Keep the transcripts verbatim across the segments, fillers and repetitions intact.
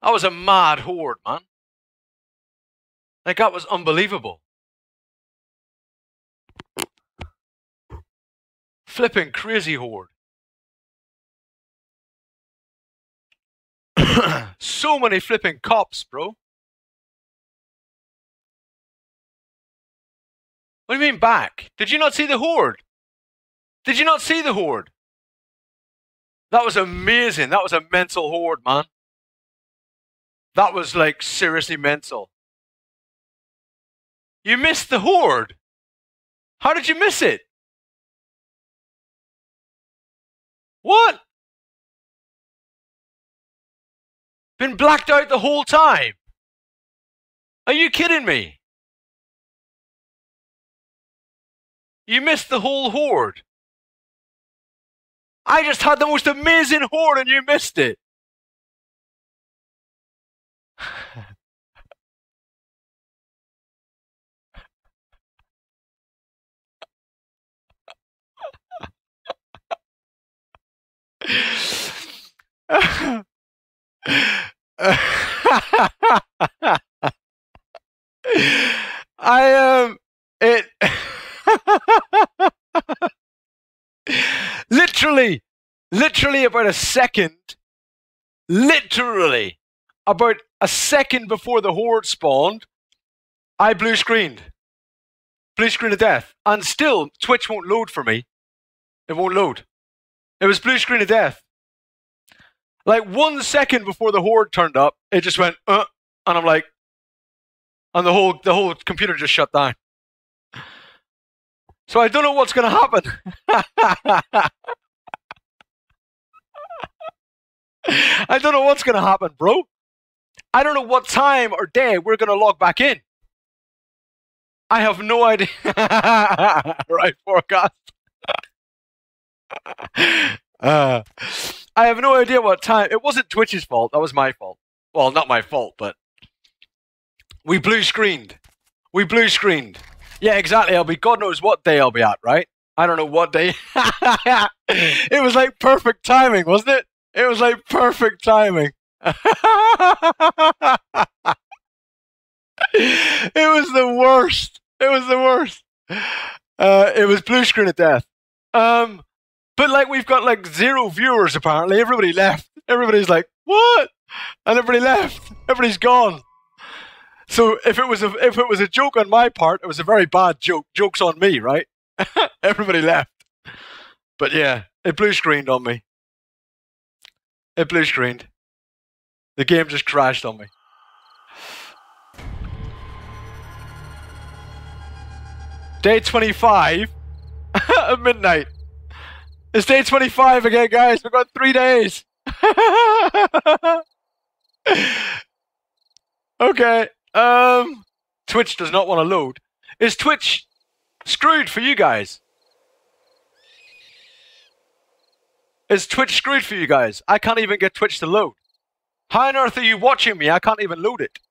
That was a mad horde, man. Like, that was unbelievable. Flipping crazy horde. So many flipping cops, bro. What do you mean back? Did you not see the horde? Did you not see the horde? That was amazing. That was a mental horde, man. That was like seriously mental. You missed the horde. How did you miss it? What? Been blacked out the whole time? Are you kidding me? You missed the whole horde. I just had the most amazing horde and you missed it. I um it literally literally about a second literally about a second before the horde spawned, I blue screened. Blue screen of death. And still Twitch won't load for me. It won't load. It was blue screen of death. Like one second before the horde turned up, it just went, uh, and I'm like, and the whole the whole computer just shut down. So I don't know what's going to happen. I don't know what's going to happen, bro. I don't know what time or day we're going to log back in. I have no idea. Right, forecast. uh, I have no idea what time. It wasn't Twitch's fault. That was my fault. Well, not my fault, but we blue screened. We blue screened. Yeah, exactly. I'll be God knows what day I'll be at, right? I don't know what day. It was like perfect timing, wasn't it? It was like perfect timing. It was the worst. It was the worst. Uh, it was blue screen of death. Um, but like we've got like zero viewers apparently. Everybody left. Everybody's like, what? And everybody left. Everybody's gone. So if it was a if it was a joke on my part, it was a very bad joke. Joke's on me, right? Everybody left. But yeah, it blue screened on me. It blue screened. The game just crashed on me. Day twenty-five at midnight. It's day twenty-five again, guys. We've got three days. Okay. Um, Twitch does not want to load. Is Twitch screwed for you guys? Is Twitch screwed for you guys? I can't even get Twitch to load. How on earth are you watching me? I can't even load it.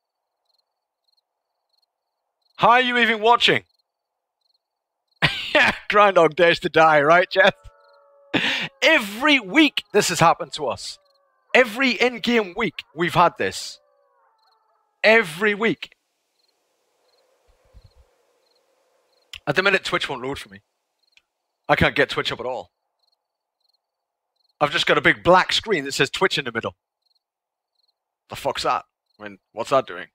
How are you even watching? Yeah, Groundhog Days to die, right, Jeff? Every week this has happened to us. Every in-game week we've had this. Every week. At the minute, Twitch won't load for me. I can't get Twitch up at all. I've just got a big black screen that says Twitch in the middle. The fuck's that? I mean, what's that doing?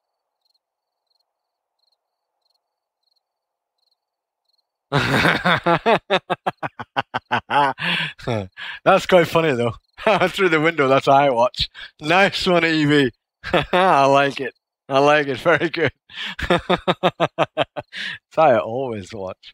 That's quite funny though. Through the window, that's how I watch. Nice one, Evie. I like it. I like it. Very good. That's how I always watch.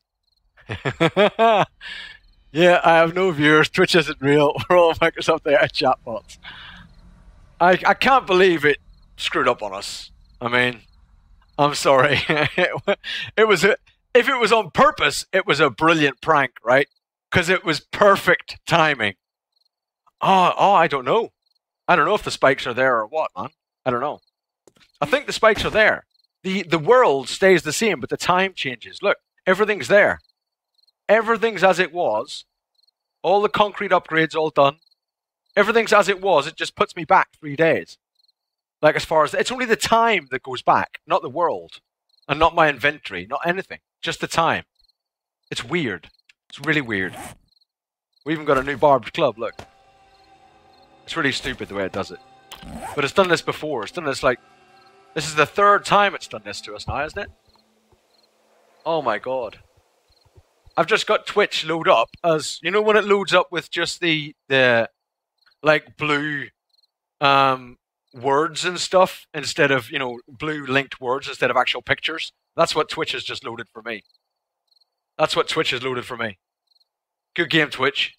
Yeah, I have no viewers. Twitch isn't real. We're all Microsoft A I chatbots. I I can't believe it screwed up on us. I mean, I'm sorry. it, it was a, if it was on purpose, it was a brilliant prank, right? Because it was perfect timing. Oh, oh, I don't know. I don't know if the spikes are there or what, man. I don't know. I think the spikes are there. The the world stays the same, but the time changes. Look, everything's there. Everything's as it was. All the concrete upgrades all done. Everything's as it was. It just puts me back three days. Like as far as it's only the time that goes back, not the world, and not my inventory, not anything, just the time. It's weird. It's really weird. We even got a new barbed club. Look, it's really stupid the way it does it. But it's done this before. It's done this like this is the third time it's done this to us now, isn't it? Oh my god. I've just got Twitch load up as you know when it loads up with just the the like blue um words and stuff instead of, you know, blue linked words instead of actual pictures. That's what Twitch has just loaded for me. That's what Twitch has loaded for me. Good game, Twitch.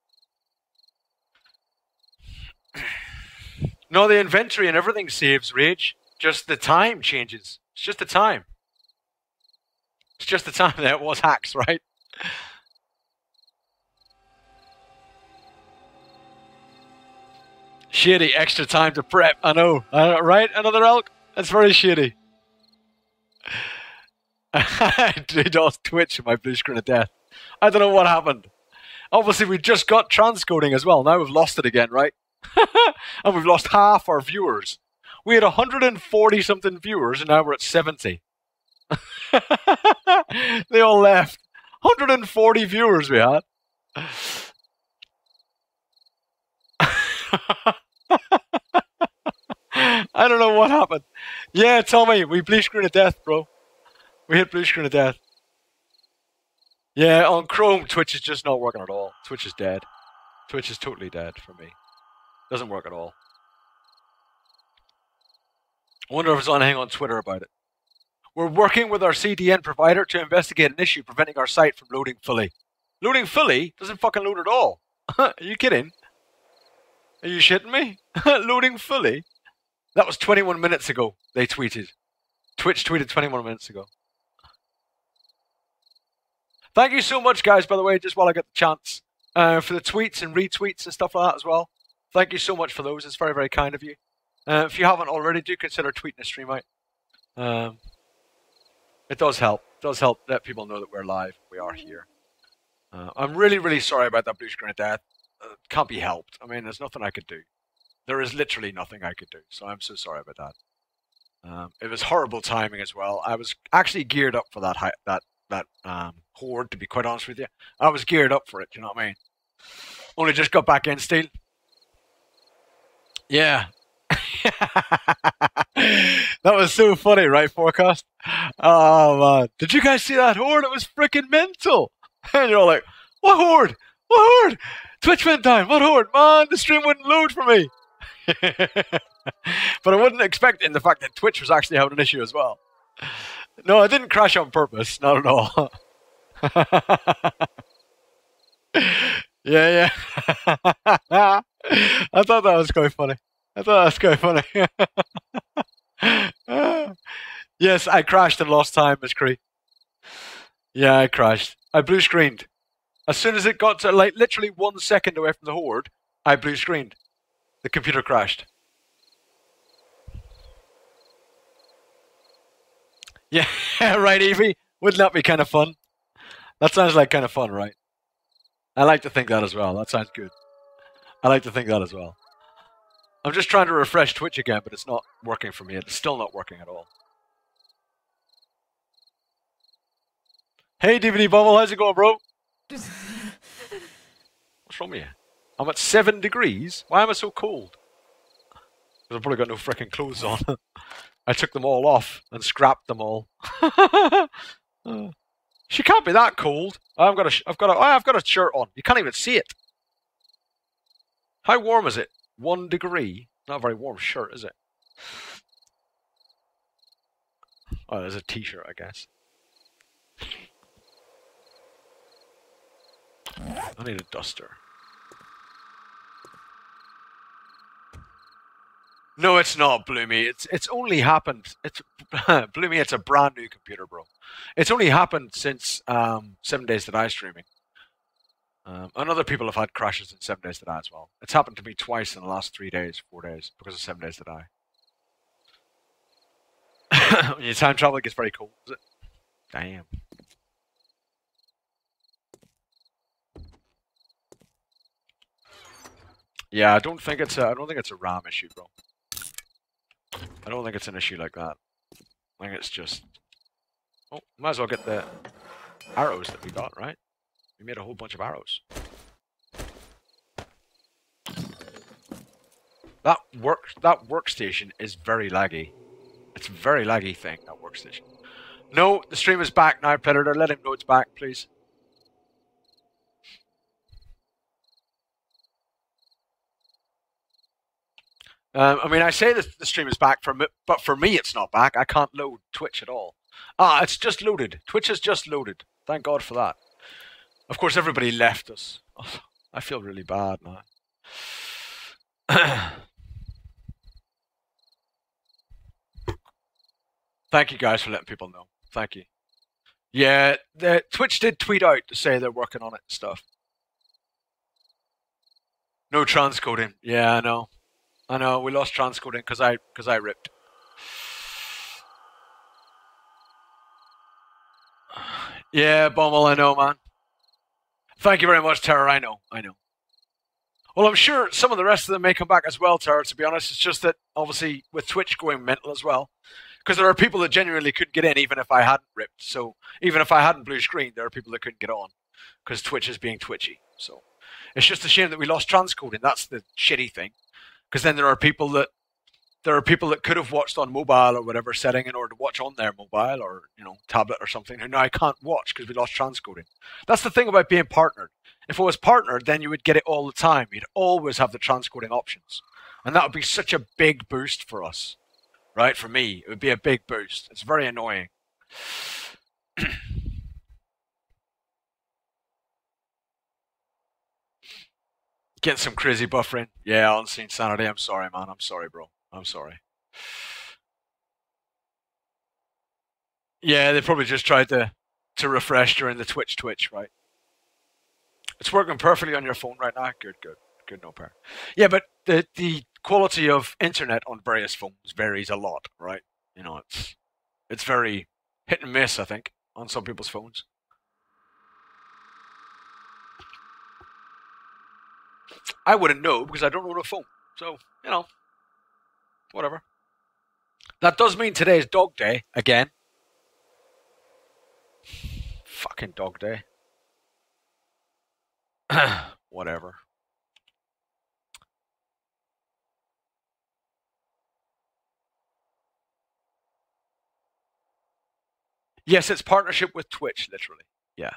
No, the inventory and everything saves, Rage. Just the time changes. It's just the time. It's just the time that it was hacks, right? Shitty extra time to prep. I know. I know, right? Another elk? That's very shitty. Dude, off Twitch my blue screen of death. I don't know what happened. Obviously, we just got transcoding as well. Now we've lost it again, right? And we've lost half our viewers. We had one hundred forty something viewers, and now we're at seventy. They all left. one hundred forty viewers we had. I don't know what happened. Yeah, Tommy, we blue screen of death, bro. We hit blue screen of death. Yeah, on Chrome, Twitch is just not working at all. Twitch is dead. Twitch is totally dead for me. Doesn't work at all. I wonder if there's anything on Twitter about it. We're working with our C D N provider to investigate an issue preventing our site from loading fully. Loading fully? Doesn't fucking load at all. Are you kidding? Are you shitting me? Loading fully? That was twenty-one minutes ago, they tweeted. Twitch tweeted twenty-one minutes ago. Thank you so much, guys, by the way, just while I get the chance, uh, for the tweets and retweets and stuff like that as well. Thank you so much for those. It's very, very kind of you. Uh, if you haven't already, do consider tweeting a stream out. Um, it does help. It does help let people know that we're live. We are here. Uh, I'm really, really sorry about that blue screen of death. Uh, can't be helped. I mean, there's nothing I could do. There is literally nothing I could do. So I'm so sorry about that. Um, it was horrible timing as well. I was actually geared up for that hi that that um, horde, to be quite honest with you. I was geared up for it, you know what I mean? Only just got back in still. Yeah. That was so funny, right, Forecast? Oh, man. Did you guys see that horde? It was freaking mental. And you're all like, what horde? What horde? Twitch went down. What horde? Man, the stream wouldn't load for me. But I wasn't expecting the fact that Twitch was actually having an issue as well. No, I didn't crash on purpose. Not at all. Yeah, yeah. I thought that was quite funny. I thought that was quite funny. Yes, I crashed and lost time, Miss Cree. Yeah, I crashed. I blue screened. As soon as it got to like literally one second away from the horde, I blue screened. The computer crashed. Yeah, right, Evie. Wouldn't that be kind of fun? That sounds like kind of fun, right? I like to think that as well. That sounds good. I like to think that as well. I'm just trying to refresh Twitch again, but it's not working for me. It's still not working at all. Hey, D V D Bubble, how's it going, bro? What's wrong with you? I'm at seven degrees? Why am I so cold? Because I've probably got no freaking clothes on. I took them all off and scrapped them all. uh, she can't be that cold. I've got a, sh I've got a, oh, I've got a shirt on. You can't even see it. How warm is it? One degree. Not a very warm shirt, is it? Oh, there's a t-shirt, I guess. I need a duster. No, it's not, Bloomy. It's it's only happened. It's Bloomy. It's a brand new computer, bro. It's only happened since um, Seven Days to Die streaming. Um, and other people have had crashes in Seven Days to Die as well. It's happened to me twice in the last three days, four days, because of Seven Days to Die. When you time travel, it gets very cold, is it? Damn. Yeah, I don't think it's a. I don't think it's a RAM issue, bro. I don't think it's an issue like that. I think it's just... Oh, might as well get the arrows that we got, right? We made a whole bunch of arrows. That work that workstation is very laggy. It's a very laggy thing, that workstation. No, the stream is back now, Predator. Let him know it's back, please. Um, I mean, I say that the stream is back, for me, but for me it's not back. I can't load Twitch at all. Ah, it's just loaded. Twitch has just loaded. Thank God for that. Of course, everybody left us. Oh, I feel really bad now. Thank you guys for letting people know. Thank you. Yeah, the Twitch did tweet out to say they're working on it and stuff. No transcoding. Yeah, I know. I know. We lost transcoding because I because I ripped. Yeah, Bummel, I know, man. Thank you very much, Terror. I know. I know. Well, I'm sure some of the rest of them may come back as well, Terror, to be honest. It's just that, obviously, with Twitch going mental as well, because there are people that genuinely couldn't get in even if I hadn't ripped. So even if I hadn't blue screen, there are people that couldn't get on because Twitch is being twitchy. So it's just a shame that we lost transcoding. That's the shitty thing. Because then there are people that there are people that could have watched on mobile or whatever setting in order to watch on their mobile or, you know, tablet or something, who now I can't watch because we lost transcoding. That's the thing about being partnered. If it was partnered, then you would get it all the time. You'd always have the transcoding options. And that would be such a big boost for us. Right? For me, it would be a big boost. It's very annoying. Getting some crazy buffering. Yeah, Unseen Sanity. I'm sorry, man. I'm sorry, bro. I'm sorry. Yeah, they probably just tried to, to refresh during the Twitch Twitch, right? It's working perfectly on your phone right now. Good, good. Good, no pair. Yeah, but the the quality of internet on various phones varies a lot, right? You know, it's it's very hit and miss, I think, on some people's phones. I wouldn't know because I don't own a phone. So, you know, whatever. That does mean today's dog day again. Fucking dog day. Whatever. Yes, it's partnership with Twitch, literally. Yeah.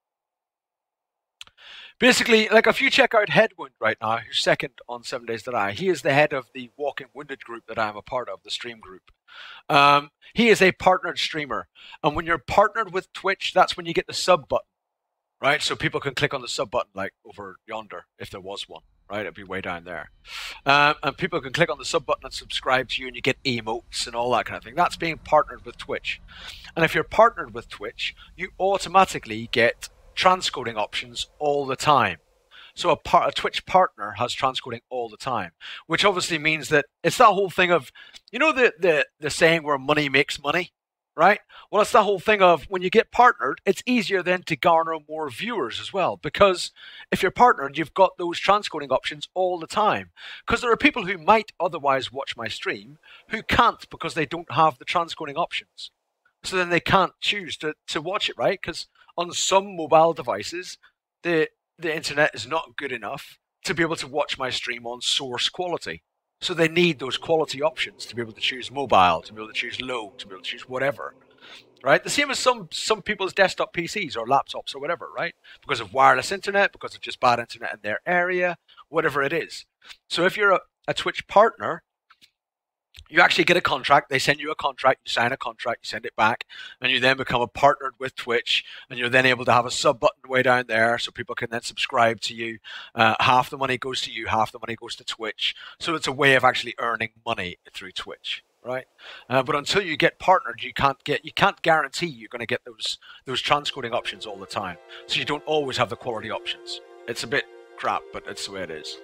Basically, like if you check out Headwound right now, who's second on Seven Days to Die, he is the head of the Walking Wounded group that I'm a part of, the stream group. Um, he is a partnered streamer. And when you're partnered with Twitch, that's when you get the sub button, right? So people can click on the sub button, like over yonder, if there was one, right? It'd be way down there. Um, and people can click on the sub button and subscribe to you, and you get emotes and all that kind of thing. That's being partnered with Twitch. And if you're partnered with Twitch, you automatically get transcoding options all the time. So a, par- a Twitch partner has transcoding all the time, which obviously means that it's that whole thing of, you know, the, the, the saying where money makes money, right? Well, it's that whole thing of when you get partnered, it's easier then to garner more viewers as well, because if you're partnered, you've got those transcoding options all the time. Because there are people who might otherwise watch my stream who can't because they don't have the transcoding options. So then they can't choose to, to watch it, right? Because on some mobile devices, the the internet is not good enough to be able to watch my stream on source quality. So they need those quality options to be able to choose mobile, to be able to choose low, to be able to choose whatever, right? The same as some some people's desktop P Cs or laptops or whatever, right? Because of wireless internet, because of just bad internet in their area, whatever it is. So if you're a, a Twitch partner, you actually get a contract. They send you a contract. You sign a contract. You send it back, and you then become a partnered with Twitch. And you're then able to have a sub button way down there, so people can then subscribe to you. Uh, half the money goes to you. Half the money goes to Twitch. So it's a way of actually earning money through Twitch, right? Uh, but until you get partnered, you can't get. You can't guarantee you're going to get those those transcoding options all the time. So you don't always have the quality options. It's a bit crap, but it's the way it is.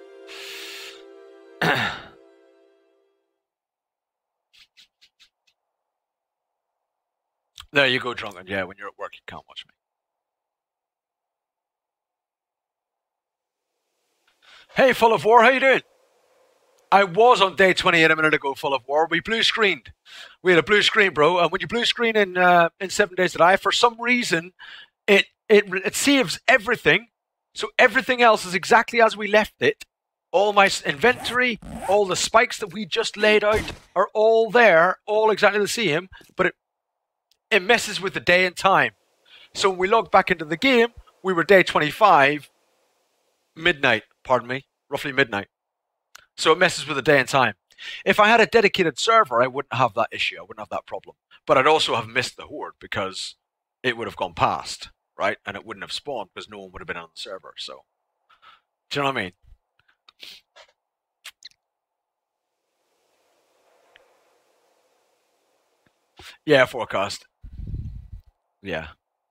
There you go, Drunken. Yeah, when you're at work, you can't watch me. Hey, Full of War, how you doing? I was on day twenty-eight a minute ago, full of war. We blue screened. We had a blue screen, bro. And when you blue screen in uh, in Seven Days to Die, for some reason, it it it saves everything. So everything else is exactly as we left it. All my inventory, all the spikes that we just laid out are all there, all exactly the same. But it it messes with the day and time. So when we logged back into the game, we were day twenty-five, midnight. Pardon me, roughly midnight. So it messes with the day and time. If I had a dedicated server, I wouldn't have that issue. I wouldn't have that problem. But I'd also have missed the horde because it would have gone past, right? And it wouldn't have spawned because no one would have been on the server. So, do you know what I mean? Yeah, forecast. Yeah.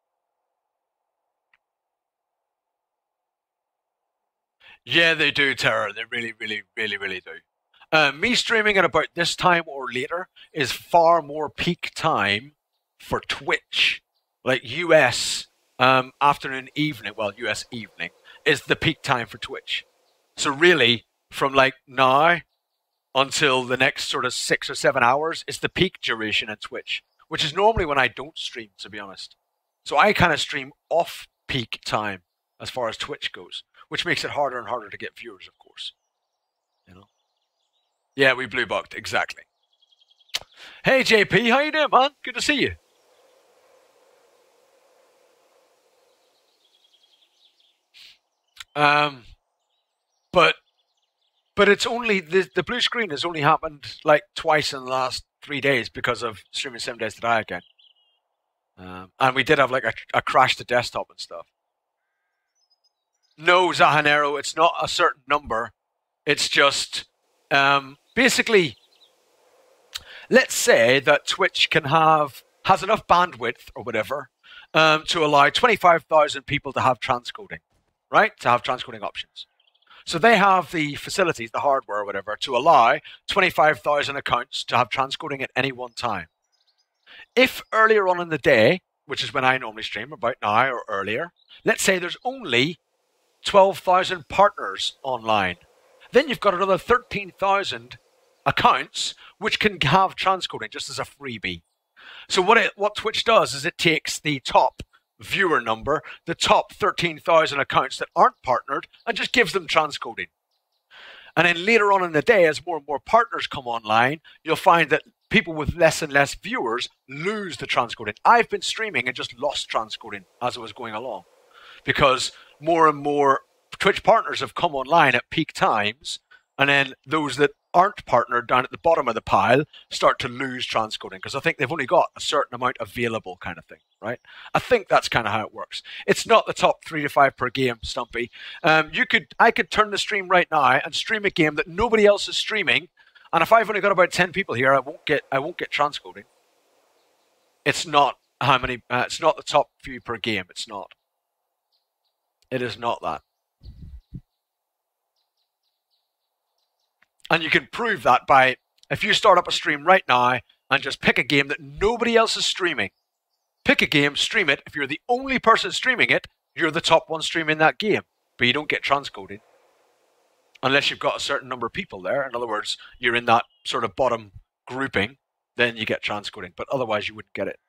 Yeah, they do, Terror. They really, really, really, really do. Uh, me streaming at about this time or later is far more peak time for Twitch. Like U S um, afternoon, evening, well, U S evening is the peak time for Twitch. So really, from like now until the next sort of six or seven hours is the peak duration in Twitch, which is normally when I don't stream, to be honest. So I kind of stream off peak time as far as Twitch goes, which makes it harder and harder to get viewers, of course. You know. Yeah, we blue bucked, exactly. Hey J P, how you doing, man? Good to see you. Um, but but it's only the the blue screen has only happened like twice in the last three days because of streaming Seven Days to Die again. Um, and we did have like a, a crash to desktop and stuff. No, Zahanero, it's not a certain number. It's just um, basically, let's say that Twitch can have has enough bandwidth or whatever um, to allow twenty-five thousand people to have transcoding, right? To have transcoding options. So they have the facilities, the hardware or whatever, to allow twenty-five thousand accounts to have transcoding at any one time. If earlier on in the day, which is when I normally stream, about now or earlier, let's say there's only twelve thousand partners online, then you've got another thirteen thousand accounts which can have transcoding just as a freebie. So what it, what Twitch does is it takes the top viewer number, the top thirteen thousand accounts that aren't partnered, and just gives them transcoding. And then later on in the day, as more and more partners come online, you'll find that people with less and less viewers lose the transcoding. I've been streaming and just lost transcoding as I was going along because more and more Twitch partners have come online at peak times, and then those that aren't partnered down at the bottom of the pile start to lose transcoding because I think they've only got a certain amount available, kind of thing, right? I think that's kind of how it works. It's not the top three to five per game, Stumpy. Um, you could, I could turn the stream right now and stream a game that nobody else is streaming, and if I've only got about ten people here, I won't get, I won't get transcoding. It's not how many. Uh, it's not the top few per game. It's not. It is not that. And you can prove that by, if you start up a stream right now and just pick a game that nobody else is streaming. Pick a game, stream it. If you're the only person streaming it, you're the top one streaming that game. But you don't get transcoding. Unless you've got a certain number of people there. In other words, you're in that sort of bottom grouping, then you get transcoding. But otherwise you wouldn't get it.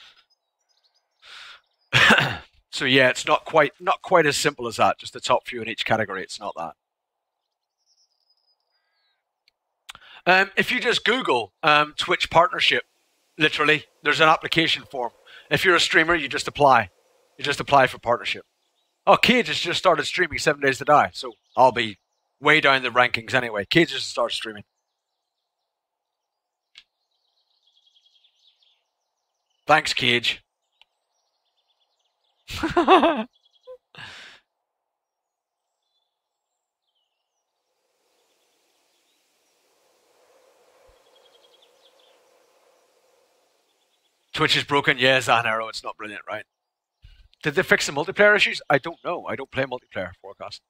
So yeah, it's not quite not quite as simple as that. Just the top few in each category. It's not that. Um, if you just Google um, Twitch partnership, literally, there's an application form. If you're a streamer, you just apply. You just apply for partnership. Oh, Cage has just started streaming Seven Days to Die, so I'll be way down the rankings anyway. Cage just started streaming. Thanks, Cage. Twitch is broken. Yeah, Zahanero, it's not brilliant, right? Did they fix the multiplayer issues? I don't know. I don't play multiplayer forecast.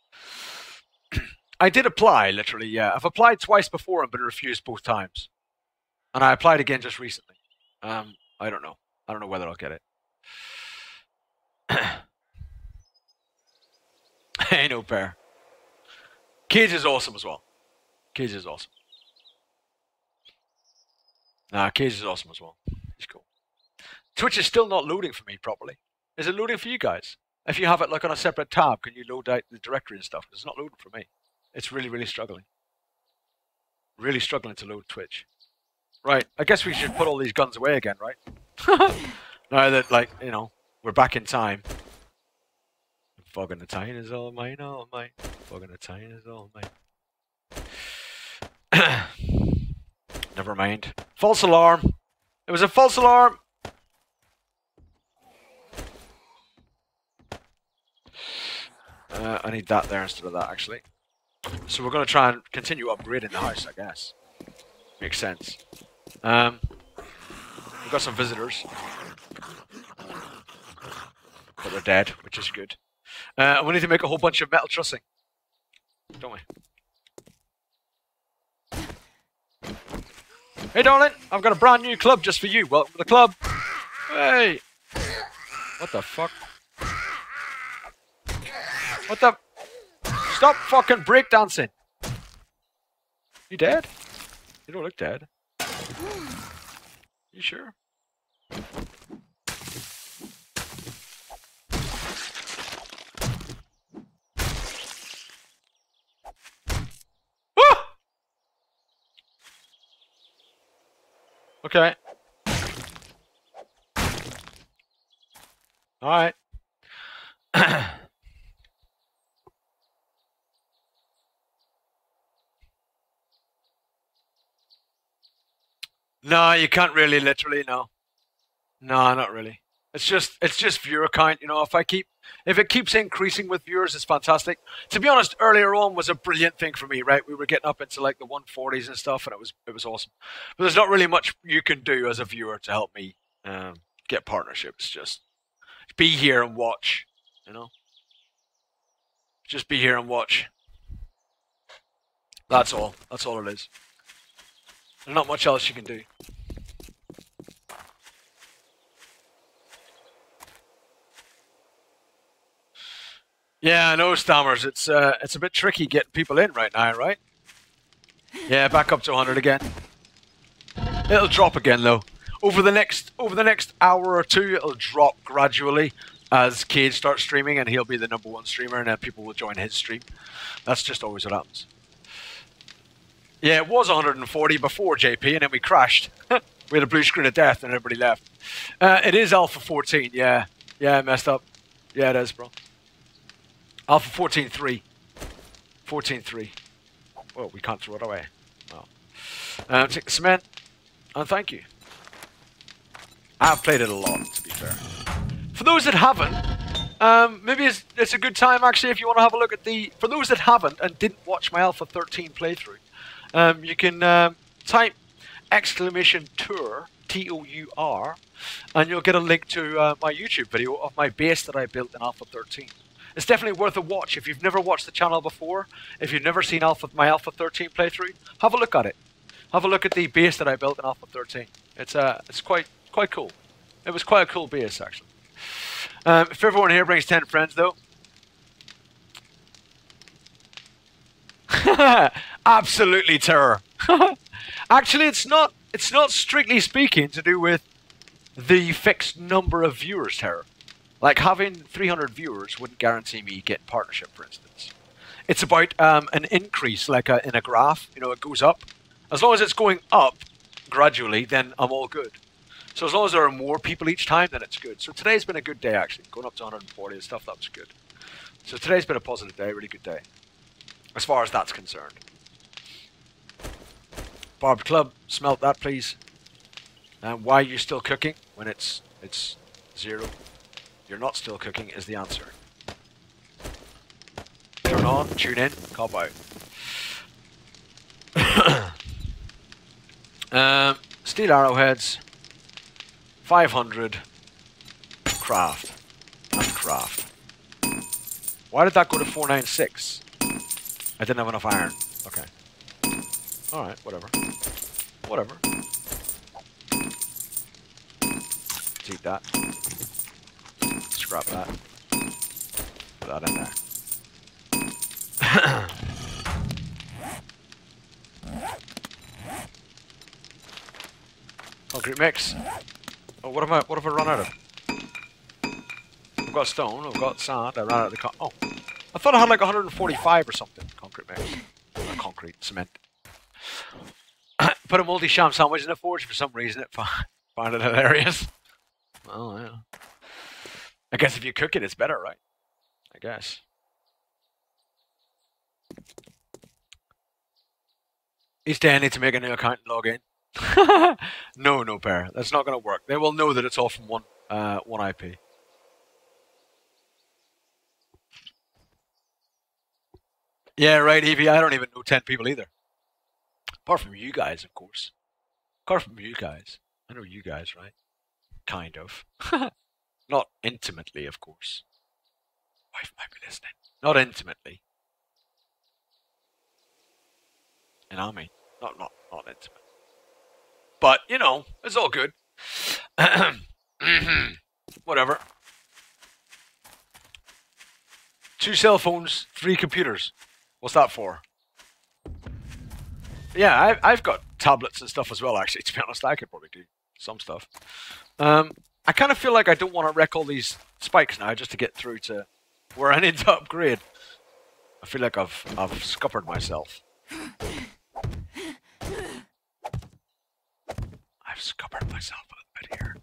I did apply, literally, yeah. I've applied twice before and been refused both times. And I applied again just recently. Um, I don't know. I don't know whether I'll get it. Hey, no pair. Cage is awesome as well. Cage is awesome. Nah, Cage is awesome as well. He's cool. Twitch is still not loading for me properly. Is it loading for you guys? If you have it like on a separate tab, can you load out the directory and stuff? It's not loading for me. It's really, really struggling. Really struggling to load Twitch. Right, I guess we should put all these guns away again, right? Now that, like, you know, we're back in time. Fogging the time is all mine, all mine. Fogging the time is all mine. Never mind. False alarm. It was a false alarm. Uh, I need that there instead of that, actually. So we're going to try and continue upgrading the house, I guess. Makes sense. Um, we've got some visitors. But they're dead, which is good. Uh, we need to make a whole bunch of metal trussing. Don't we? Hey, darling. I've got a brand new club just for you. Welcome to the club. Hey. What the fuck? What the... Stop fucking breakdancing. You dead? You don't look dead. You sure? Ah! Okay. All right. No, you can't really literally, no. No, not really. It's just it's just viewer count, you know, if I keep if it keeps increasing with viewers, it's fantastic. To be honest, earlier on was a brilliant thing for me, right? We were getting up into like the one forties and stuff, and it was it was awesome. But there's not really much you can do as a viewer to help me um, get partnerships. Just be here and watch, you know? Just be here and watch. That's all. That's all it is. There's not much else you can do. Yeah, I know, Stammers. It's uh, it's a bit tricky getting people in right now, right? Yeah, back up to one hundred again. It'll drop again though. Over the next over the next hour or two, it'll drop gradually as Cage starts streaming, and he'll be the number one streamer, and then people will join his stream. That's just always what happens. Yeah, it was one hundred forty before J P, and then we crashed. We had a blue screen of death, and everybody left. Uh, it is Alpha fourteen, yeah. Yeah, I messed up. Yeah, it is, bro. Alpha fourteen three. fourteen three. Well, we can't throw it away. Oh. Um, take the cement, and thank you. I've played it a lot, to be fair. For those that haven't, um, maybe it's, it's a good time, actually, if you want to have a look at the... For those that haven't and didn't watch my Alpha thirteen playthrough, um, you can um, type exclamation tour, T O U R, and you'll get a link to uh, my YouTube video of my base that I built in Alpha thirteen. It's definitely worth a watch. If you've never watched the channel before, if you've never seen Alpha, my Alpha thirteen playthrough, have a look at it. Have a look at the base that I built in Alpha thirteen. It's uh, it's quite quite cool. It was quite a cool base, actually. Um, if everyone here brings ten friends, though. Absolutely terror. Actually, it's not. It's not strictly speaking to do with the fixed number of viewers terror. Like having three hundred viewers wouldn't guarantee me getting partnership, for instance. It's about um, an increase, like a, in a graph. You know, it goes up. As long as it's going up gradually, then I'm all good. So as long as there are more people each time, then it's good. So today's been a good day, actually. Going up to one hundred forty and stuff, that was good. So today's been a positive day, really good day. As far as that's concerned. Barbed Club, smelt that, please. And why are you still cooking when it's it's zero? You're not still cooking is the answer. Turn on, tune in, cop out. um, steel arrowheads. five hundred. Craft. And craft. Why did that go to four ninety-six? I didn't have enough iron. Okay. Alright, whatever. Whatever. Eat that. Scrap that. Put that in there. Concrete mix. Oh, what have I, what have I run out of? I've got stone, I've got sand, I ran out of the con- oh. I thought I had like one hundred forty-five or something. Concrete mix. Not concrete, cement. Put a multi-sham sandwich in the forge for some reason. It found it hilarious. Oh, yeah. I guess if you cook it, it's better, right? I guess. Each day I need to make a new account and log in. no, no, pair. That's not going to work. They will know that it's all from one, uh, one I P. Yeah, right, Evie. I don't even know ten people either. Apart from you guys, of course. Apart from you guys. I know you guys, right? Kind of. Not intimately, of course. Wife might be listening. Not intimately. And I mean, not, not, not intimate. But, you know, it's all good. Whatever. Two cell phones, three computers. What's that for? Yeah, I, I've got tablets and stuff as well, actually. To be honest, I could probably do some stuff. Um, I kind of feel like I don't want to wreck all these spikes now just to get through to where I need to upgrade. I feel like I've, I've scuppered myself. I've scuppered myself a little bit here.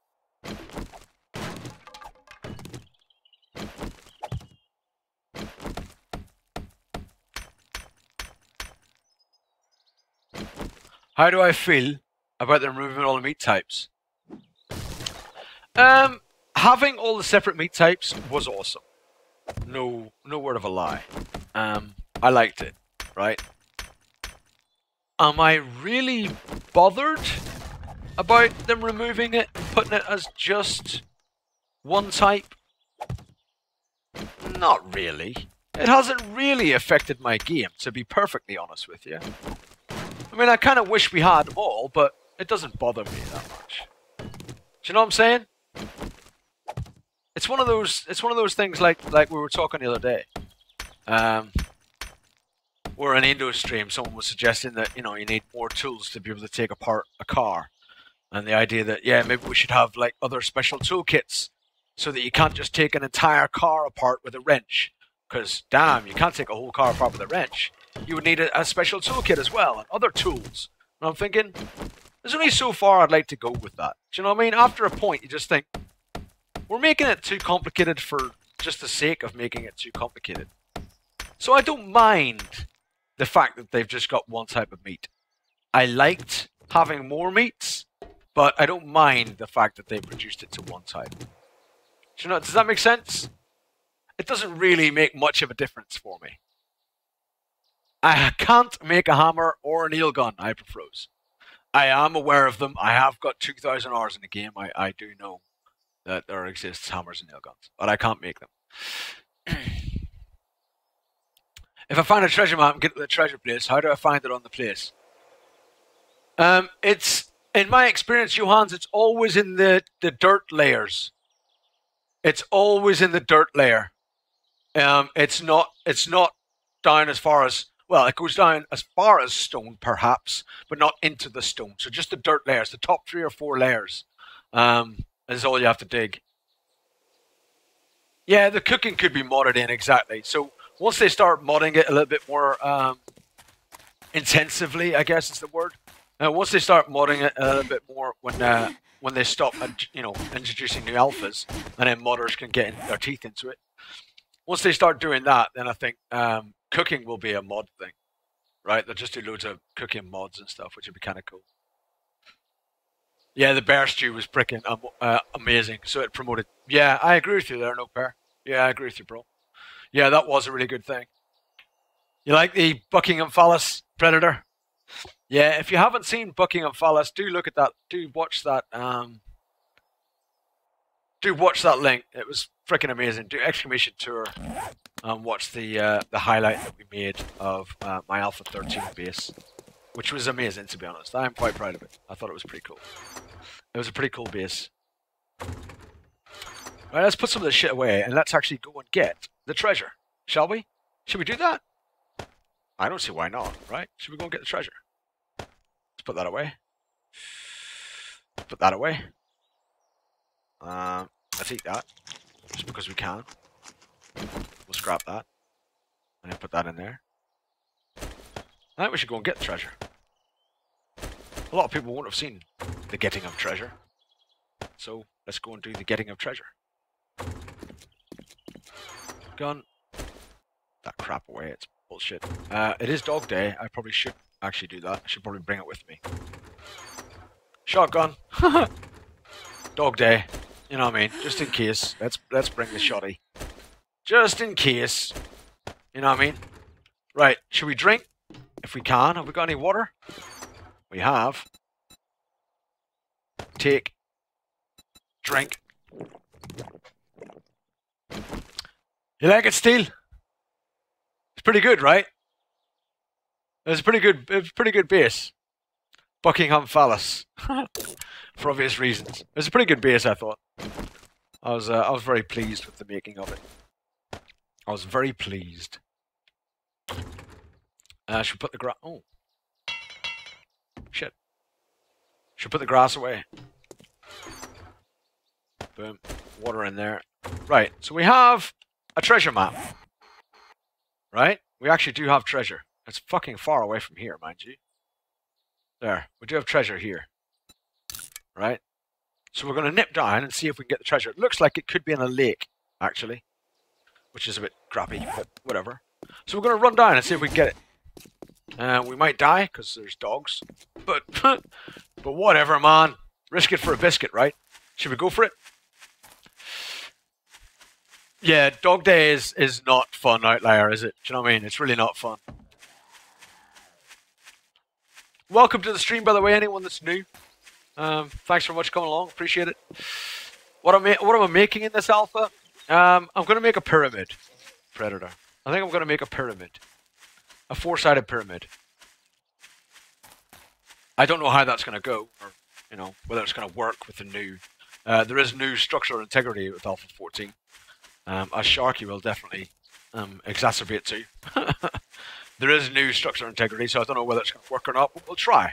How do I feel about them removing all the meat types? Um, having all the separate meat types was awesome. No, no word of a lie. Um, I liked it, right? Am I really bothered about them removing it and putting it as just one type? Not really. It hasn't really affected my game, to be perfectly honest with you. I mean, I kind of wish we had them all, but it doesn't bother me that much. Do you know what I'm saying? It's one of those. It's one of those things like like we were talking the other day. Um, where in Indo stream, someone was suggesting that you know you need more tools to be able to take apart a car, and the idea that yeah maybe we should have like other special toolkits so that you can't just take an entire car apart with a wrench. Because damn, you can't take a whole car apart with a wrench. You would need a, a special toolkit as well, and other tools. And I'm thinking, there's only so far I'd like to go with that. Do you know what I mean? After a point, you just think, we're making it too complicated for just the sake of making it too complicated. So I don't mind the fact that they've just got one type of meat. I liked having more meats, but I don't mind the fact that they've reduced it to one type. Do you know, does that make sense? It doesn't really make much of a difference for me. I can't make a hammer or a nail gun, Hyperfroze. I am aware of them. I have got two thousand hours in the game. I, I do know that there exists hammers and nail guns, but I can't make them. If I find a treasure map and get to the treasure place, how do I find it on the place? Um, it's, in my experience, Johans, it's always in the, the dirt layers. It's always in the dirt layer. Um, it's not, it's not down as far as, well, it goes down as far as stone, perhaps, but not into the stone. So just the dirt layers, the top three or four layers, um, is all you have to dig. Yeah, the cooking could be modded in, exactly. So once they start modding it a little bit more um, intensively, I guess is the word. Uh, once they start modding it a little bit more, when uh, when they stop, you know, introducing new alphas, and then modders can get in their teeth into it. Once they start doing that, then I think um, cooking will be a mod thing, right? They'll just do loads of cooking mods and stuff, which would be kind of cool. Yeah, the bear stew was freaking um, uh, amazing. So it promoted. Yeah, I agree with you there, no bear. Yeah, I agree with you, bro. Yeah, that was a really good thing. You like the Buckingham Palace Predator? Yeah, if you haven't seen Buckingham Palace, do look at that. Do watch that. Um, do watch that link. It was freaking amazing. Do exclamation tour and watch the uh, the highlight that we made of uh, my Alpha thirteen base, which was amazing, to be honest. I'm quite proud of it. I thought it was pretty cool. It was a pretty cool base. All right, let's put some of this shit away and let's actually go and get the treasure, shall we? Should we do that? I don't see why not, right? Should we go and get the treasure? Let's put that away. Put that away. Um, let's eat that. Just because we can. We'll scrap that. And then put that in there. I think we should go and get the treasure. A lot of people won't have seen the getting of treasure. So, let's go and do the getting of treasure. Gun. That crap away, it's bullshit. Uh, it is dog day. I probably should actually do that. I should probably bring it with me. Shotgun. Dog day. You know what I mean? Just in case. Let's let's bring the shotty. Just in case. You know what I mean? Right, should we drink? If we can. Have we got any water? We have. Take. Drink. You like it, Steel? It's pretty good, right? It's a pretty good, it's a pretty good base. Buckingham Phallus. For obvious reasons. It's a pretty good base, I thought. I was, uh, I was very pleased with the making of it. I was very pleased. Uh, should put the grass. Oh, shit! Should put the grass away. Boom. Water in there. Right. So we have a treasure map. Right? We actually do have treasure. It's fucking far away from here, mind you. There. We do have treasure here. Right? So we're going to nip down and see if we can get the treasure. It looks like it could be in a lake, actually. Which is a bit crappy, but whatever. So we're going to run down and see if we can get it. Uh, we might die, because there's dogs. But, but whatever, man. Risk it for a biscuit, right? Should we go for it? Yeah, dog day is, is not fun, Outlier, is it? Do you know what I mean? It's really not fun. Welcome to the stream, by the way, anyone that's new. Um, thanks very much for coming along. Appreciate it. What am I, what am I making in this alpha? Um, I'm going to make a pyramid. Predator. I think I'm going to make a pyramid. A four-sided pyramid. I don't know how that's going to go, or, you know, whether it's going to work with the new... Uh, there is new structural integrity with Alpha fourteen. Um, as Sharky will definitely um, exacerbate too. There is new structural integrity, so I don't know whether it's going to work or not, but we'll try.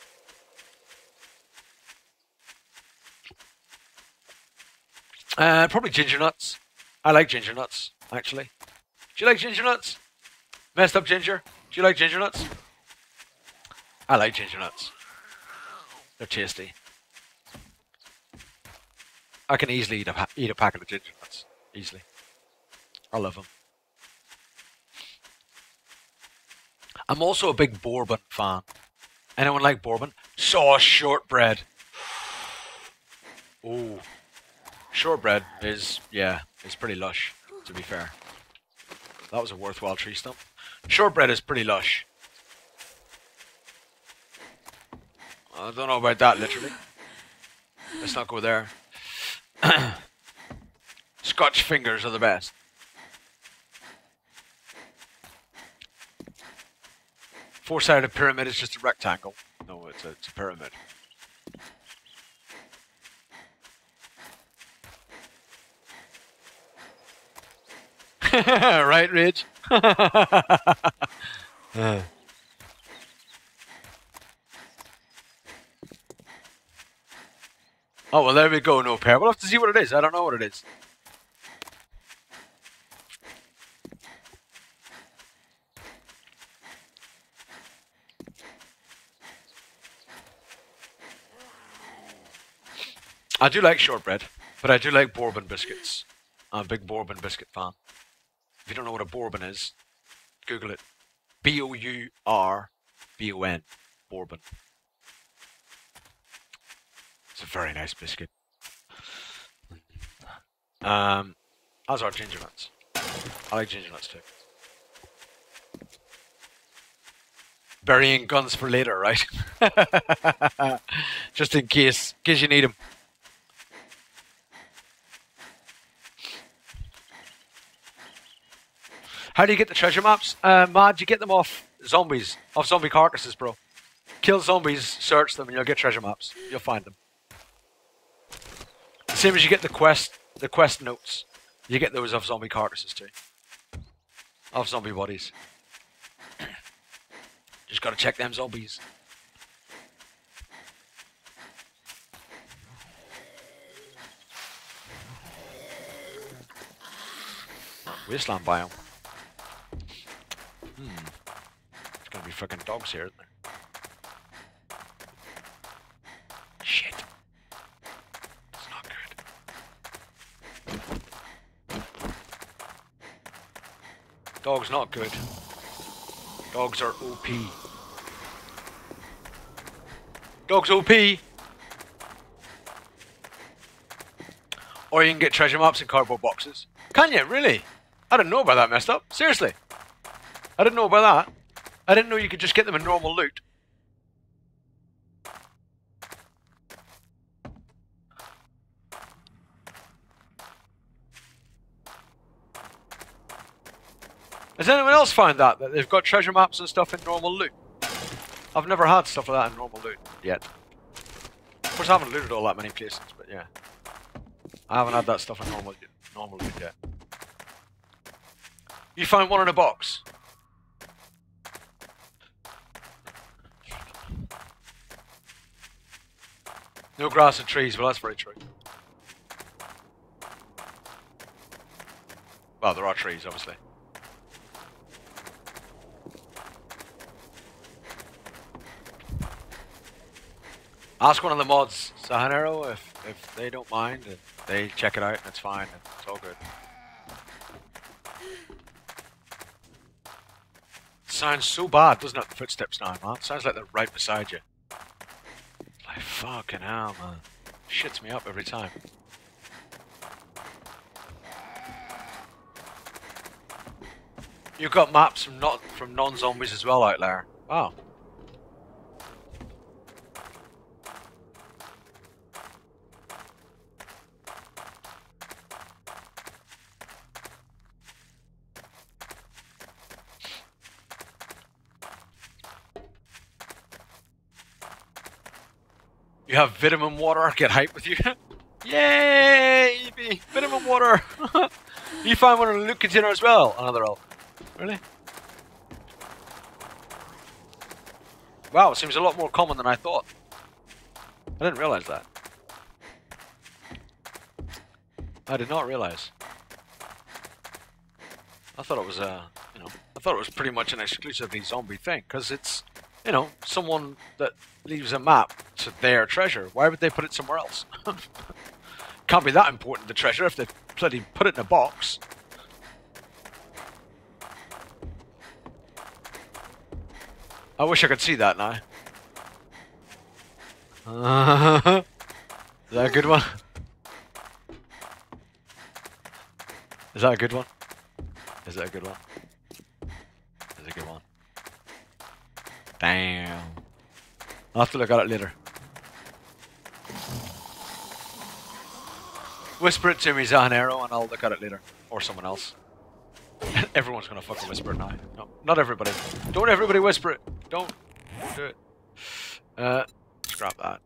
Uh, probably ginger nuts. I like ginger nuts, actually. Do you like ginger nuts? Messed up ginger? Do you like ginger nuts? I like ginger nuts. They're tasty. I can easily eat a, eat a packet of ginger nuts. Easily. I love them. I'm also a big bourbon fan. Anyone like bourbon? Sauce shortbread. Ooh. Shortbread is, yeah, it's pretty lush, to be fair. That was a worthwhile tree stump. Shortbread is pretty lush. I don't know about that, literally. Let's not go there. Scotch fingers are the best. Four-sided pyramid is just a rectangle. No, it's a, it's a pyramid. Right, Ridge? uh. Oh, well, there we go, no pair. We'll have to see what it is. I don't know what it is. I do like shortbread, but I do like bourbon biscuits. I'm a big bourbon biscuit fan. If you don't know what a bourbon is, Google it. B O U R B O N. Bourbon. It's a very nice biscuit. Um, as are ginger nuts. I like ginger nuts too. Burying guns for later, right? Just in case, in case you need them. How do you get the treasure maps? Uh, Mad, you get them off zombies, off zombie carcasses, bro. Kill zombies, search them, and you'll get treasure maps. You'll find them. The same as you get the quest, the quest notes. You get those off zombie carcasses too. Off zombie bodies. Just gotta check them zombies. Wasteland biome. Hmm. There's gonna be fucking dogs here, isn't there? Shit. It's not good. Dogs not good. Dogs are O P. Dogs O P! Or you can get treasure maps in cardboard boxes. Can you? Really? I didn't know about that, messed up. Seriously. I didn't know about that. I didn't know you could just get them in normal loot. Has anyone else found that? That they've got treasure maps and stuff in normal loot? I've never had stuff like that in normal loot yet. Of course I haven't looted all that many places, but yeah. I haven't had that stuff in normal, normal loot yet. You found one in a box. No grass and trees, well that's very true. Well, there are trees, obviously. Ask one of the mods, Sahanero, if, if they don't mind, and they check it out and it's fine, and it's all good. Sounds so bad, doesn't it, the footsteps now, man? Sounds like they're right beside you. Like, fucking hell, man. Shits me up every time. You've got maps from not from non-zombies as well out there. Wow. You have vitamin water, get hype with you. Yay, E B! Vitamin water! You found one in a loot container as well, another elk. Really? Wow, it seems a lot more common than I thought. I didn't realize that. I did not realize. I thought it was a, you know, I thought it was pretty much an exclusively zombie thing, because it's, you know, someone that leaves a map to their treasure. Why would they put it somewhere else? Can't be that important, the treasure, if they bloody put it in a box. I wish I could see that now. Uh, is that a good one? Is that a good one? Is that a good one? Is a good one. Damn. I'll have to look at it later. Whisper it to me, Zahanero, and I'll look at it later. Or someone else. Everyone's gonna fucking whisper it now. No, not everybody. Don't everybody whisper it. Don't. Don't do it. Uh, scrap that.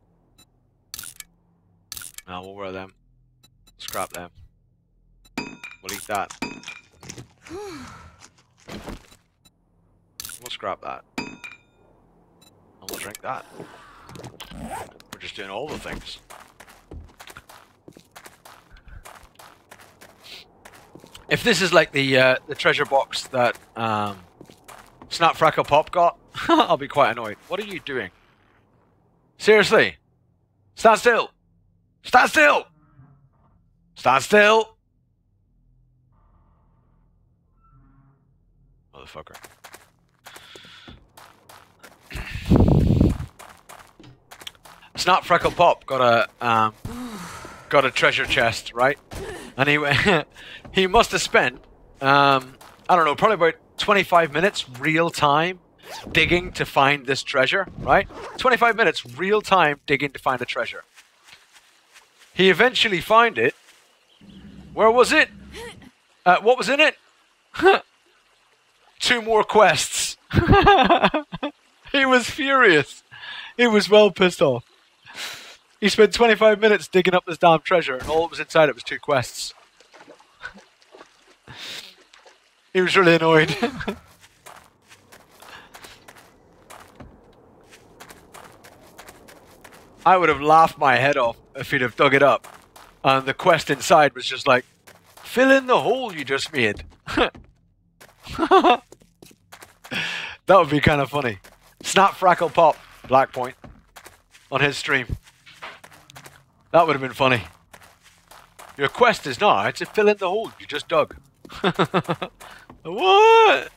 No, we'll wear them. Scrap them. We'll eat that. We'll scrap that. And we'll drink that. We're just doing all the things. If this is like the uh, the treasure box that um, Snap Frackle Pop got, I'll be quite annoyed. What are you doing? Seriously? Stand still! Stand still! Stand still! Motherfucker. Snap Freckle Pop got a um, got a treasure chest, right? And he he must have spent um, I don't know, probably about twenty-five minutes real time digging to find this treasure, right? twenty-five minutes real time digging to find a treasure. He eventually found it. Where was it? Uh, what was in it? Two more quests. He was furious. He was well pissed off. He spent twenty-five minutes digging up this damn treasure, and all that was inside it was two quests. He was really annoyed. I would have laughed my head off if he'd have dug it up, and the quest inside was just like, fill in the hole you just made. That would be kind of funny. Snap, Frackle, Pop, Blackpoint on his stream. That would have been funny. Your quest is now to fill in the hole you just dug. What?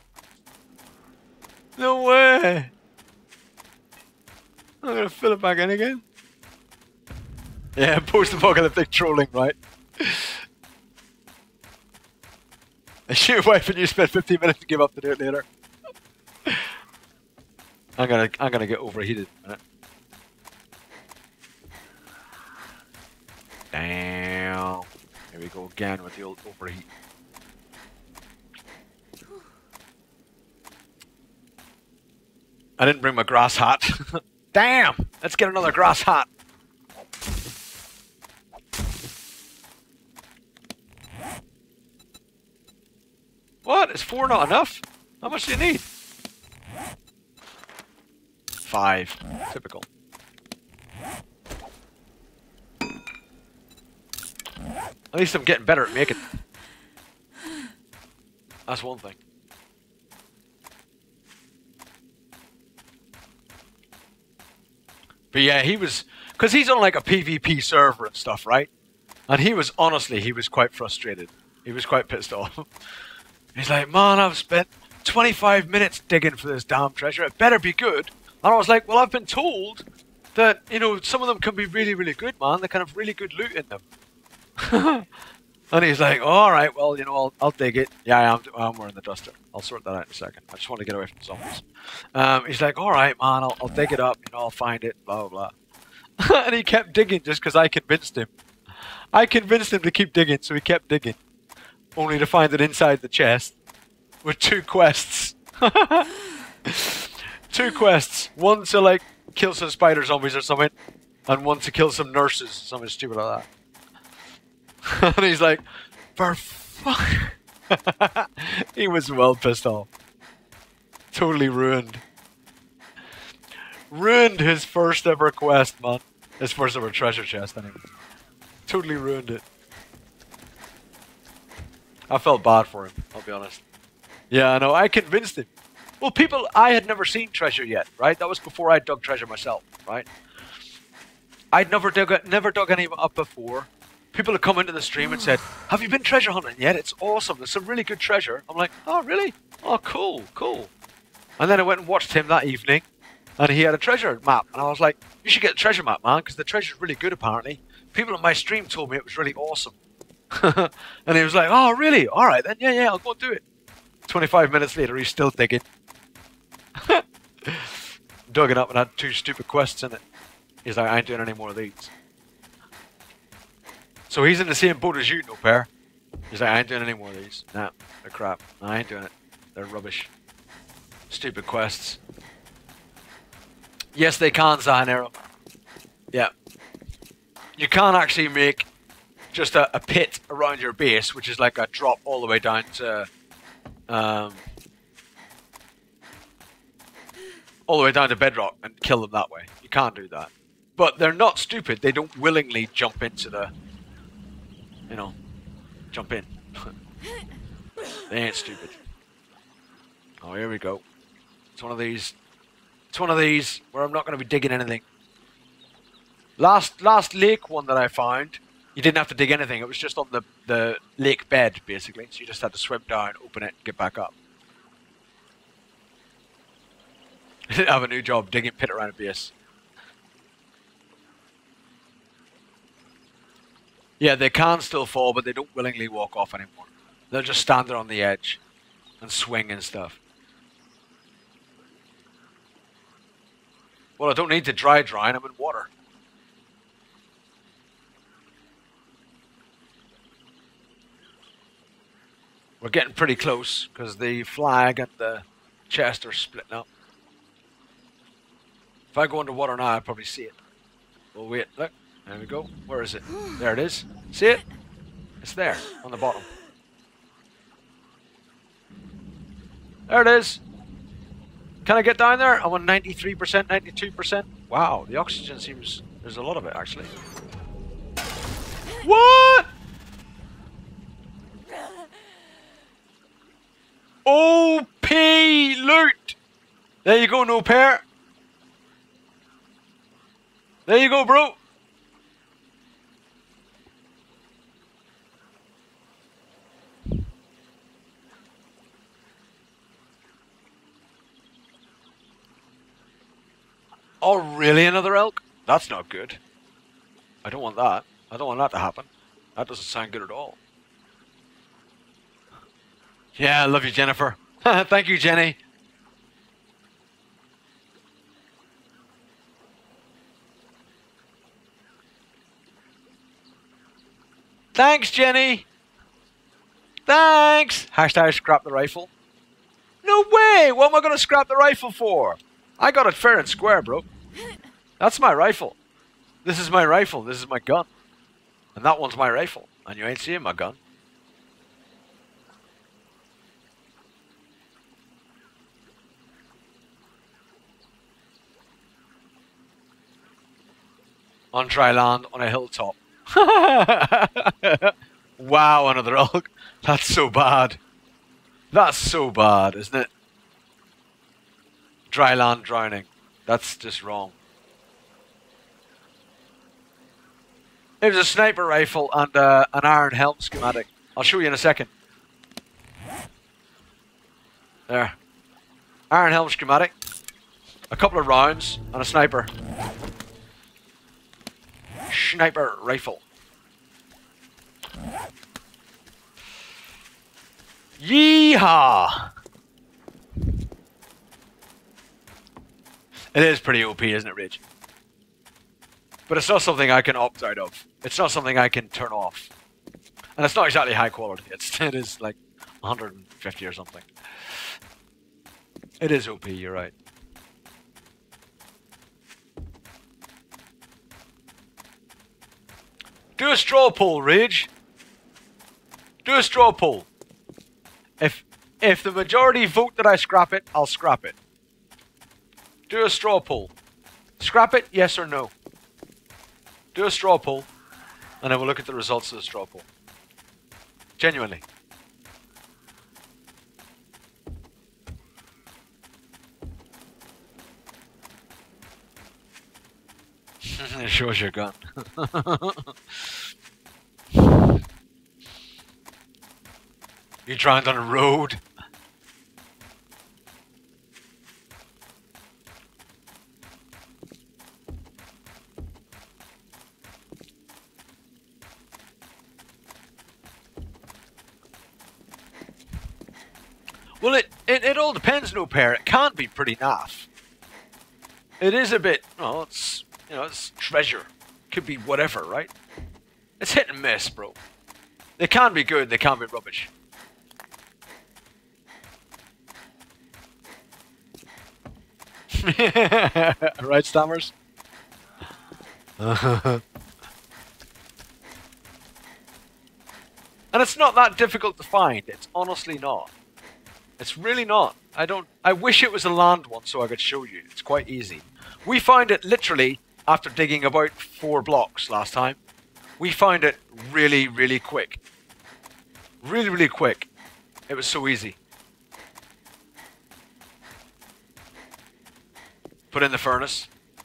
No way. I'm gonna fill it back in again. Yeah, post-apocalyptic trolling, right? Your wife and you spend fifteen minutes to give up to do it later. I'm gonna, I'm gonna get overheated in a minute. Damn. Here we go again with the old overheat. I didn't bring my grass hat. Damn! Let's get another grass hat. What? Is four not enough? How much do you need? Five. Typical. At least I'm getting better at making. That's one thing. But yeah, he was... Because he's on like a PvP server and stuff, right? And he was, honestly, he was quite frustrated. He was quite pissed off. He's like, man, I've spent twenty-five minutes digging for this damn treasure. It better be good. And I was like, well, I've been told that, you know, some of them can be really, really good, man. They can have really good loot in them. And he's like, oh, all right, well, you know, I'll, I'll dig it. Yeah, I'm, I'm wearing the duster. I'll sort that out in a second. I just want to get away from zombies. Um, he's like, all right, man, I'll, I'll dig it up. You know, I'll find it, blah, blah, blah. And he kept digging just because I convinced him. I convinced him to keep digging, so he kept digging. Only to find it inside the chest with two quests. Two quests. One to, like, kill some spider zombies or something, and one to kill some nurses, something stupid like that. And he's like, for fuck. He was well pissed off. Totally ruined. Ruined his first ever quest, man. His first ever treasure chest, anyway. Totally ruined it. I felt bad for him, I'll be honest. Yeah, I know, I convinced him. Well, people, I had never seen treasure yet, right? That was before I dug treasure myself, right? I'd never dug, never dug any up before. People had come into the stream and said, have you been treasure hunting yet? It's awesome, there's some really good treasure. I'm like, oh, really? Oh, cool, cool. And then I went and watched him that evening, and he had a treasure map. And I was like, you should get a treasure map, man, because the treasure's really good, apparently. People on my stream told me it was really awesome. And he was like, oh, really? All right, then, yeah, yeah, I'll go do it. twenty-five minutes later, he's still digging. Dug it up and had two stupid quests in it. He's like, I ain't doing any more of these. So he's in the same boat as you, no pair. He's like, I ain't doing any more of these. Nah, they're crap. I ain't doing it. They're rubbish. Stupid quests. Yes, they can, Zahanero. Yeah. You can actually make just a, a pit around your base, which is like a drop all the way down to... Um, all the way down to bedrock and kill them that way. You can't do that. But they're not stupid. They don't willingly jump into the... You know, jump in. They ain't stupid. Oh, here we go. It's one of these. It's one of these where I'm not going to be digging anything. Last last lake one that I found, you didn't have to dig anything. It was just on the, the lake bed, basically. So you just had to swim down, open it, and get back up. I didn't have a new job digging pit around a base. Yeah, they can still fall, but they don't willingly walk off anymore. They'll just stand there on the edge and swing and stuff. Well, I don't need to dry dry, and I'm in water. We're getting pretty close, because the flag and the chest are splitting up. If I go underwater now, I'll probably see it. Well, wait, look. There we go. Where is it? There it is. See it? It's there, on the bottom. There it is. Can I get down there? I'm on ninety-three percent, ninety-two percent. Wow, the oxygen seems... There's a lot of it, actually. What? O P loot! There you go, no pair. There you go, bro. Oh, really? Another elk? That's not good. I don't want that. I don't want that to happen. That doesn't sound good at all. Yeah, I love you, Jennifer. Thank you, Jenny. Thanks, Jenny. Thanks. Hashtag scrap the rifle. No way. What am I going to scrap the rifle for? I got it fair and square, bro. That's my rifle. This is my rifle. This is my gun. And that one's my rifle. And you ain't seeing my gun. On dry land, on a hilltop. Wow, another elk. That's so bad. That's so bad, isn't it? Dry land drowning. That's just wrong. It was a sniper rifle and uh, an iron helm schematic. I'll show you in a second. There. Iron helm schematic. A couple of rounds and a sniper. Sniper rifle. Yeehaw! It is pretty O P, isn't it, Rich? But it's not something I can opt out of. It's not something I can turn off. And it's not exactly high quality. It's, it is like one hundred fifty or something. It is O P, you're right. Do a straw poll, Rage. Do a straw poll. If if the majority vote that I scrap it, I'll scrap it. Do a straw poll. Scrap it, yes or no. Do a straw poll, and then we'll look at the results of the straw poll. Genuinely. It shows your gun. You drowned on a road. Well, it, it, it all depends, no pair. It can be pretty naff. It is a bit, well, it's, you know, it's treasure. Could be whatever, right? It's hit and miss, bro. They can be good, they can be rubbish. Right, Stammers? And it's not that difficult to find. It's honestly not. It's really not. I don't... I wish it was a land one so I could show you. It's quite easy. We found it literally after digging about four blocks last time. We found it really, really quick. Really, really quick. It was so easy. Put in the furnace.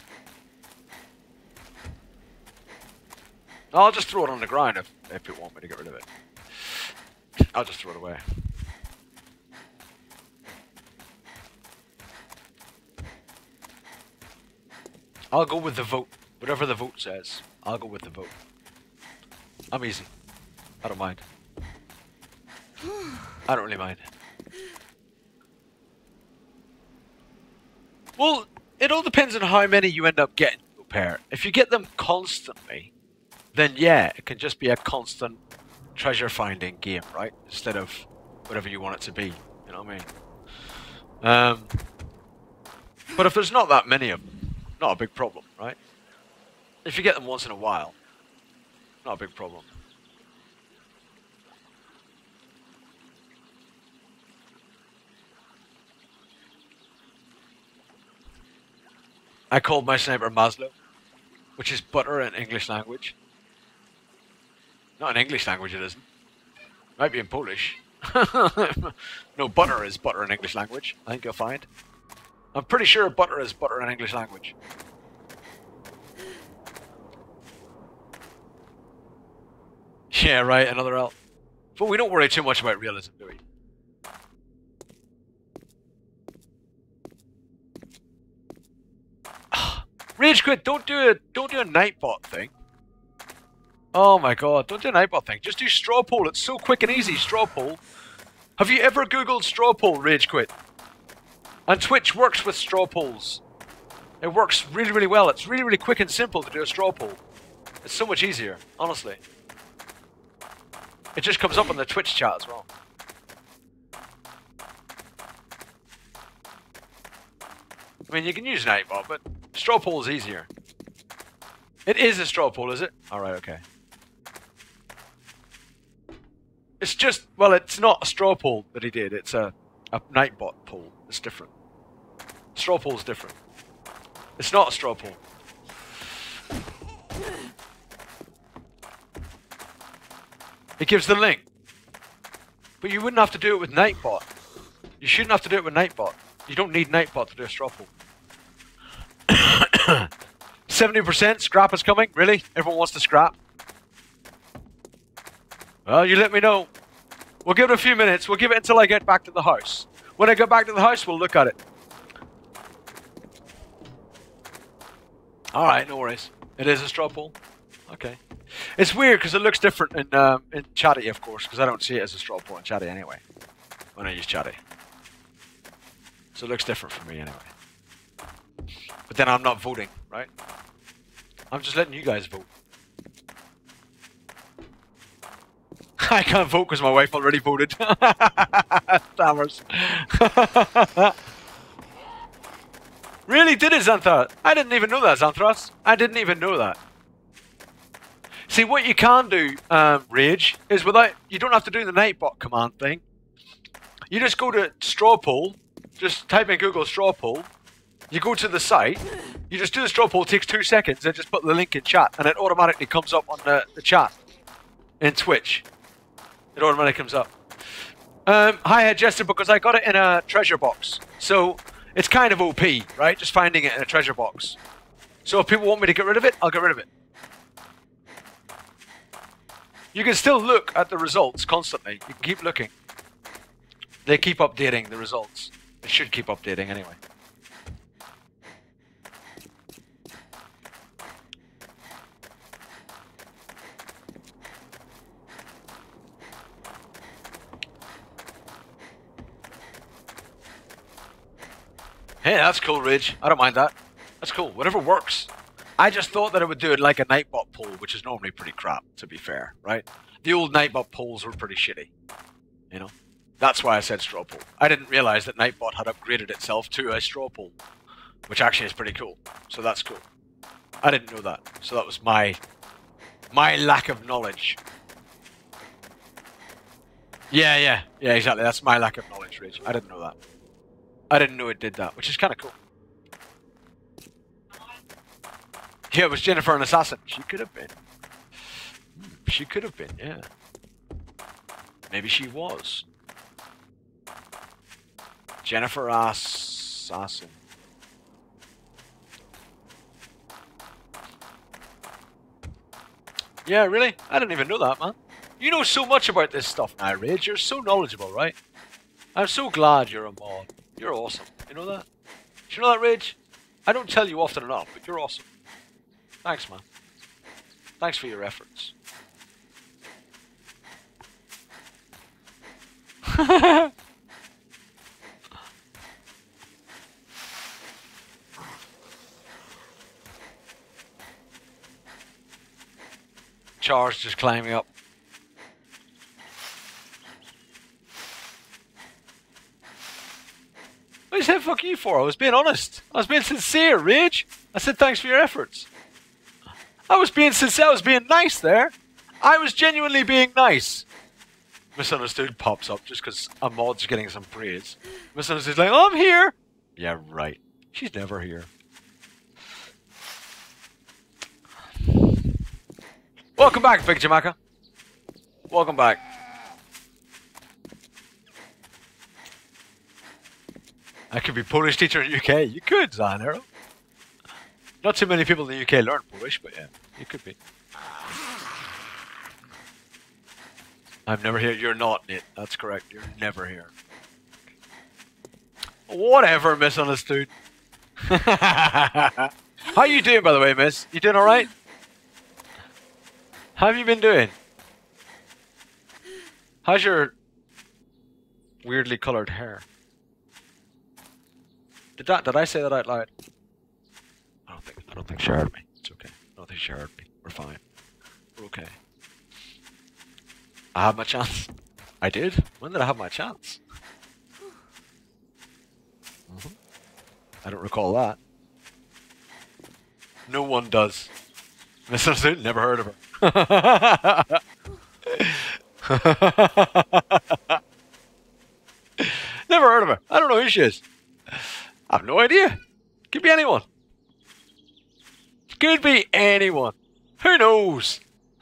I'll just throw it on the ground if, if you want me to get rid of it. I'll just throw it away. I'll go with the vote. Whatever the vote says, I'll go with the vote. I'm easy. I don't mind. I don't really mind. Well, it all depends on how many you end up getting per pair. If you get them constantly, then yeah, it can just be a constant treasure finding game, right? Instead of whatever you want it to be. You know what I mean? Um, but if there's not that many of them, not a big problem, right? If you get them once in a while, not a big problem. I called my sniper Maslow, which is butter in English language. Not in English language it isn't. Might be in Polish. No, butter is butter in English language, I think you'll find. I'm pretty sure butter is butter in English language. Yeah, right, another L. But we don't worry too much about realism, do we? Rage quit, don't do a don't do a Nightbot thing. Oh my god, don't do a Nightbot thing. Just do straw poll. It's so quick and easy, straw poll. Have you ever Googled straw poll Rage quit? And Twitch works with straw polls. It works really, really well. It's really, really quick and simple to do a straw poll. It's so much easier, honestly. It just comes up on the Twitch chat as well. I mean, you can use Nightbot, but straw poll is easier. It is a straw poll, is it? Alright, okay. It's just, well, it's not a straw poll that he did. It's a, a Nightbot poll. It's different. Straw poll is different. It's not a straw poll. It gives the link. But you wouldn't have to do it with Nightbot. You shouldn't have to do it with Nightbot. You don't need Nightbot to do a straw poll. seventy percent scrap is coming? Really? Everyone wants to scrap? Well, you let me know. We'll give it a few minutes. We'll give it until I get back to the house. When I get back to the house, we'll look at it. Alright, no worries. It is a straw poll. Okay. It's weird because it looks different in um, in Chatty, of course, because I don't see it as a straw poll in Chatty anyway. When I use Chatty. So it looks different for me anyway. But then I'm not voting, right? I'm just letting you guys vote. I can't vote because my wife already voted. Stammers. Really? Did it, Xanthras? I didn't even know that, Xanthras. I didn't even know that. See, what you can do, um, Rage, is without... You don't have to do the Nightbot command thing. You just go to straw poll. Just type in Google straw poll. You go to the site. You just do the straw poll. It takes two seconds. And just put the link in chat. And it automatically comes up on the, the chat. In Twitch. It automatically comes up. Um, hi, Jester, because I got it in a treasure box. So, it's kind of O P, right? Just finding it in a treasure box. So if people want me to get rid of it, I'll get rid of it. You can still look at the results constantly. You can keep looking. They keep updating the results. They should keep updating anyway. Hey, that's cool, Ridge. I don't mind that. That's cool. Whatever works. I just thought that it would do it like a Nightbot poll, which is normally pretty crap, to be fair, right? The old Nightbot polls were pretty shitty. You know? That's why I said straw poll. I didn't realize that Nightbot had upgraded itself to a straw poll, which actually is pretty cool. So that's cool. I didn't know that. So that was my my lack of knowledge. Yeah, yeah. Yeah, exactly. That's my lack of knowledge, Ridge. I didn't know that. I didn't know it did that, which is kind of cool. Yeah, it was Jennifer an assassin. She could have been. She could have been, yeah. Maybe she was. Jennifer Assassin. Yeah, really? I didn't even know that, man. You know so much about this stuff now, Rage. You're so knowledgeable, right? I'm so glad you're a mod. You're awesome. You know that? Do you know that, Rage? I don't tell you often enough, but you're awesome. Thanks, man. Thanks for your efforts. Char's just climbing up. What did you say fuck you for? I was being honest. I was being sincere, Rage. I said thanks for your efforts. I was being sincere. I was being nice there. I was genuinely being nice. Misunderstood pops up just because a mod's getting some praise. Misunderstood's like, oh, I'm here. Yeah, right. She's never here. Welcome back, Big Jamaica. Welcome back. I could be Polish teacher in the U K. You could, Zanero. Not too many people in the U K learn Polish, but yeah, you could be. I'm never here. You're not, Nate. That's correct. You're never here. Whatever, misunderstood. How you doing, by the way, miss? You doing alright? How have you been doing? How's your weirdly coloured hair? Did that? Did I say that out loud? I don't think. I don't think she heard me. It's okay. I don't think she heard me. We're fine. We're okay. I had my chance. I did. When did I have my chance? Mm-hmm. I don't recall that. No one does. Misunderstood? Never heard of her. Never heard of her. I don't know who she is. I have no idea. Could be anyone. Could be anyone. Who knows?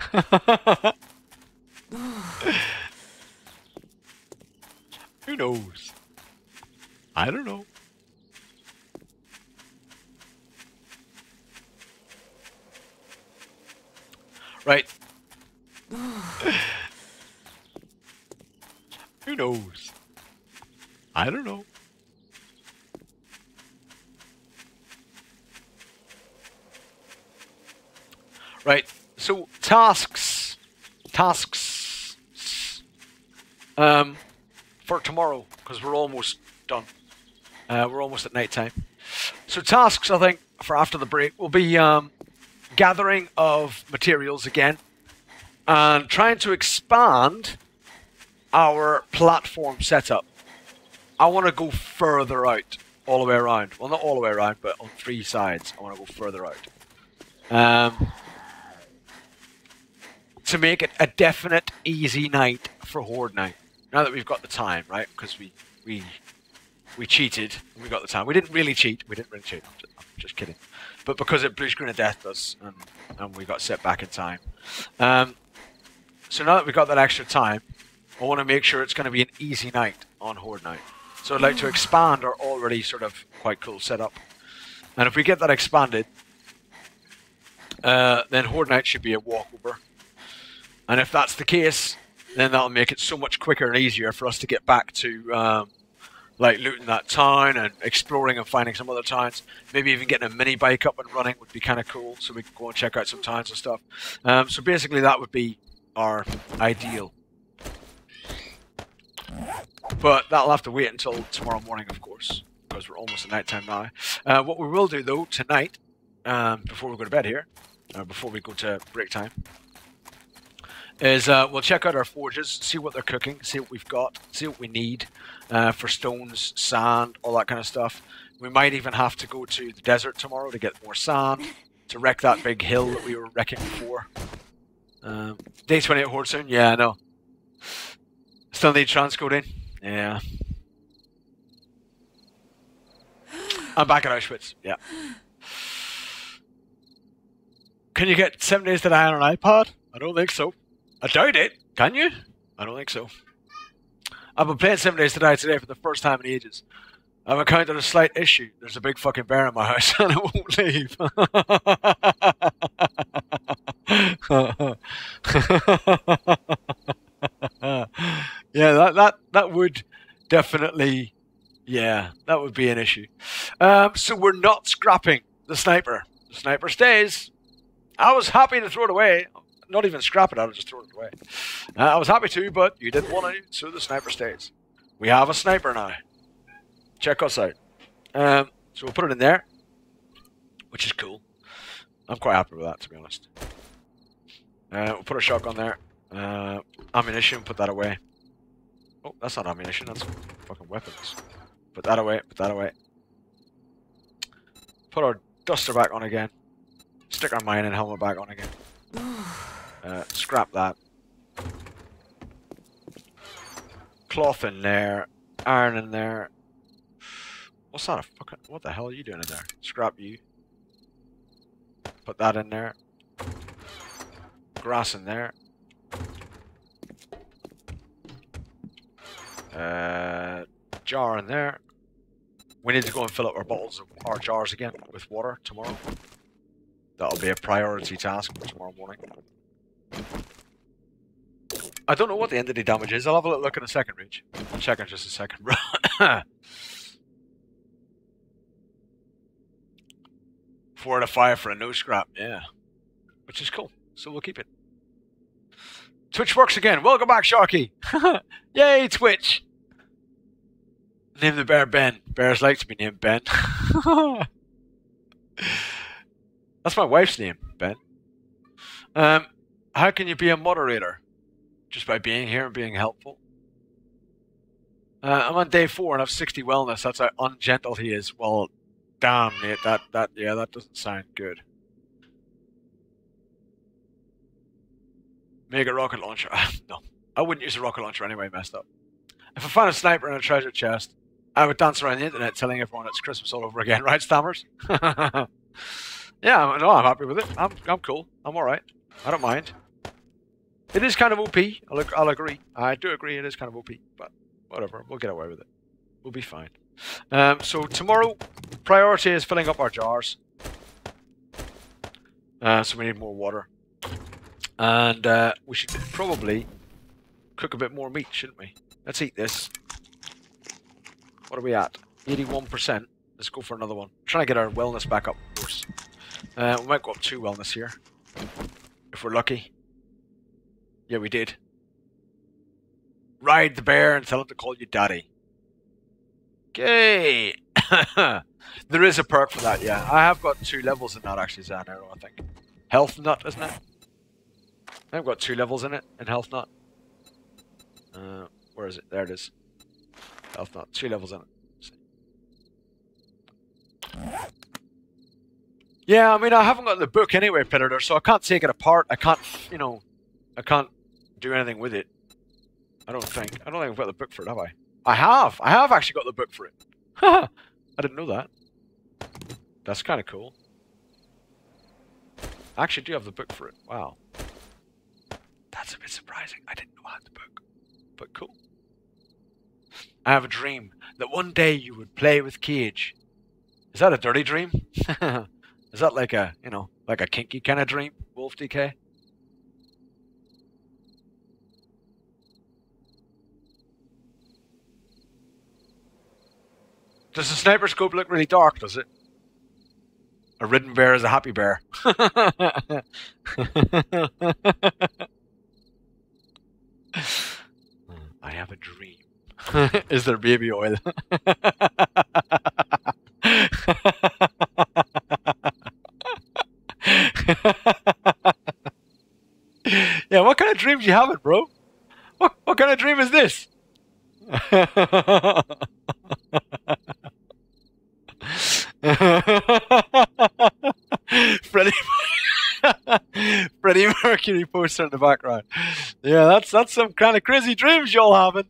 Who knows? I don't know. Right. Who knows? I don't know. Right. So tasks, tasks, um, for tomorrow because we're almost done. Uh, we're almost at night time. So tasks, I think, for after the break will be um, gathering of materials again and trying to expand our platform setup. I want to go further out, all the way around. Well, not all the way around, but on three sides. I want to go further out. Um, to make it a definite easy night for Horde night. Now that we've got the time, right? Because we we we cheated and we got the time. We didn't really cheat. We didn't really cheat. I'm just, I'm just kidding. But because it blue screen of death us and, and we got set back in time. Um, so now that we've got that extra time, I want to make sure it's going to be an easy night on Horde night. So I'd like to expand our already sort of quite cool setup. And if we get that expanded, uh, then Horde night should be a walkover. And if that's the case, then that'll make it so much quicker and easier for us to get back to um, like looting that town and exploring and finding some other towns. Maybe even getting a mini bike up and running would be kind of cool, so we can go and check out some towns and stuff. Um, so basically that would be our ideal. But that'll have to wait until tomorrow morning, of course, because we're almost at night time now. Uh, what we will do, though, tonight, um, before we go to bed here, uh, before we go to break time, is uh, we'll check out our forges, see what they're cooking, see what we've got, see what we need uh, for stones, sand, all that kind of stuff. We might even have to go to the desert tomorrow to get more sand, to wreck that big hill that we were wrecking before. Um, day twenty-eight Horde soon? Yeah, I know. Still need transcoding? Yeah. I'm back at Auschwitz, yeah. Can you get seven days to die on an iPod? I don't think so. I doubt it. Can you? I don't think so. I've been playing seven days to die today for the first time in ages. I've encountered a slight issue. There's a big fucking bear in my house and it won't leave. Yeah, that, that, that would definitely, yeah, that would be an issue. Um, so we're not scrapping the sniper. The sniper stays. I was happy to throw it away. Not even scrap it, I'll just throw it away. Uh, I was happy to, but you didn't want to, so the sniper stays. We have a sniper now. Check us out. Um, so we'll put it in there, which is cool. I'm quite happy with that, to be honest. Uh, we'll put a shotgun there. Uh, ammunition, put that away. Oh, that's not ammunition, that's fucking weapons. Put that away, put that away. Put our duster back on again. Stick our mining helmet back on again. Uh, scrap that. Cloth in there. Iron in there. What's that? A fucking, what the hell are you doing in there? Scrap you. Put that in there. Grass in there. Uh, jar in there. We need to go and fill up our bottles, of, our jars again with water tomorrow. That'll be a priority task for tomorrow morning. I don't know what the end of the damage is. I'll have a look in a second, Reach. I'll check in just a second. Four out of five for a no scrap, yeah. Which is cool. So we'll keep it. Twitch works again. Welcome back, Sharky. Yay, Twitch. Name the bear Ben. Bears like to be named Ben. That's my wife's name, Ben. Um, how can you be a moderator? Just by being here and being helpful. Uh, I'm on day four and I have sixty wellness. That's how ungentle he is. Well, damn, mate. That, that, yeah, that doesn't sound good. Make a rocket launcher. No, I wouldn't use a rocket launcher anyway, messed up. If I found a sniper in a treasure chest, I would dance around the internet telling everyone it's Christmas all over again, right, Stammers? Yeah, no, I'm happy with it. I'm, I'm cool. I'm alright. I don't mind. It is kind of O P. I'll, I'll agree. I do agree it is kind of O P, but whatever. We'll get away with it. We'll be fine. Um, so tomorrow, priority is filling up our jars. Uh, so we need more water. And uh, we should probably cook a bit more meat, shouldn't we? Let's eat this. What are we at? eighty-one percent. Let's go for another one. Trying to get our wellness back up, of course. Uh, we might go up two wellness here. If we're lucky. Yeah, we did. Ride the bear and tell him to call you daddy. Okay. There is a perk for that, yeah. I have got two levels in that actually, Zanero, I think. Health nut, isn't it? I've got two levels in it, in health nut. Uh, where is it? There it is. Health nut, two levels in it. Yeah, I mean, I haven't got the book anyway, Predator, so I can't take it apart. I can't, you know, I can't do anything with it. I don't think. I don't think I've got the book for it, have I? I have! I have actually got the book for it. Haha! I didn't know that. That's kind of cool. I actually do have the book for it. Wow. That's a bit surprising. I didn't know I had the book. But cool. I have a dream that one day you would play with Cage. Is that a dirty dream? Is that like a, you know, like a kinky kind of dream, Wolf D K? Does the sniper scope look really dark, does it? A ridden bear is a happy bear. I have a dream. Is there baby oil? Yeah, what kind of dreams you having, bro? What what kind of dream is this? Freddie Freddie Mercury poster in the background. Yeah, that's that's some kind of crazy dreams y'all having.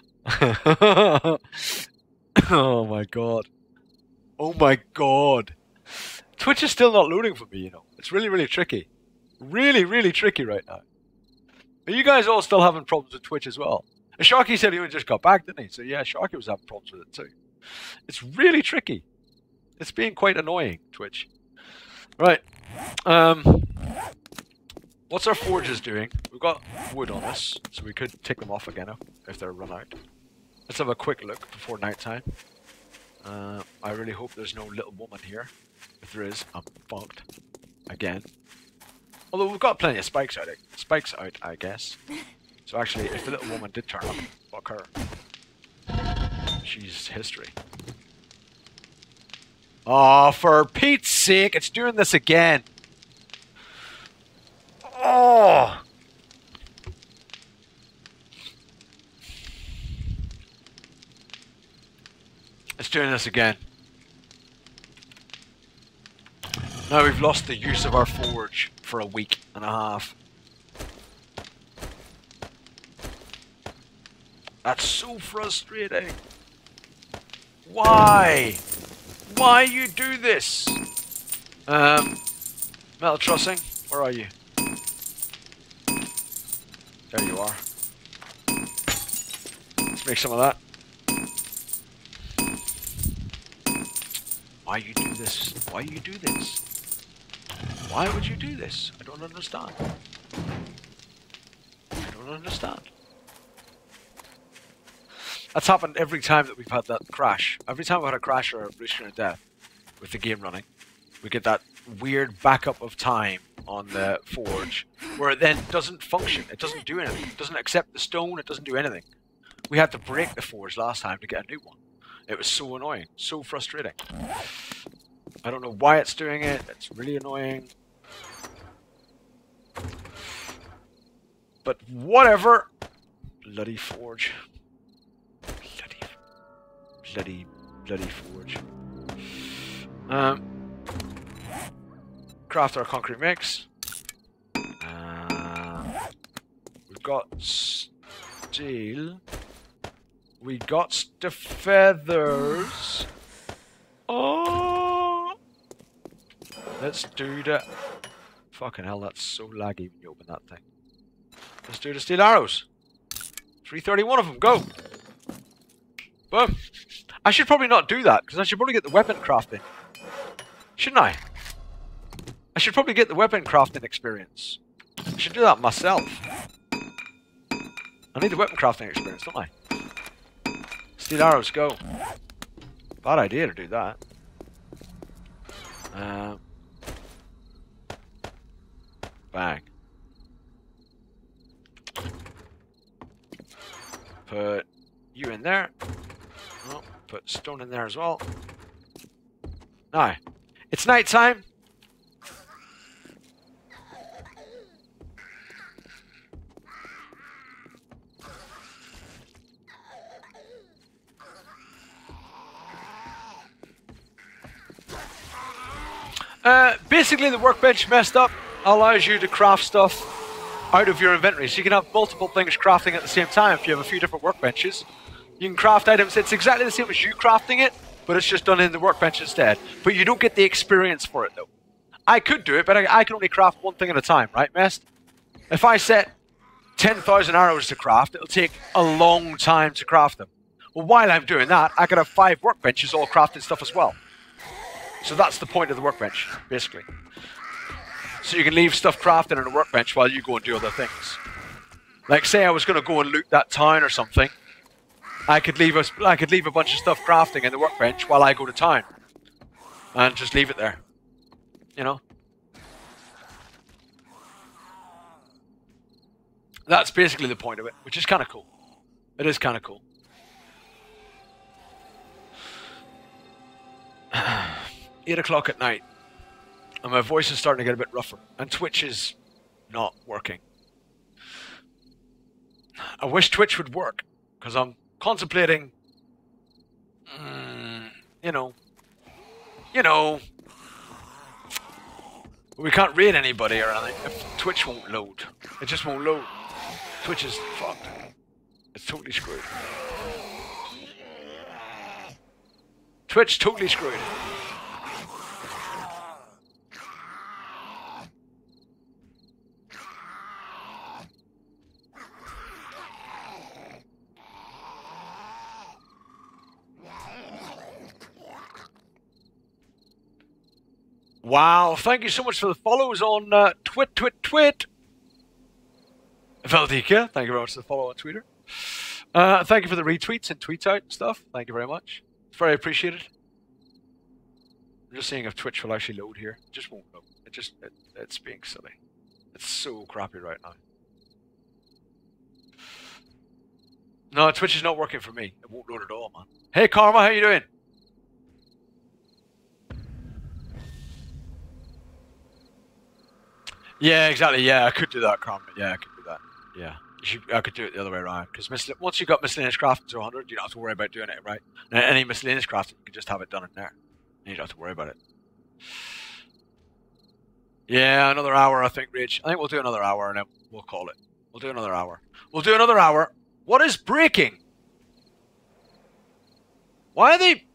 Oh my god. Oh my god. Twitch is still not loading for me, you know. It's really, really tricky. Really, really tricky right now. Are you guys all still having problems with Twitch as well? And Sharky said he only just got back, didn't he? So yeah, Sharky was having problems with it too. It's really tricky. It's being quite annoying, Twitch. Right. Um, what's our forges doing? We've got wood on us, so we could take them off again if they're run out. Let's have a quick look before night time. Uh, I really hope there's no little woman here. If there is, I'm fucked. Again. Although we've got plenty of spikes out. Spikes out, I guess. So actually, if the little woman did turn up, fuck her. She's history. Oh, for Pete's sake, it's doing this again. Oh! It's doing this again. Now we've lost the use of our forge for a week and a half. That's so frustrating. Why? Why you do this? Um, metal trussing, where are you? There you are. Let's make some of that. Why you do this? Why you do this? Why would you do this? I don't understand. I don't understand. That's happened every time that we've had that crash. Every time we've had a crash or a breaching or death with the game running, we get that weird backup of time on the forge where it then doesn't function. It doesn't do anything. It doesn't accept the stone. It doesn't do anything. We had to break the forge last time to get a new one. It was so annoying. So frustrating. I don't know why it's doing it. It's really annoying. But whatever. Bloody forge. Bloody, bloody, bloody forge. Um, craft our concrete mix. Uh, we've got steel. We got the feathers. Oh, let's do the. Fucking hell, that's so laggy when you open that thing. Let's do the steel arrows. three thirty-one of them, go! Boom! I should probably not do that, because I should probably get the weapon crafting. Shouldn't I? I should probably get the weapon crafting experience. I should do that myself. I need the weapon crafting experience, don't I? Steel arrows, go. Bad idea to do that. Um, bang. Put you in there. Oh, put stone in there as well. Now, it's night time. Uh, basically, the workbench messed up allows you to craft stuff out of your inventory, so you can have multiple things crafting at the same time. If you have a few different workbenches, you can craft items. It's exactly the same as you crafting it, but it's just done in the workbench instead. But you don't get the experience for it, though. I could do it, but I, I can only craft one thing at a time, right, Mest? If I set ten thousand arrows to craft, it'll take a long time to craft them. Well, while I'm doing that, I could have five workbenches all crafting stuff as well. So that's the point of the workbench, basically. So you can leave stuff crafted in a workbench while you go and do other things. Like, say I was going to go and loot that town or something, I could leave a, I could leave a bunch of stuff crafting in the workbench while I go to town, and just leave it there. You know. That's basically the point of it, which is kind of cool. It is kind of cool. Eight o'clock at night, and my voice is starting to get a bit rougher, and Twitch is not working. I wish Twitch would work, because I'm contemplating, mm, you know, you know, we can't raid anybody or anything if Twitch won't load. It just won't load. Twitch is fucked. It's totally screwed. Twitch totally screwed. Wow, thank you so much for the follows on uh, Twit, Twit, Twit. Valdika, thank you very much for the follow on Twitter. Uh, thank you for the retweets and tweets out and stuff. Thank you very much. It's very appreciated. I'm just seeing if Twitch will actually load here. It just won't load. It just, it, it's being silly. It's so crappy right now. No, Twitch is not working for me. It won't load at all, man. Hey, Karma, how you doing? Yeah, exactly. Yeah, I could do that, Karma. Yeah, I could do that. Yeah, you should, I could do it the other way around. Because once you've got miscellaneous crafting to one hundred, you don't have to worry about doing it, right? And any miscellaneous crafting, you can just have it done in there. And you don't have to worry about it. Yeah, another hour, I think, Rich. I think we'll do another hour and then we'll call it. We'll do another hour. We'll do another hour. What is breaking? Why are they...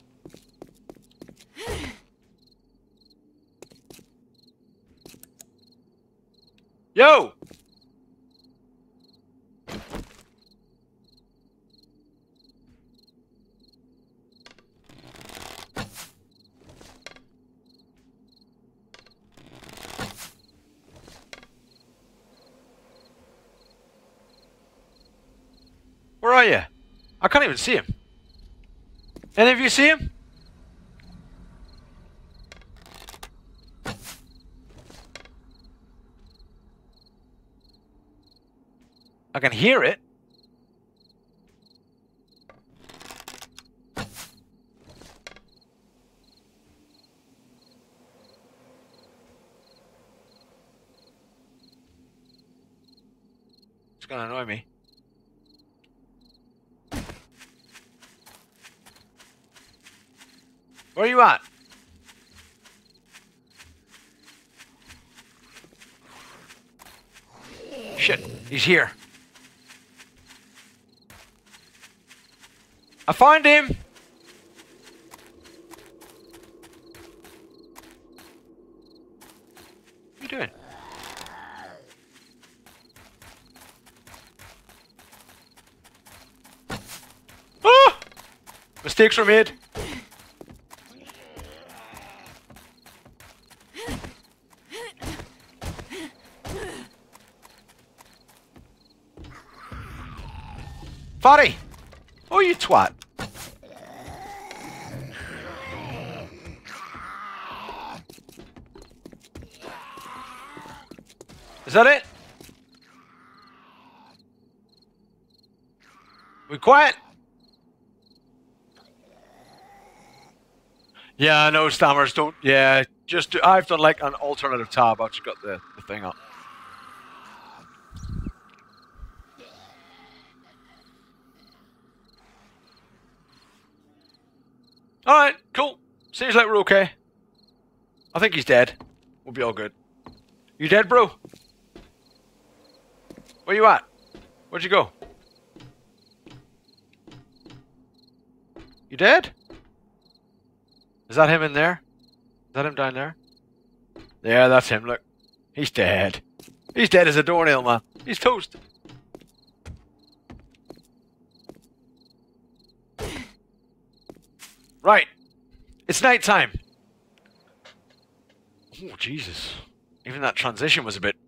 Yo! are you? I can't even see him. Any of you see him? I can hear it. It's gonna annoy me. Where are you at? Shit, he's here. I found him! What are you doing? Ah! Mistakes were made. Fatty! Oh, you twat. Is that it? We quiet? Yeah, no stammers, don't, yeah, just, do, I've done like an alternative tab, I've just got the, the thing up. Alright, cool. Seems like we're okay. I think he's dead. We'll be all good. You dead, bro? Where you at? Where'd you go? You dead? Is that him in there? Is that him down there? Yeah, that's him, look. He's dead. He's dead as a doornail, man. He's toast. Right. It's night time. Oh, Jesus. Even that transition was a bit...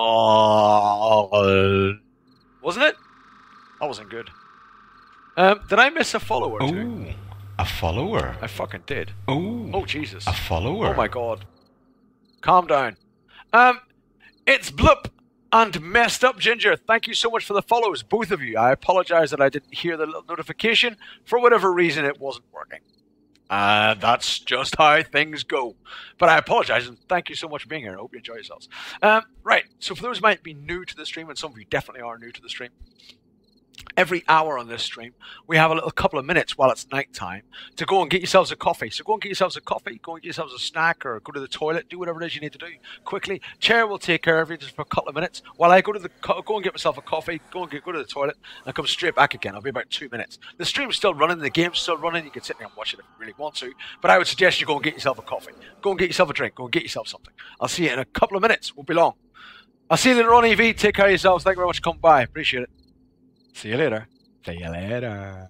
Oh, wasn't it? That wasn't good. Um, did I miss a follower oh, too? A follower? I fucking did. Oh. Oh, Jesus. A follower? Oh, my God. Calm down. Um, it's Bloop and Messed Up Ginger. Thank you so much for the follows, both of you. I apologize that I didn't hear the little notification. For whatever reason, it wasn't working. Uh, that's just how things go. But I apologize, and thank you so much for being here. I hope you enjoy yourselves. Um, right, so for those who might be new to the stream, and some of you definitely are new to the stream, every hour on this stream, we have a little couple of minutes while it's night time to go and get yourselves a coffee. So go and get yourselves a coffee, go and get yourselves a snack, or go to the toilet, do whatever it is you need to do quickly. Chair will take care of you just for a couple of minutes while I go to the go and get myself a coffee, go and get, go to the toilet, and come straight back again. I'll be about two minutes. The stream's still running, the game's still running. You can sit there and watch it if you really want to, but I would suggest you go and get yourself a coffee. Go and get yourself a drink. Go and get yourself something. I'll see you in a couple of minutes. Won't be long. I'll see you later on, E V. Take care of yourselves. Thank you very much for coming by. Appreciate it. See you later. See you later.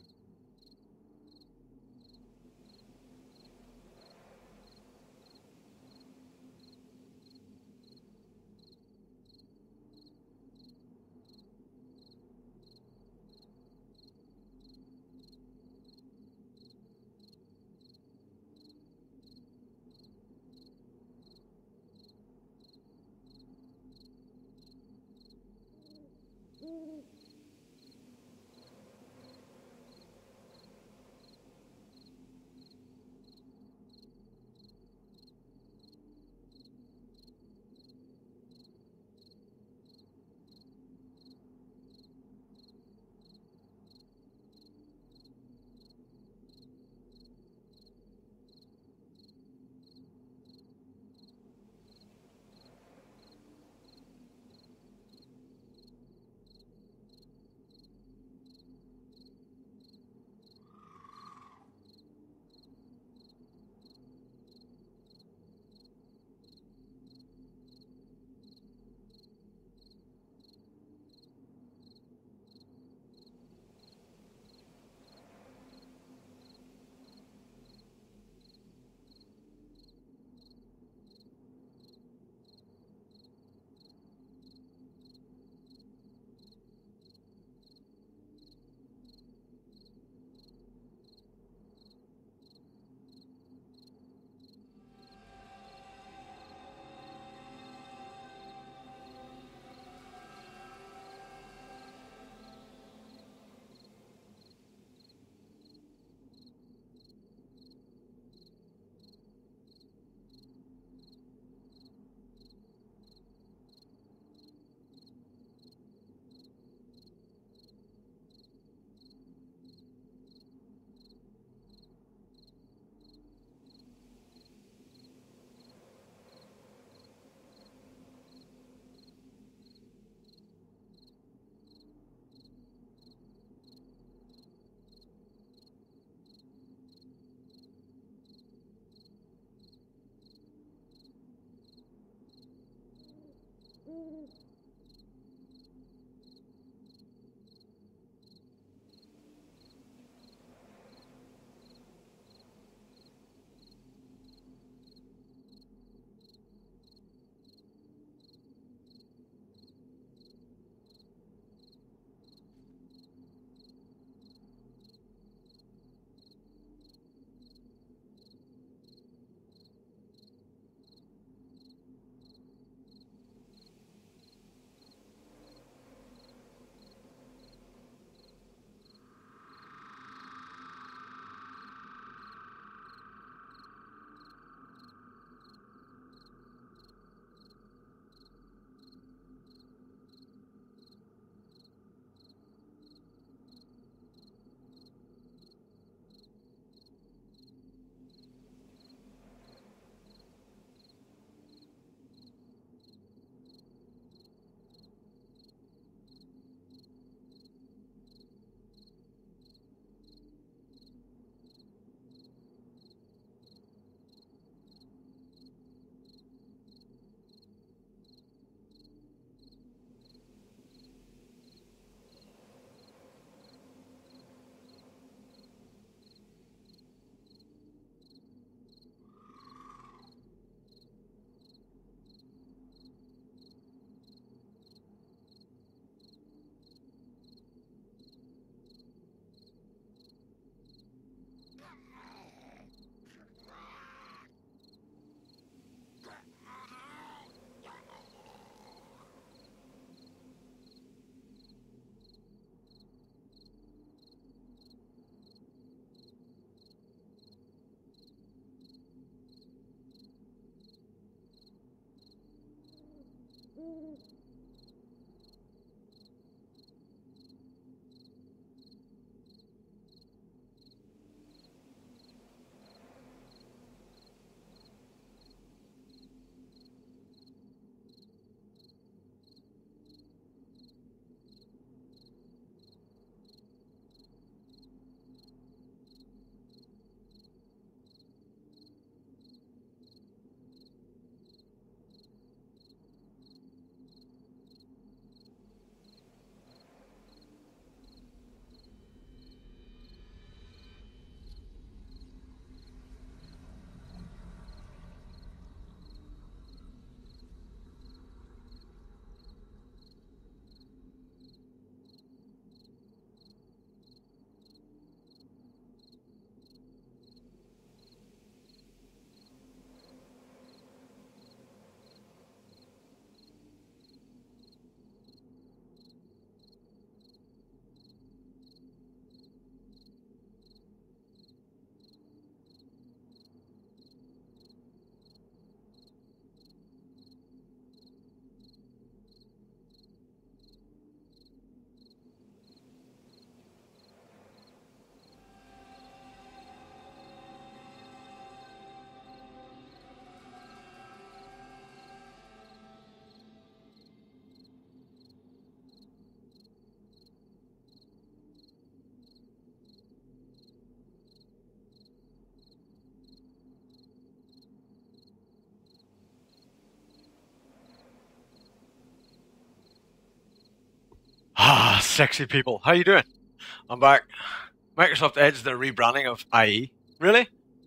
Ah, sexy people. How you doing? I'm back. Microsoft Edge, the rebranding of I E. Really?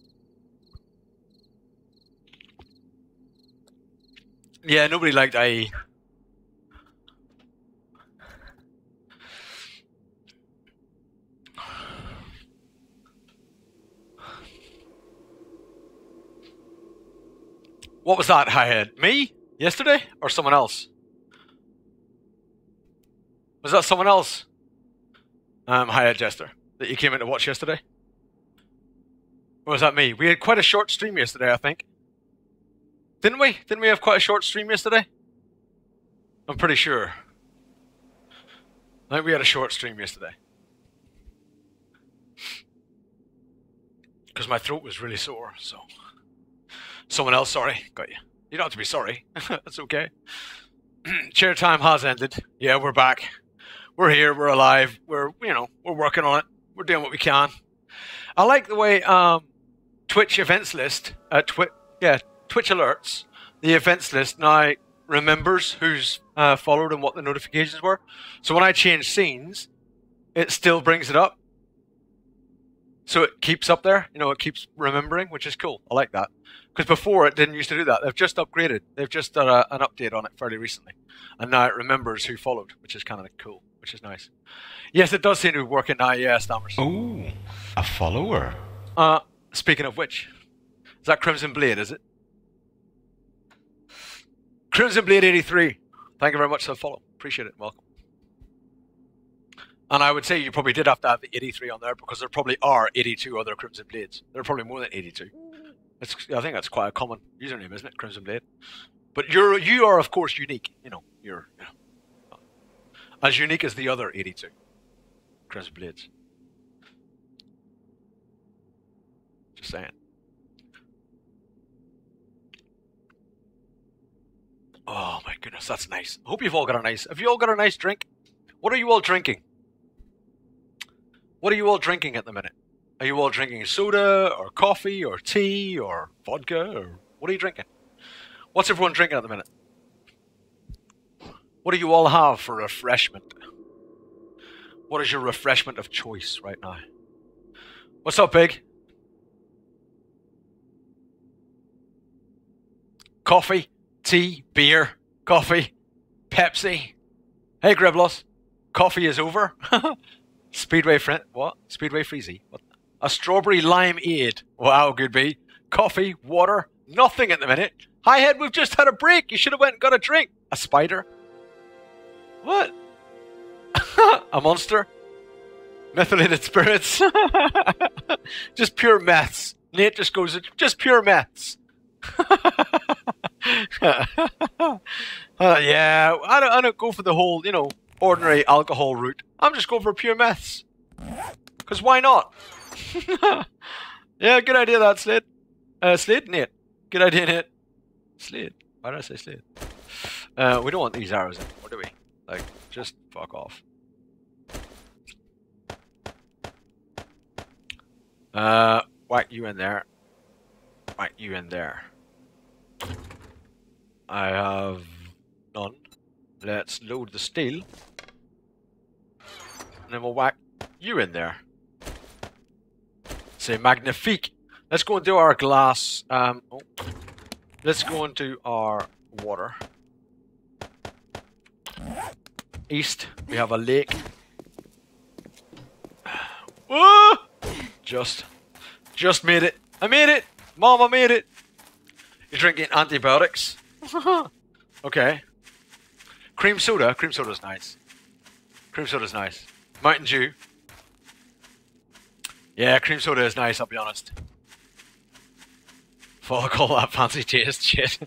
Yeah, nobody liked I E. What was that, Highhead? Me? Yesterday? Or someone else? Was that someone else? Um, Highhead Jester, that you came in to watch yesterday? Or was that me? We had quite a short stream yesterday, I think. Didn't we? Didn't we have quite a short stream yesterday? I'm pretty sure. I think we had a short stream yesterday. Because my throat was really sore, so... Someone else, sorry. Got you. You don't have to be sorry. That's okay. Chair time has ended. Yeah, we're back. We're here. We're alive. We're, you know, we're working on it. We're doing what we can. I like the way um, Twitch events list, uh, twi yeah, Twitch alerts, the events list now remembers who's uh, followed and what the notifications were. So when I change scenes, it still brings it up. So it keeps up there, you know, it keeps remembering, which is cool. I like that. Because before it didn't used to do that. They've just upgraded. They've just done a, an update on it fairly recently. And now it remembers who followed, which is kind of cool, which is nice. Yes, it does seem to be working now, yeah, Stammers. Oh, a follower. Uh, speaking of which, is that Crimson Blade, is it? Crimson Blade eighty-three. Thank you very much for the follow. Appreciate it. Welcome. And I would say you probably did have to have the eighty-three on there because there probably are eighty-two other Crimson Blades. There are probably more than eighty-two. It's, I think that's quite a common username, isn't it, Crimson Blade? But you're you are of course unique. You know, you're you know, as unique as the other eighty-two Crimson Blades. Just saying. Oh my goodness, that's nice. I hope you've all got a nice. Have you all got a nice drink? What are you all drinking? What are you all drinking at the minute? Are you all drinking soda or coffee or tea or vodka or what are you drinking? What's everyone drinking at the minute? What do you all have for refreshment? What is your refreshment of choice right now? What's up, Big? Coffee, tea, beer, coffee, Pepsi. Hey, Griblos. Coffee is over. Speedway friend. What? Speedway Freezy. What? A strawberry limeade. Wow, good be. Coffee, water, nothing at the minute. Hi, Head, we've just had a break. You should have went and got a drink. A spider. What? A monster. Methylated spirits. Just pure meths. Nate just goes, just pure meths. uh, yeah, I don't, I don't go for the whole, you know, ordinary alcohol route. I'm just going for pure meths. Because why not? Yeah, good idea that, Slade. Uh, Slade? Nate. Good idea, Nate. Slade. Why did I say Slade? Uh, we don't want these arrows in, or do we? Like, just fuck off. Uh, whack you in there. Whack you in there. I have none. Let's load the steel. And then we'll whack you in there. Say magnifique. Let's go into our glass. Um, oh. Let's go into our water. East, we have a lake. Whoa! Just, just made it. I made it. Mom, I made it. You're drinking antibiotics. Okay. Cream soda. Cream soda's nice. Cream soda's nice. Mountain Dew. Yeah, cream soda is nice, I'll be honest. Fuck all that fancy taste shit.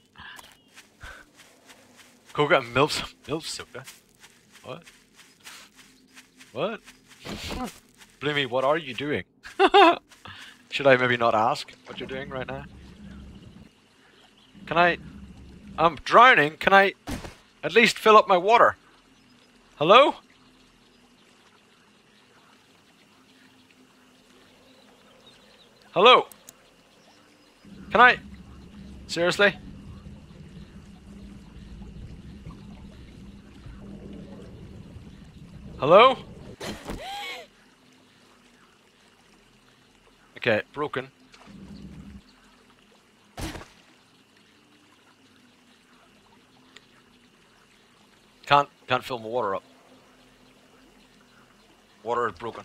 Coca and milk, milk soda. What? What? Bloomy, what are you doing? Should I maybe not ask what you're doing right now? Can I... I'm drowning. Can I at least fill up my water? Hello? Hello? Can I... Seriously? Hello? Okay, broken. Can't, can't fill my water up. Water is broken.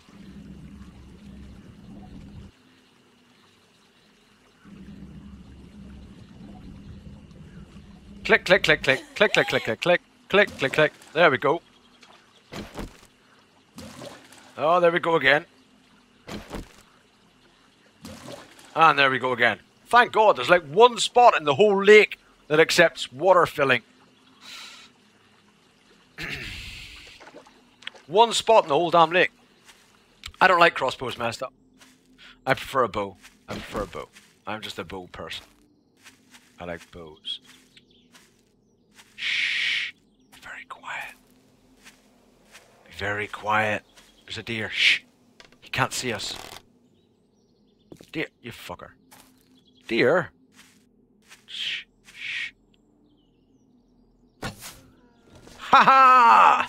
Click, click, click, click, click, click, click, click, click, click, click, click. There we go. Oh, there we go again. And there we go again. Thank God, there's like one spot in the whole lake that accepts water filling. One spot in the whole damn lake. I don't like crossbows messed up. I prefer a bow. I prefer a bow. I'm just a bow person. I like bows. Shh. Be very quiet. Be very quiet. There's a deer. Shh. He can't see us. Deer. You fucker. Deer. Shh. Shh. Ha ha!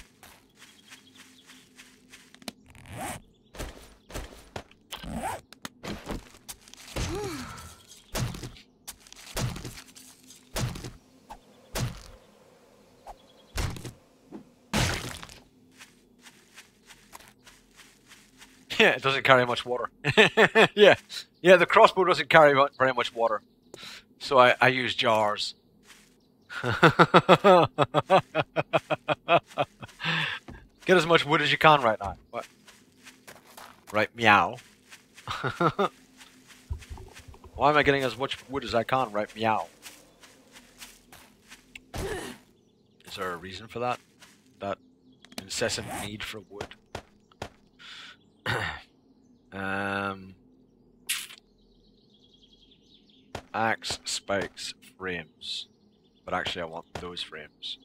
Yeah, it doesn't carry much water. yeah, yeah, the crossbow doesn't carry very much water, so I, I use jars. Get as much wood as you can right now. What? Right, meow. Why am I getting as much wood as I can? Right, meow. Is there a reason for that? That incessant need for wood. um, axe, spikes, frames. But actually I want those frames.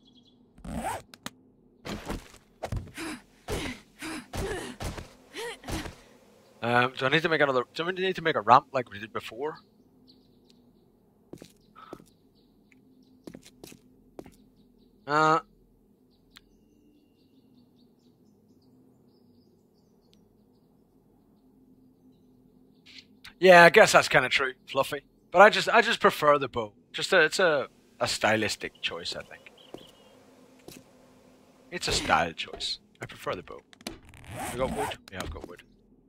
Um, do I need to make another... Do I need to make a ramp like we did before? Uh... Yeah, I guess that's kind of true, Fluffy. But I just, I just prefer the bow. Just a, it's a, a stylistic choice, I think. It's a style choice. I prefer the bow. You got wood? Yeah, I've got wood.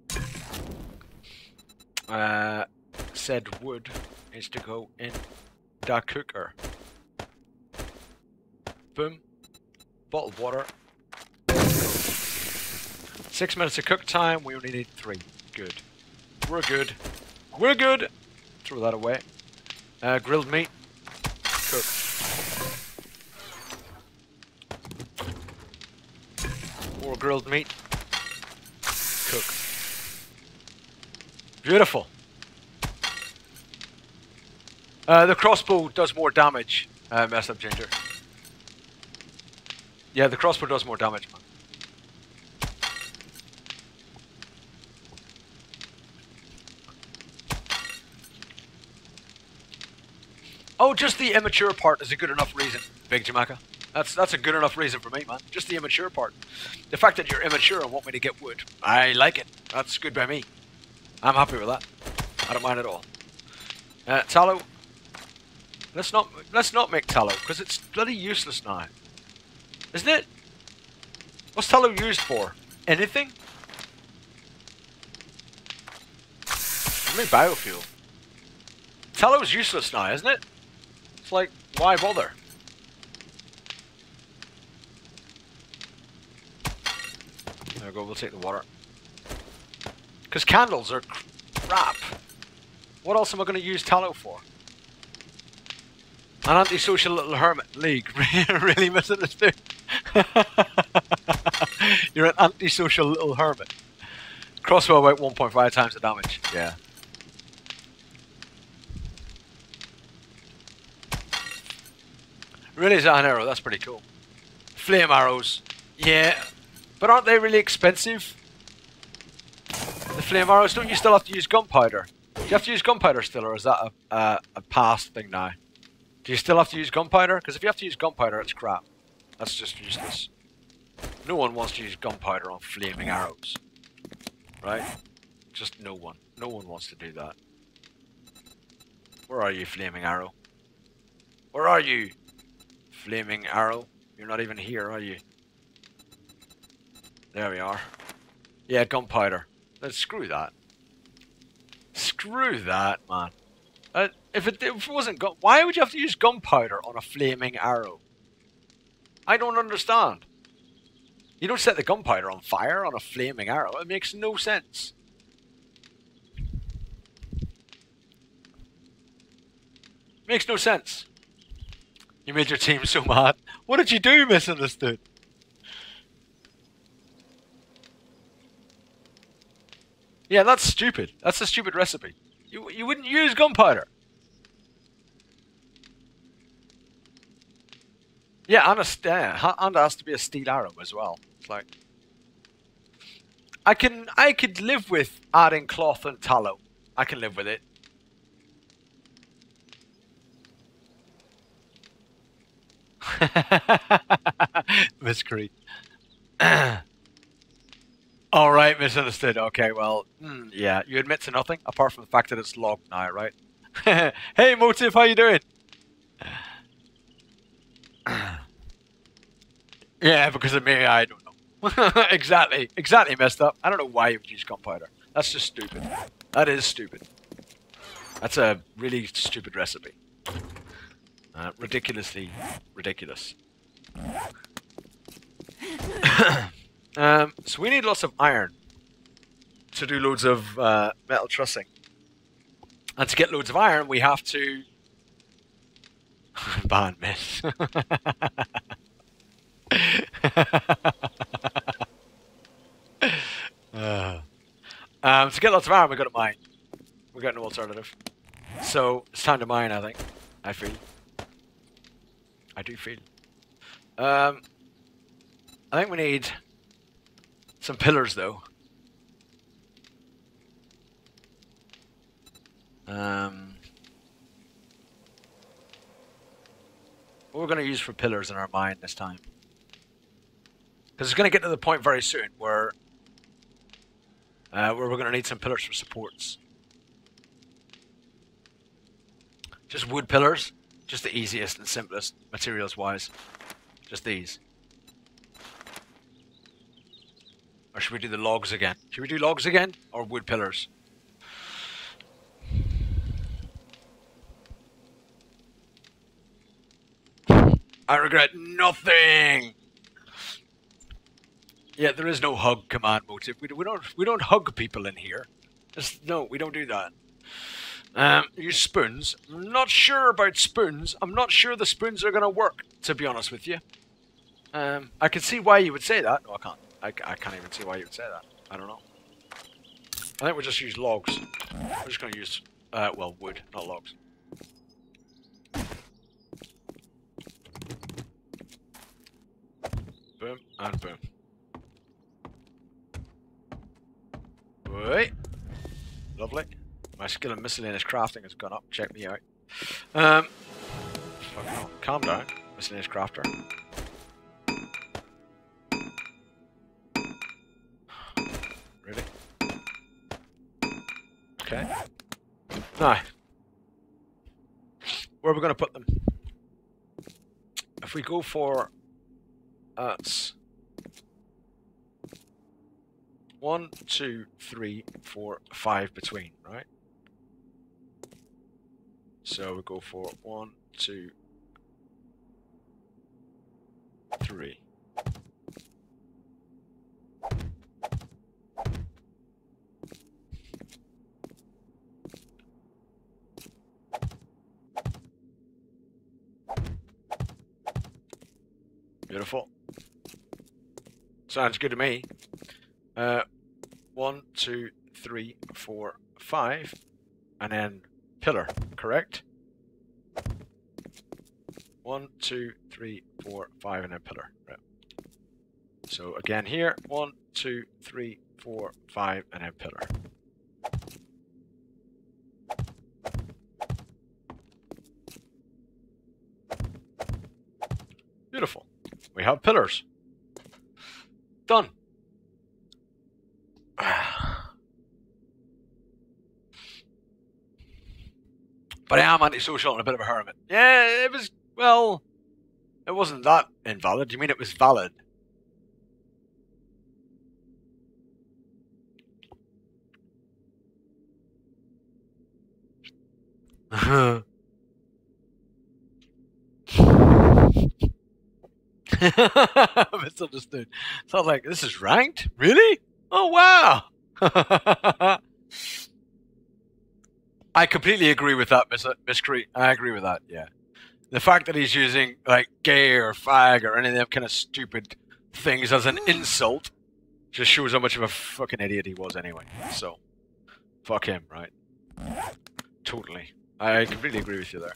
Uh, said wood is to go in the cooker. Boom. Bottled water. Six minutes of cook time. We only need three. Good. We're good. We're good. Throw that away. Uh, grilled meat. Cook. More grilled meat. Cook. Beautiful. Uh, the crossbow does more damage. Uh, messed up ginger. Yeah, the crossbow does more damage, man. Oh, just the immature part is a good enough reason, Big Jamaica. That's that's a good enough reason for me, man. Just the immature part. The fact that you're immature and want me to get wood, I like it. That's good by me. I'm happy with that. I don't mind at all. Uh, tallow. Let's not let's not make tallow because it's bloody useless now, isn't it? What's tallow used for? Anything? Make biofuel. Tallow's useless now, isn't it? It's like, why bother? There we go, we'll take the water. Because candles are crap. What else am I going to use tallow for? An antisocial little hermit league. Really missing this dude? You're an antisocial little hermit. Crossbow about one point five times the damage. Yeah. Really is that an arrow? That's pretty cool. Flame arrows. Yeah. But aren't they really expensive? The flame arrows, don't you still have to use gunpowder? Do you have to use gunpowder still, or is that a, a, a past thing now? Do you still have to use gunpowder? Because if you have to use gunpowder, it's crap. That's just useless. No one wants to use gunpowder on flaming arrows. Right? Just no one. No one wants to do that. Where are you, flaming arrow? Where are you? Flaming arrow. You're not even here, are you? There we are. Yeah, gunpowder. Let's screw that. Screw that, man. Uh, if, it, if it wasn't gun, why would you have to use gunpowder on a flaming arrow? I don't understand. You don't set the gunpowder on fire on a flaming arrow. It makes no sense. Makes no sense. You made your team so mad. What did you do, misunderstood? Yeah, that's stupid. That's a stupid recipe. You you wouldn't use gunpowder. Yeah, and, a, yeah, and it has to be a steel arrow as well. It's like I can I could live with adding cloth and tallow. I can live with it. Miscreant. All right, misunderstood. Okay, well, mm, yeah, you admit to nothing apart from the fact that it's logged now, right? Hey, Motive, how you doing? Yeah, because of me, I don't know. exactly, exactly messed up. I don't know why you would use gunpowder. That's just stupid. That is stupid. That's a really stupid recipe. Uh, ridiculously ridiculous. um, so we need lots of iron to do loads of uh, metal trussing. And to get loads of iron, we have to... Ban miss. uh, um, to get lots of iron, we've got to mine. We've got no alternative. So, it's time to mine, I think. I feel. I do feel. Um, I think we need some pillars, though. Um, what we're going to use for pillars in our mine this time. Because it's going to get to the point very soon where, uh, where we're going to need some pillars for supports. Just wood pillars. Just the easiest and simplest materials-wise. Just these. Or should we do the logs again? Should we do logs again? Or wood pillars? I regret nothing! Yeah, there is no hug command motive. We, we don't we don't hug people in here. Just, no, we don't do that. Um, use spoons. I'm not sure about spoons. I'm not sure the spoons are going to work, to be honest with you. Um, I can see why you would say that. No, I can't. I, I can't even see why you would say that. I don't know. I think we'll just use logs. We're just going to use, uh, well, wood, not logs. Boom, and boom. Wait. Lovely. My skill in miscellaneous crafting has gone up. Check me out. Um, fuck no. Calm down, miscellaneous crafter. Really? Okay. Now, where are we going to put them? If we go for that's one, two, three, four, five between, right? So we go for one, two, three. Beautiful. Sounds good to me. Uh, one, two, three, four, five, and then pillar, correct? One, two, three, four, five, and then pillar. Right. So again here, one, two, three, four, five, and then pillar. Beautiful. We have pillars. Done. But I am antisocial and a bit of a hermit. Yeah, it was, well, it wasn't that invalid. You mean it was valid? Misunderstood. So like, this is ranked? Really? Oh, wow. I completely agree with that, Miss Miscreant. I agree with that, yeah. The fact that he's using, like, gay or fag or any of them kind of stupid things as an insult just shows how much of a fucking idiot he was anyway. So, fuck him, right? Totally. I completely agree with you there.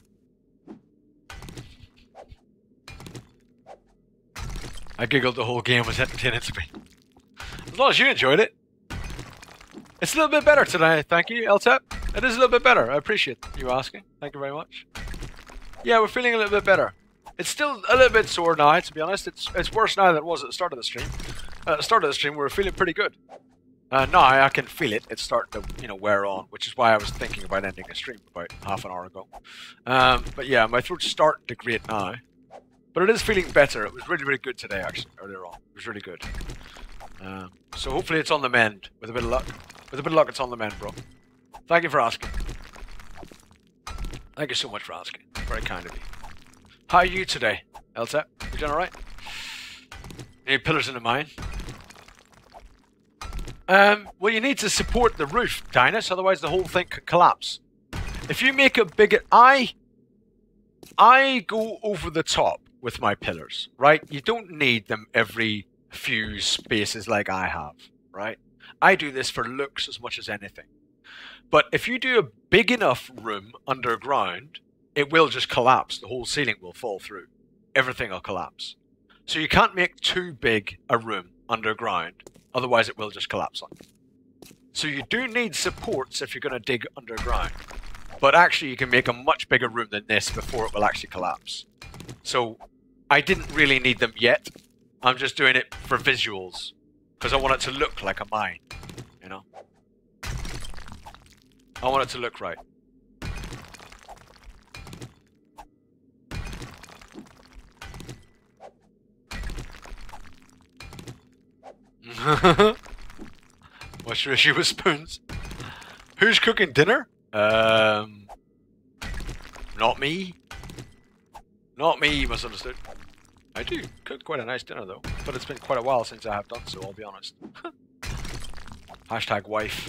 I giggled the whole game was entertaining to me. As long as you enjoyed it. It's a little bit better today, thank you, L T A P. It is a little bit better. I appreciate you asking. Thank you very much. Yeah, we're feeling a little bit better. It's still a little bit sore now, to be honest. It's it's worse now than it was at the start of the stream. Uh, at the start of the stream, we were feeling pretty good. Uh, now I can feel it. It's starting to, you know, wear on, which is why I was thinking about ending the stream about half an hour ago. Um, but yeah, my throat's starting to grate now. But it is feeling better. It was really, really good today, actually, earlier on. It was really good. Um, so hopefully it's on the mend, with a bit of luck. With a bit of luck, it's on the mend, bro. Thank you for asking. Thank you so much for asking. Very kind of you. How are you today, Elsa? You doing alright? Any pillars in the mine? Um, well, you need to support the roof, Dinus, otherwise the whole thing could collapse. If you make it bigger... I... I go over the top with my pillars, right? You don't need them every few spaces like I have, right? I do this for looks as much as anything. But if you do a big enough room underground, it will just collapse. The whole ceiling will fall through. Everything will collapse. So you can't make too big a room underground, otherwise it will just collapse on you. So you do need supports if you're going to dig underground. But actually you can make a much bigger room than this before it will actually collapse. So I didn't really need them yet. I'm just doing it for visuals. Because I want it to look like a mine. You know? I want it to look right. What's your issue with spoons? Who's cooking dinner? Um, not me. Not me, you misunderstood. I do cook quite a nice dinner though, but it's been quite a while since I have done so, I'll be honest. Hashtag wife.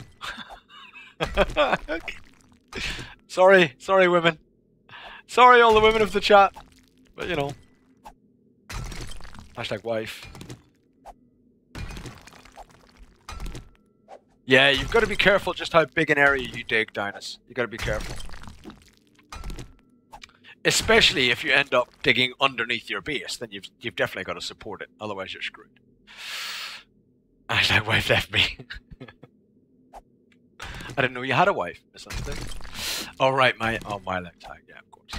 Sorry, sorry women. Sorry all the women of the chat. But you know. Hashtag wife. Yeah, you've got to be careful just how big an area you dig, Dinus. You've got to be careful. Especially if you end up digging underneath your base, then you've you've definitely got to support it. Otherwise you're screwed. Hashtag wife left me. I didn't know you had a wife. Misunderstood. Oh right, my oh my left tag, yeah, of course.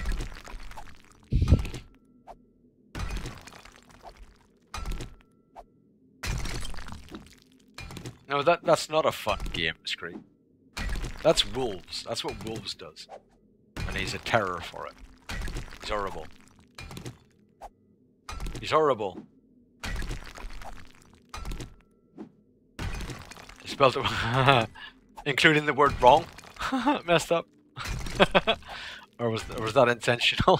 No, that that's not a fun game, Scream. That's Wolves. That's what Wolves does. And he's a terror for it. He's horrible. He's horrible. He spelled it including the word wrong. Messed up. or was or was that intentional?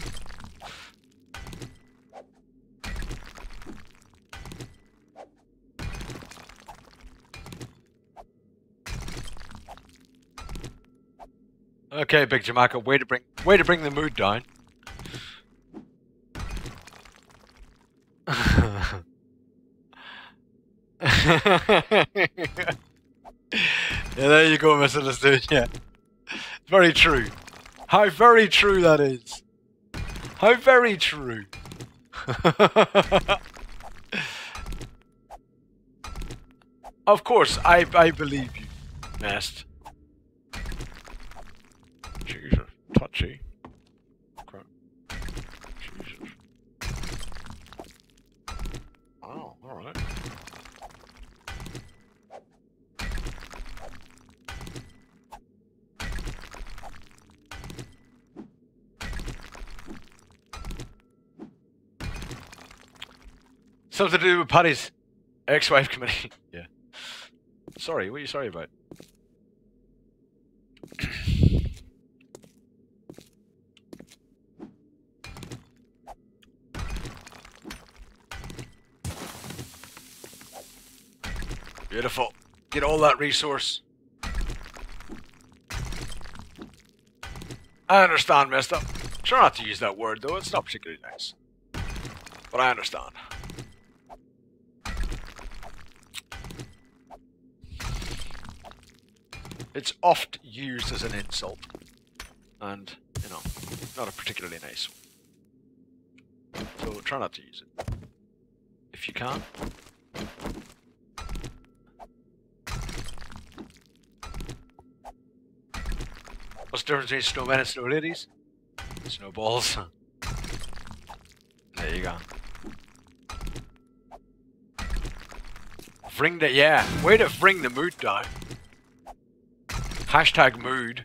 Okay, Big Jamaica, way to bring way to bring the mood down. Yeah, there you go, misunderstood. Yeah, very true. How very true that is. How very true. Of course, I I believe you, Nest. Jesus, touchy. Okay. Jesus. Oh, alright. Something to do with Paddy's ex-wife committee. Yeah. Sorry, what are you sorry about? Beautiful. Get all that resource. I understand, messed up. Try not to use that word, though. It's not particularly nice. But I understand. It's oft used as an insult. And, you know, not a particularly nice one. So try not to use it. If you can. What's the difference between snowmen and snow ladies? Snowballs. you go. Bring the, yeah, way to bring the mood down. Hashtag mood.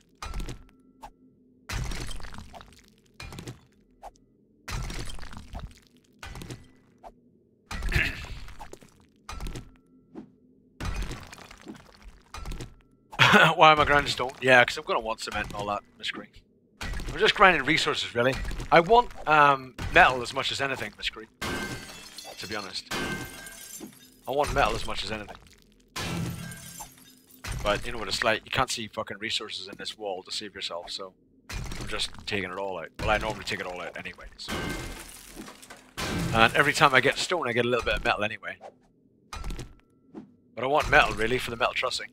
Why am I grinding stone? Yeah, because I'm going to want cement and all that on the screen. I'm just grinding resources, really. I want um, metal as much as anything, Miss Green. To be honest. I want metal as much as anything. But you know what it's like, you can't see fucking resources in this wall to save yourself, so I'm just taking it all out. Well, I normally take it all out anyway, so. And every time I get stone, I get a little bit of metal anyway. But I want metal, really, for the metal trussing.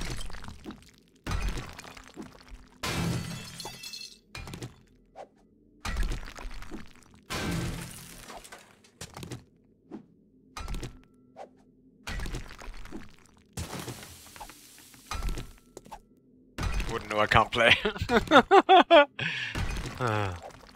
Wouldn't know I can't play. uh.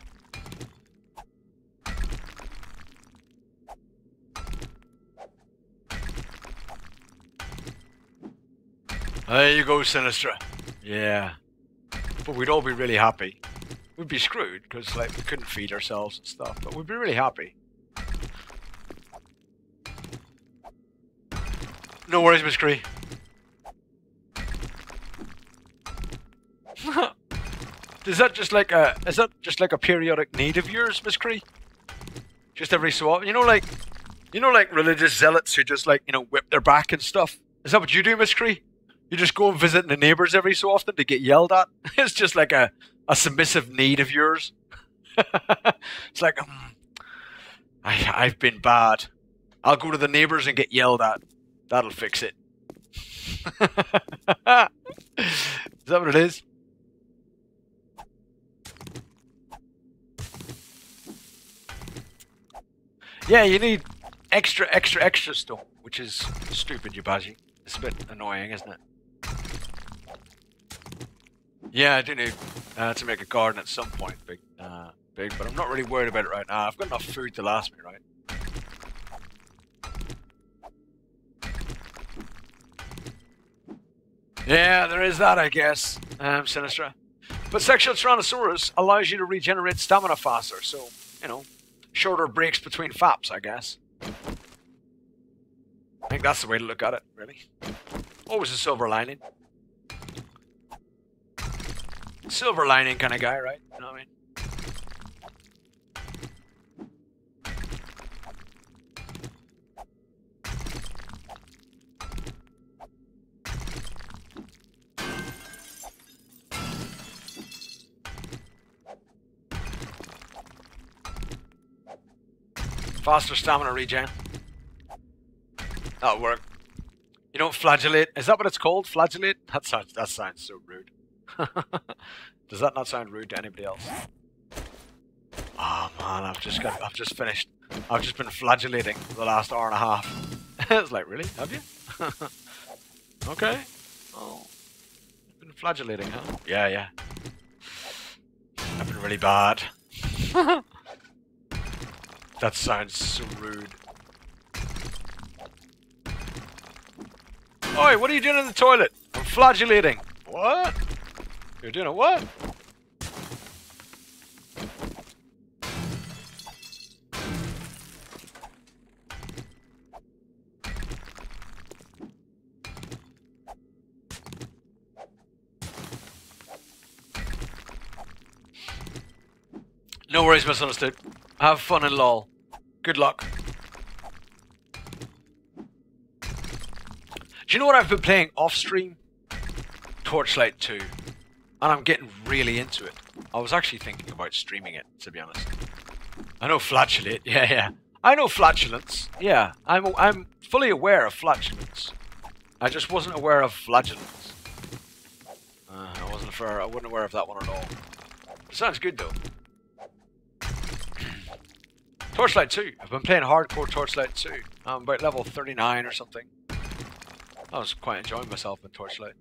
There you go, Sinistra. Yeah. But we'd all be really happy. We'd be screwed, because like, we couldn't feed ourselves and stuff, but we'd be really happy. No worries, Miss Cree. Is that just like a is that just like a periodic need of yours, Miss Cree? Just every so often, you know, like you know, like religious zealots who just like you know whip their back and stuff. Is that what you do, Miss Cree? You just go and visit the neighbours every so often to get yelled at. It's just like a a submissive need of yours. It's like um, I I've been bad. I'll go to the neighbours and get yelled at. That'll fix it. Is that what it is? Yeah, you need extra, extra, extra stone, which is stupid, Yubaji. It's a bit annoying, isn't it? Yeah, I do need uh, to make a garden at some point, big, uh, big, but I'm not really worried about it right now. I've got enough food to last me, right? Yeah, there is that, I guess, um, Sinistra. But Sexual Tyrannosaurus allows you to regenerate stamina faster, so, you know, shorter breaks between faps, I guess. I think that's the way to look at it, really. Always a silver lining. Silver lining kind of guy, right? You know what I mean? Faster stamina regen. That'll work. You don't flagellate. Is that what it's called? Flagellate? That sounds that sounds so rude. Does that not sound rude to anybody else? Oh man, I've just got I've just finished. I've just been flagellating for the last hour and a half. It's like, really? Have you? Okay. Oh. You've been flagellating, huh? Yeah, yeah. I've been really bad. That sounds so rude. Oi, what are you doing in the toilet? I'm flagellating. What? You're doing a what? No worries, misunderstood. Have fun and lol. Good luck. Do you know what I've been playing off stream? Torchlight two. And I'm getting really into it. I was actually thinking about streaming it, to be honest. I know flatulate. Yeah, yeah. I know flatulence. Yeah, I'm I'm fully aware of flatulence. I just wasn't aware of flagellants. Uh, I wasn't aware. I wasn't aware of that one at all. It sounds good though. Torchlight two. I've been playing hardcore Torchlight two. I'm about level thirty-nine or something. I was quite enjoying myself in Torchlight.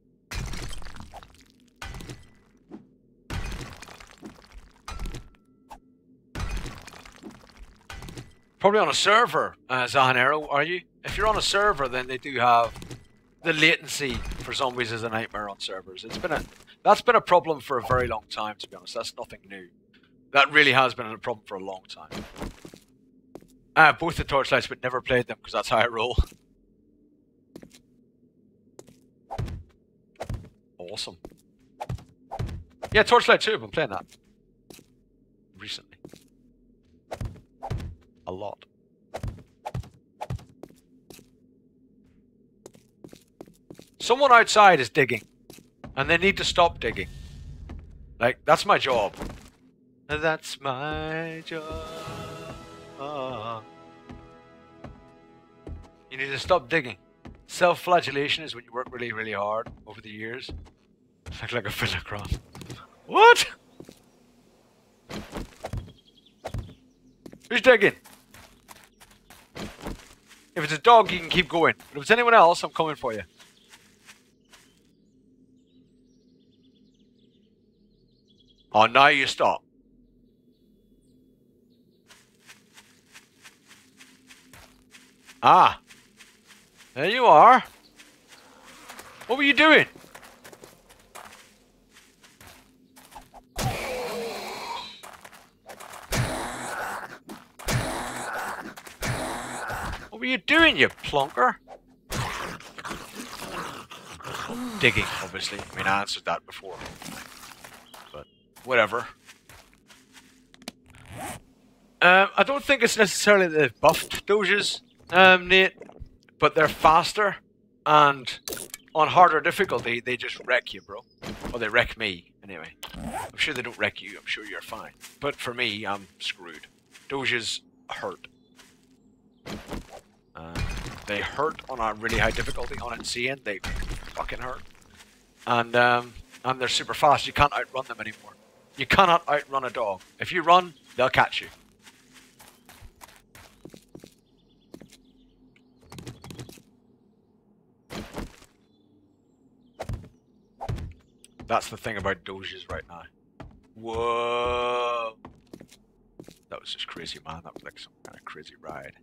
Probably on a server, uh, Zahanero, are you? If you're on a server, then they do have the latency for zombies is a nightmare on servers. It's been a that's been a problem for a very long time, to be honest. That's nothing new. That really has been a problem for a long time. Uh, both the Torchlights, but never played them because that's how I roll. Awesome. Yeah, Torchlight two, I've been playing that recently. A lot. Someone outside is digging, and they need to stop digging. Like, that's my job. That's my job. Uh, you need to stop digging. Self-flagellation is when you work really, really hard over the years. Look like a fiddlecraft. What? Who's digging? If it's a dog, you can keep going. But if it's anyone else, I'm coming for you. Oh, now you stop. Ah. There you are. What were you doing? What were you doing, you plonker? Digging, obviously. I mean, I answered that before. But, whatever. Um, I don't think it's necessarily the buffed doges, um, Nate. But they're faster, and on harder difficulty, they just wreck you, bro. Or they wreck me, anyway. I'm sure they don't wreck you, I'm sure you're fine. But for me, I'm screwed. Doges hurt. Uh, they hurt on a really high difficulty. On Insane, they fucking hurt. And, um, and they're super fast. You can't outrun them anymore. You cannot outrun a dog. If you run, they'll catch you. That's the thing about doges right now. Whoa! That was just crazy, man. That was like some kind of crazy ride.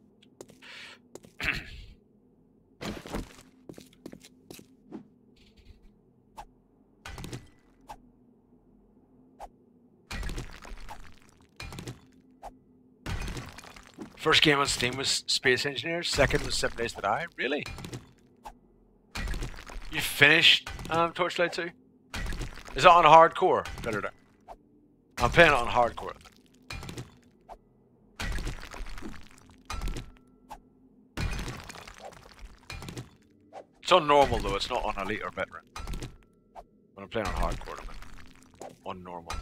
First game on Steam was Space Engineers. Second was Seven Days to Die. Really? You finished um, Torchlight two? Is it on hardcore? I'm playing it on hardcore. It's on normal though, it's not on elite or veteran. When I'm playing on hardcore, I'm on normal.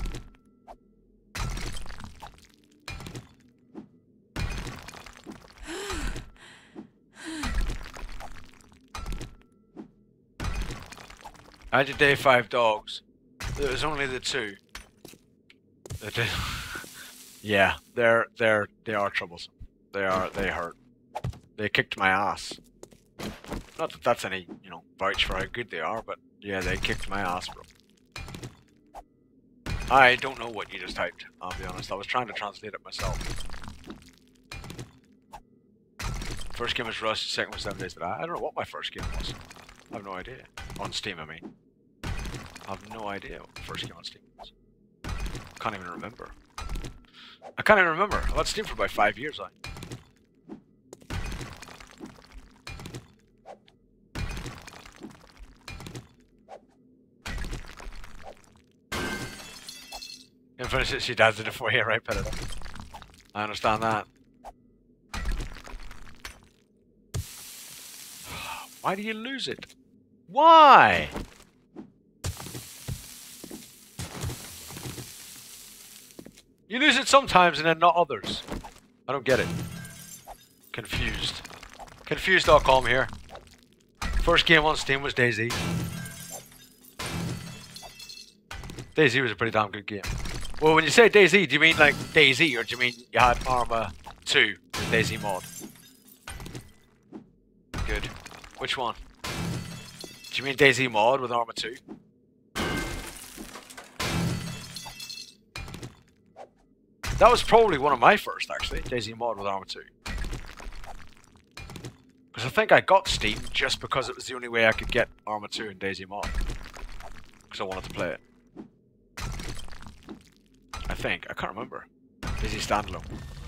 I did day five dogs. There was only the two. The two. Yeah, they're they're they are troublesome. They are they hurt. They kicked my ass. Not that that's any, you know, vouch for how good they are, but yeah, they kicked my ass, bro. I don't know what you just typed, I'll be honest. I was trying to translate it myself. First game was Rust, second was Seven Days to Die. I don't know what my first game was. I have no idea. On Steam, I mean. I have no idea what the first game on Steam was. I can't even remember. I can't even remember. I've had Steam for about five years, I. Infinite City Dads did it for you, right, Predator? I understand that. Why do you lose it? Why? You lose it sometimes and then not others. I don't get it. Confused. Confused dot com here. First game on Steam was DayZ. DayZ was a pretty damn good game. Well, when you say DayZ, do you mean like DayZ or do you mean you had Arma two with DayZ mod? Good. Which one? Do you mean DayZ mod with Arma two? That was probably one of my first, actually. DayZ mod with Arma two. Because I think I got Steam just because it was the only way I could get Arma two and DayZ Mod. Because I wanted to play it. I think. I can't remember. DayZ Standalone.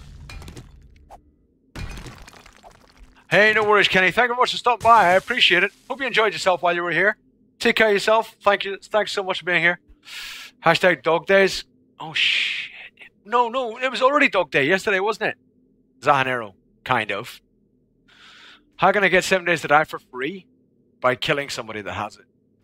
Hey, no worries, Kenny. Thank you very much for stopping by. I appreciate it. Hope you enjoyed yourself while you were here. Take care of yourself. Thank you. Thanks so much for being here. Hashtag Dog Days. Oh, shit. No, no. It was already Dog Day yesterday, wasn't it? Zahanero. Kind of. How can I get seven days to die for free? By killing somebody that has it.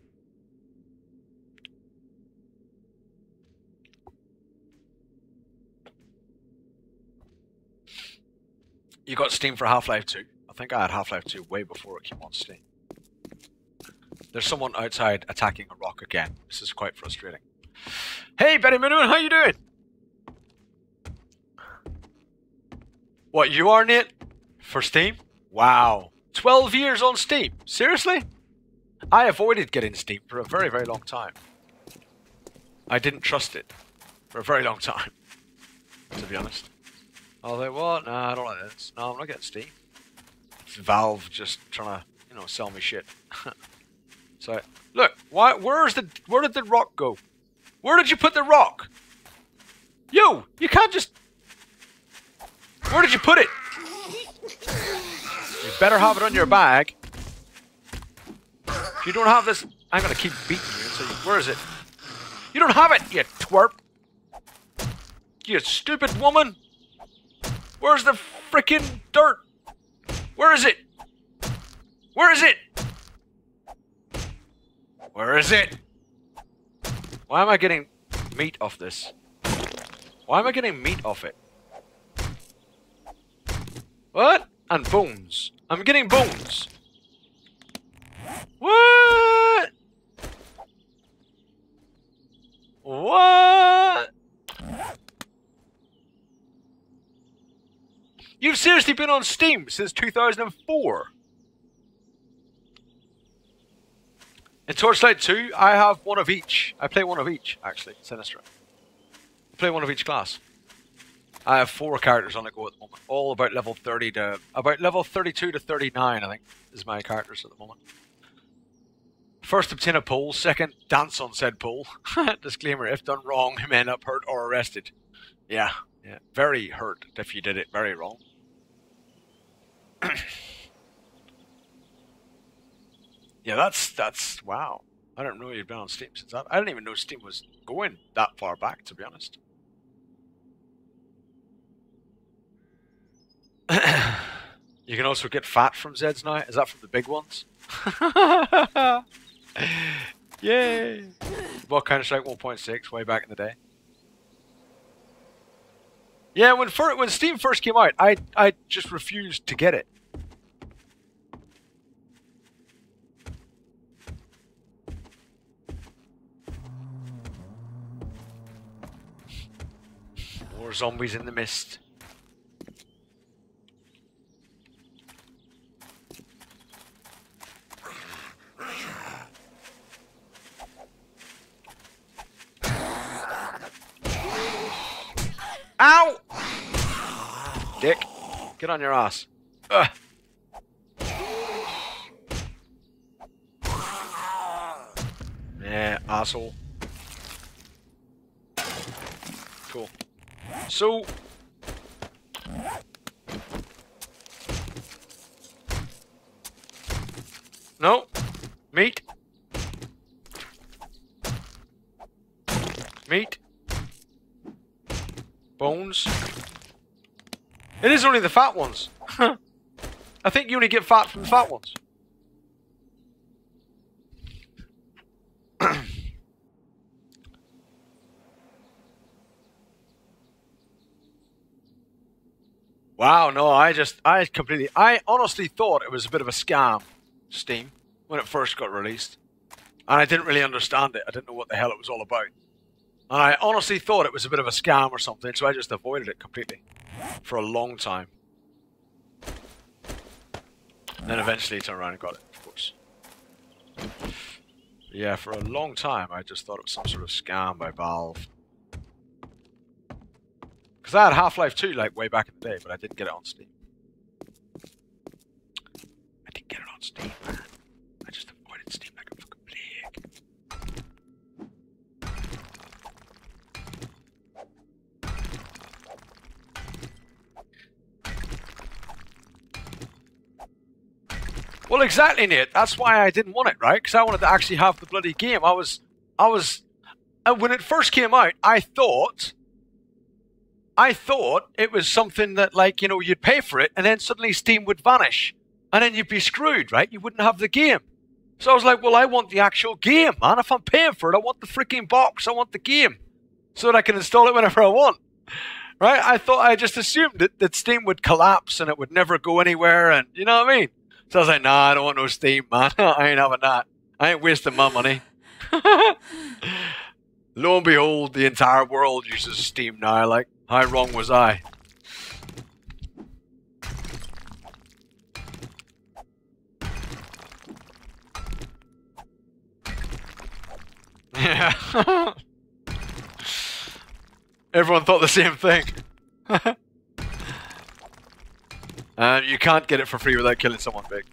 You got Steam for Half-Life two. I think I had Half-Life two way before it came on Steam. There's someone outside attacking a rock again. This is quite frustrating. Hey, Betty Minoon, how you doing? What, you are, Nate? For Steam? Wow. twelve years on Steam? Seriously? I avoided getting Steam for a very, very long time. I didn't trust it for a very long time, to be honest. I was like, what? Nah, I don't like this. No, I'm not getting Steam. It's Valve just trying to, you know, sell me shit. So, look, why? Where's the? Where did the rock go? Where did you put the rock? Yo, you can't just. Where did you put it? You better have it on your bag. If you don't have this, I'm gonna keep beating you. So, you, where is it? You don't have it, you twerp. You stupid woman. Where's the frickin' dirt? Where is it? Where is it? Where is it? Why am I getting meat off this? Why am I getting meat off it? What? And bones. I'm getting bones. What? What? You've seriously been on Steam since two thousand four. In Torchlight two, I have one of each. I play one of each, actually, Sinistra. I play one of each class. I have four characters on the go at the moment. All about level thirty to... About level thirty-two to thirty-nine, I think, is my characters at the moment. First, obtain a pole. Second, dance on said pole. Disclaimer, if done wrong, you may end up hurt or arrested. Yeah, yeah. Very hurt if you did it very wrong. Yeah, that's, that's, wow. I don't know you've been on Steam since that. I didn't even know Steam was going that far back, to be honest. You can also get fat from Zeds now. Is that from the big ones? Yay! What Counter-Strike one point six way back in the day? Yeah, when fir when Steam first came out, I I just refused to get it. More zombies in the mist. Ow! Dick, get on your ass. Ugh. Yeah, asshole. Cool. So... No. Meat. Meat. Bones. It is only the fat ones. I think you only get fat from the fat ones. Wow, no, I just, I completely, I honestly thought it was a bit of a scam, Steam, when it first got released. And I didn't really understand it. I didn't know what the hell it was all about. And I honestly thought it was a bit of a scam or something, so I just avoided it completely for a long time. And then eventually turned around and got it, of course. But yeah, for a long time I just thought it was some sort of scam by Valve. Because I had Half-Life two like way back in the day, but I didn't get it on Steam. Well, exactly, Nate. That's why I didn't want it, right? Because I wanted to actually have the bloody game. I was, I was, and when it first came out, I thought, I thought it was something that, like, you know, you'd pay for it, and then suddenly Steam would vanish, and then you'd be screwed, right? You wouldn't have the game. So I was like, well, I want the actual game, man. If I'm paying for it, I want the freaking box. I want the game, so that I can install it whenever I want. Right? I thought, I just assumed that, that Steam would collapse and it would never go anywhere, and you know what I mean? So I was like, nah, I don't want no Steam, man. I ain't having that. I ain't wasting my money. Lo and behold, the entire world uses Steam now. Like, how wrong was I? Yeah. Everyone thought the same thing. uh, you can't get it for free without killing someone, Big.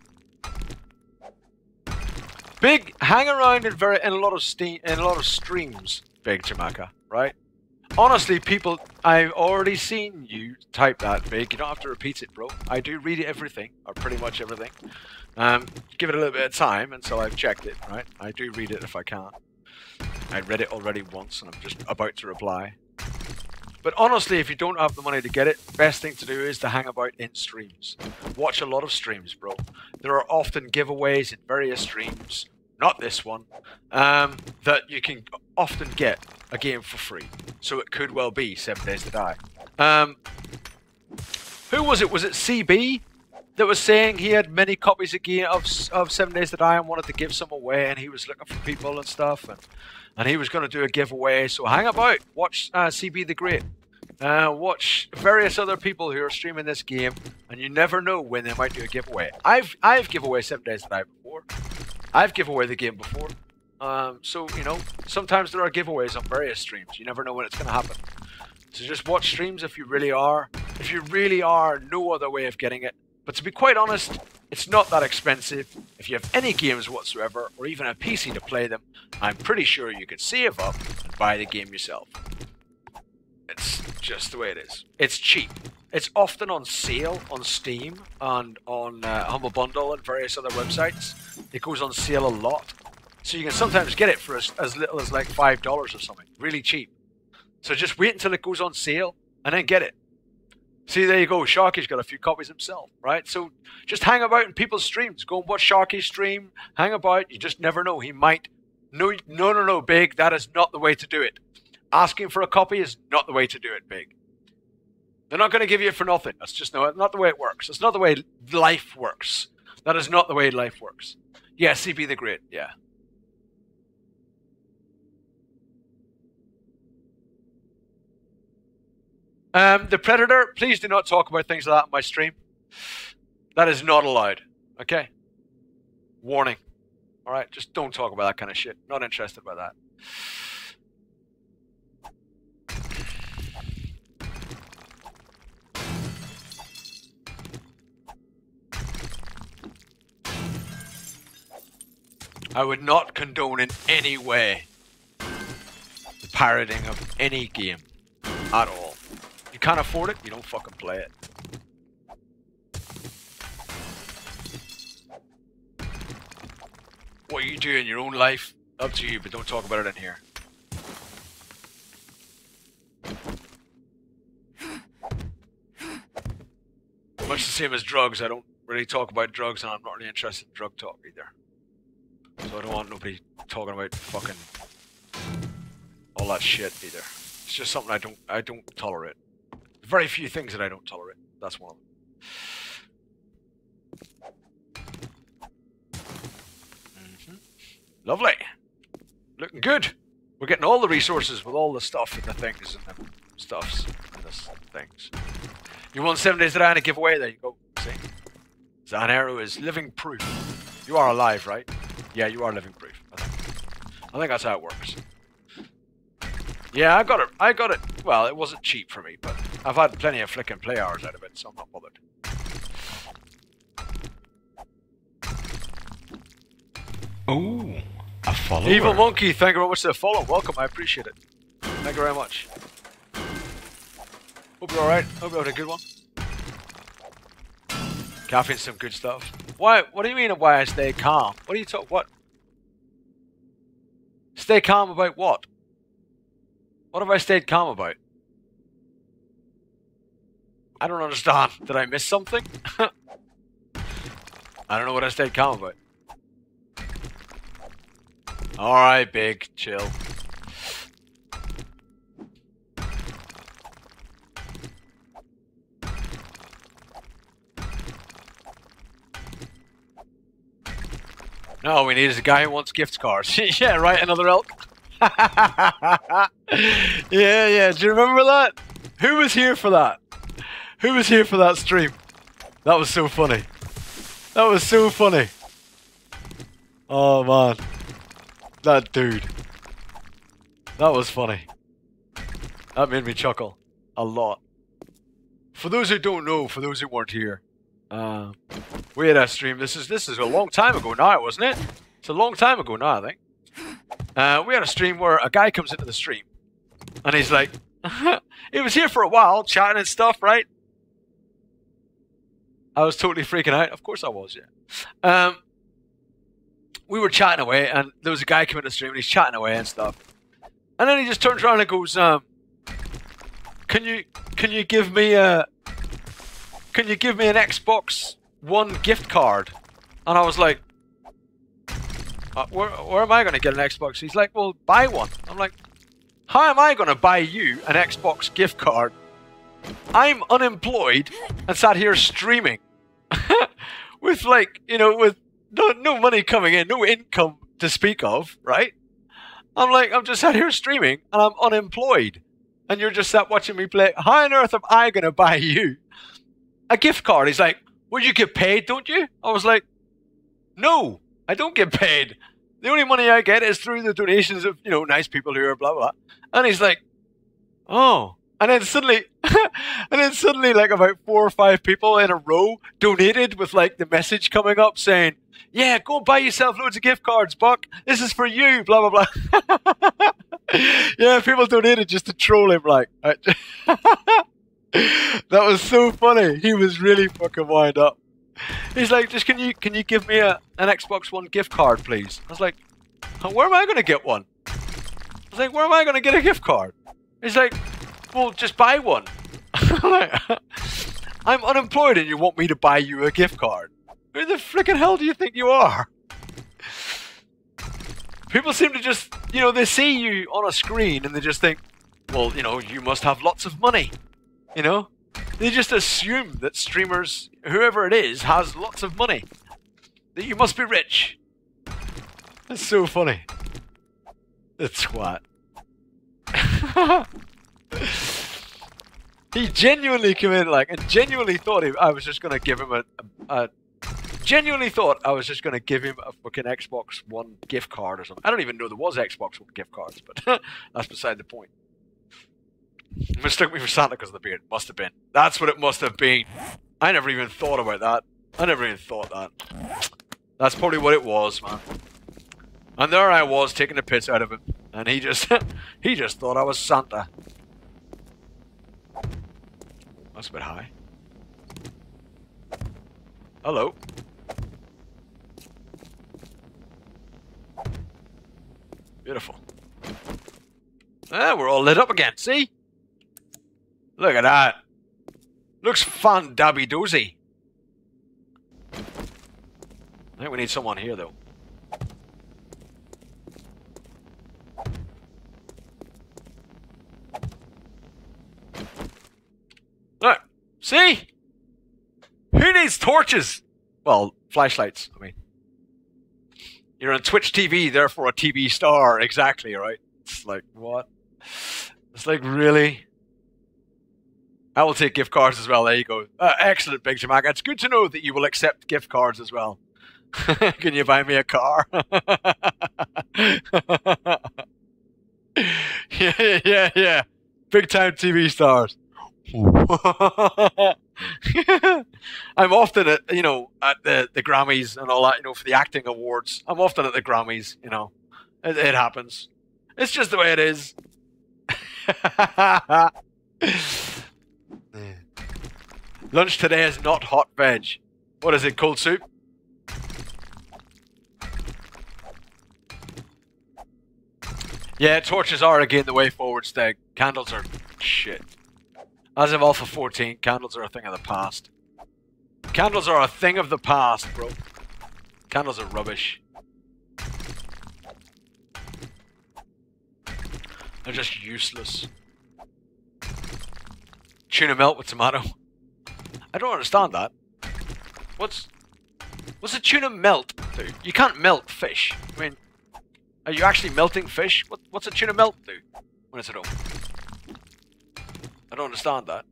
Big, hang around in very in a lot of steam in a lot of streams, Big Jamaica, right? Honestly, people, I've already seen you type that, Big. You don't have to repeat it, bro. I do read everything, or pretty much everything. Um, give it a little bit of time until I've checked it, right? I do read it if I can. I read it already once, and I'm just about to reply. But honestly, if you don't have the money to get it, best thing to do is to hang about in streams. Watch a lot of streams, bro. There are often giveaways in various streams, not this one, um, that you can often get a game for free. So it could well be Seven Days to Die. Um, who was it? Was it C B that was saying he had many copies again of, of Seven Days to Die and wanted to give some away, and he was looking for people and stuff, and, and he was going to do a giveaway. So hang about, watch uh, C B the Great, uh, watch various other people who are streaming this game, and you never know when they might do a giveaway. I've I've given away Seven Days to Die before. I've given away the game before. Um, so, you know, sometimes there are giveaways on various streams. You never know when it's going to happen. So just watch streams if you really are. If you really are, no other way of getting it. But to be quite honest, it's not that expensive. If you have any games whatsoever, or even a P C to play them, I'm pretty sure you could save up and buy the game yourself. It's just the way it is. It's cheap. It's often on sale on Steam and on uh, Humble Bundle and various other websites. It goes on sale a lot. So you can sometimes get it for as, as little as like five dollars or something. Really cheap. So just wait until it goes on sale and then get it. See, there you go. Sharky's got a few copies himself, right? So just hang about in people's streams. Go and watch Sharky's stream. Hang about. You just never know. He might. No, no, no, no, Big. That is not the way to do it. Asking for a copy is not the way to do it, Big. They're not going to give you it for nothing. That's just no, not the way it works. It's not the way life works. That is not the way life works. Yeah, C B the Great. Yeah. Um, the Predator, please do not talk about things like that on my stream. That is not allowed. Okay? Warning. Alright, just don't talk about that kind of shit. Not interested by that. I would not condone in any way the pirating of any game at all. You can't afford it, you don't fucking play it. What you do in your own life, up to you, but don't talk about it in here. Much the same as drugs, I don't really talk about drugs, and I'm not really interested in drug talk either. So I don't want nobody talking about fucking all that shit either. It's just something I don't I don't tolerate. Very few things that I don't tolerate. That's one of them. Mm-hmm. Lovely. Looking good. We're getting all the resources with all the stuff and the things and the stuffs and the things. You won seven days to die and a giveaway. There you go. See? Zan Arrow is living proof. You are alive, right? Yeah, you are living proof. I think. I think that's how it works. Yeah, I got it. I got it. Well, it wasn't cheap for me, but I've had plenty of flicking play hours out of it, so I'm not bothered. Oh, a follower. Evil Monkey, thank you very much for the follow. Welcome, I appreciate it. Thank you very much. Hope you're alright. Hope you had a good one. Caffeine's some good stuff. Why? What do you mean why I stay calm? What are you talking? What? Stay calm about what? What have I stayed calm about? I don't understand. Did I miss something? I don't know what I stayed calm about. Alright, big. Chill. No, all we need is a guy who wants gift cards. Yeah, right, another elk. Yeah, yeah, do you remember that? Who was here for that? Who was here for that stream? That was so funny. That was so funny. Oh man. That dude. That was funny. That made me chuckle. A lot. For those who don't know, for those who weren't here, uh, we had a stream. This is this is a long time ago now, wasn't it? It's a long time ago now, I think. Uh, we had a stream where a guy comes into the stream, and he's like, he was here for a while, chatting and stuff, right? I was totally freaking out. Of course I was, yeah. Um, we were chatting away, and there was a guy coming into the stream, and he's chatting away and stuff. And then he just turns around and goes, um, "Can you can you give me a can you give me an Xbox One gift card?" And I was like, uh, where, where am I going to get an Xbox? He's like, "Well, buy one." I'm like, how am I going to buy you an Xbox gift card? I'm unemployed and sat here streaming with, like, you know, with no, no money coming in, no income to speak of, right? I'm like, I'm just sat here streaming and I'm unemployed. And you're just sat watching me play. How on earth am I going to buy you a gift card? He's like, well, you get paid, don't you? I was like, no, I don't get paid. The only money I get is through the donations of, you know, nice people here, blah, blah. And he's like, oh. And then suddenly, and then suddenly, like about four or five people in a row donated with like the message coming up saying, yeah, go buy yourself loads of gift cards, Buck. This is for you, blah, blah, blah. Yeah, people donated just to troll him, like. That was so funny. He was really fucking wind up. He's like, just can you can you give me a an Xbox One gift card, please? I was like, where am I going to get one? I was like, where am I going to get a gift card? He's like, well, just buy one. I'm unemployed and you want me to buy you a gift card? Who the frickin' hell do you think you are? People seem to just, you know, they see you on a screen and they just think, well, you know, you must have lots of money. You know? They just assume that streamers, whoever it is, has lots of money. That you must be rich. That's so funny. The twat. He genuinely came in, like, and genuinely thought he, I was just going to give him a, a, a... Genuinely thought I was just going to give him a fucking Xbox One gift card or something. I don't even know there was Xbox One gift cards, but that's beside the point. He mistook me for Santa because of the beard. Must have been. That's what it must have been. I never even thought about that. I never even thought that. That's probably what it was, man. And there I was taking the piss out of him, and he just he just thought I was Santa. That's a bit high. Hello. Beautiful. Ah, we're all lit up again. See? Look at that. Looks fun, dabby dozy. I think we need someone here, though. Look. See? Who needs torches? Well, flashlights, I mean. You're on Twitch T V, therefore a T V star. Exactly, right? It's like, what? It's like, really? I will take gift cards as well. There you go. Uh, excellent, Big Jamaica. It's good to know that you will accept gift cards as well. Can you buy me a car? Yeah, yeah, yeah. Big time T V stars. I'm often at, you know, at the, the Grammys and all that, you know, for the acting awards. I'm often at the Grammys, you know. It, it happens. It's just the way it is. Lunch today is not hot veg. What is it, cold soup? Yeah, torches are again the way forward, Steg. Candles are shit. As of Alpha fourteen, candles are a thing of the past. Candles are a thing of the past, bro. Candles are rubbish. They're just useless. Tuna melt with tomato. I don't understand that. What's... What's a tuna melt do? You can't melt fish. I mean... Are you actually melting fish? What, what's a tuna melt do when it's at home? I don't understand that.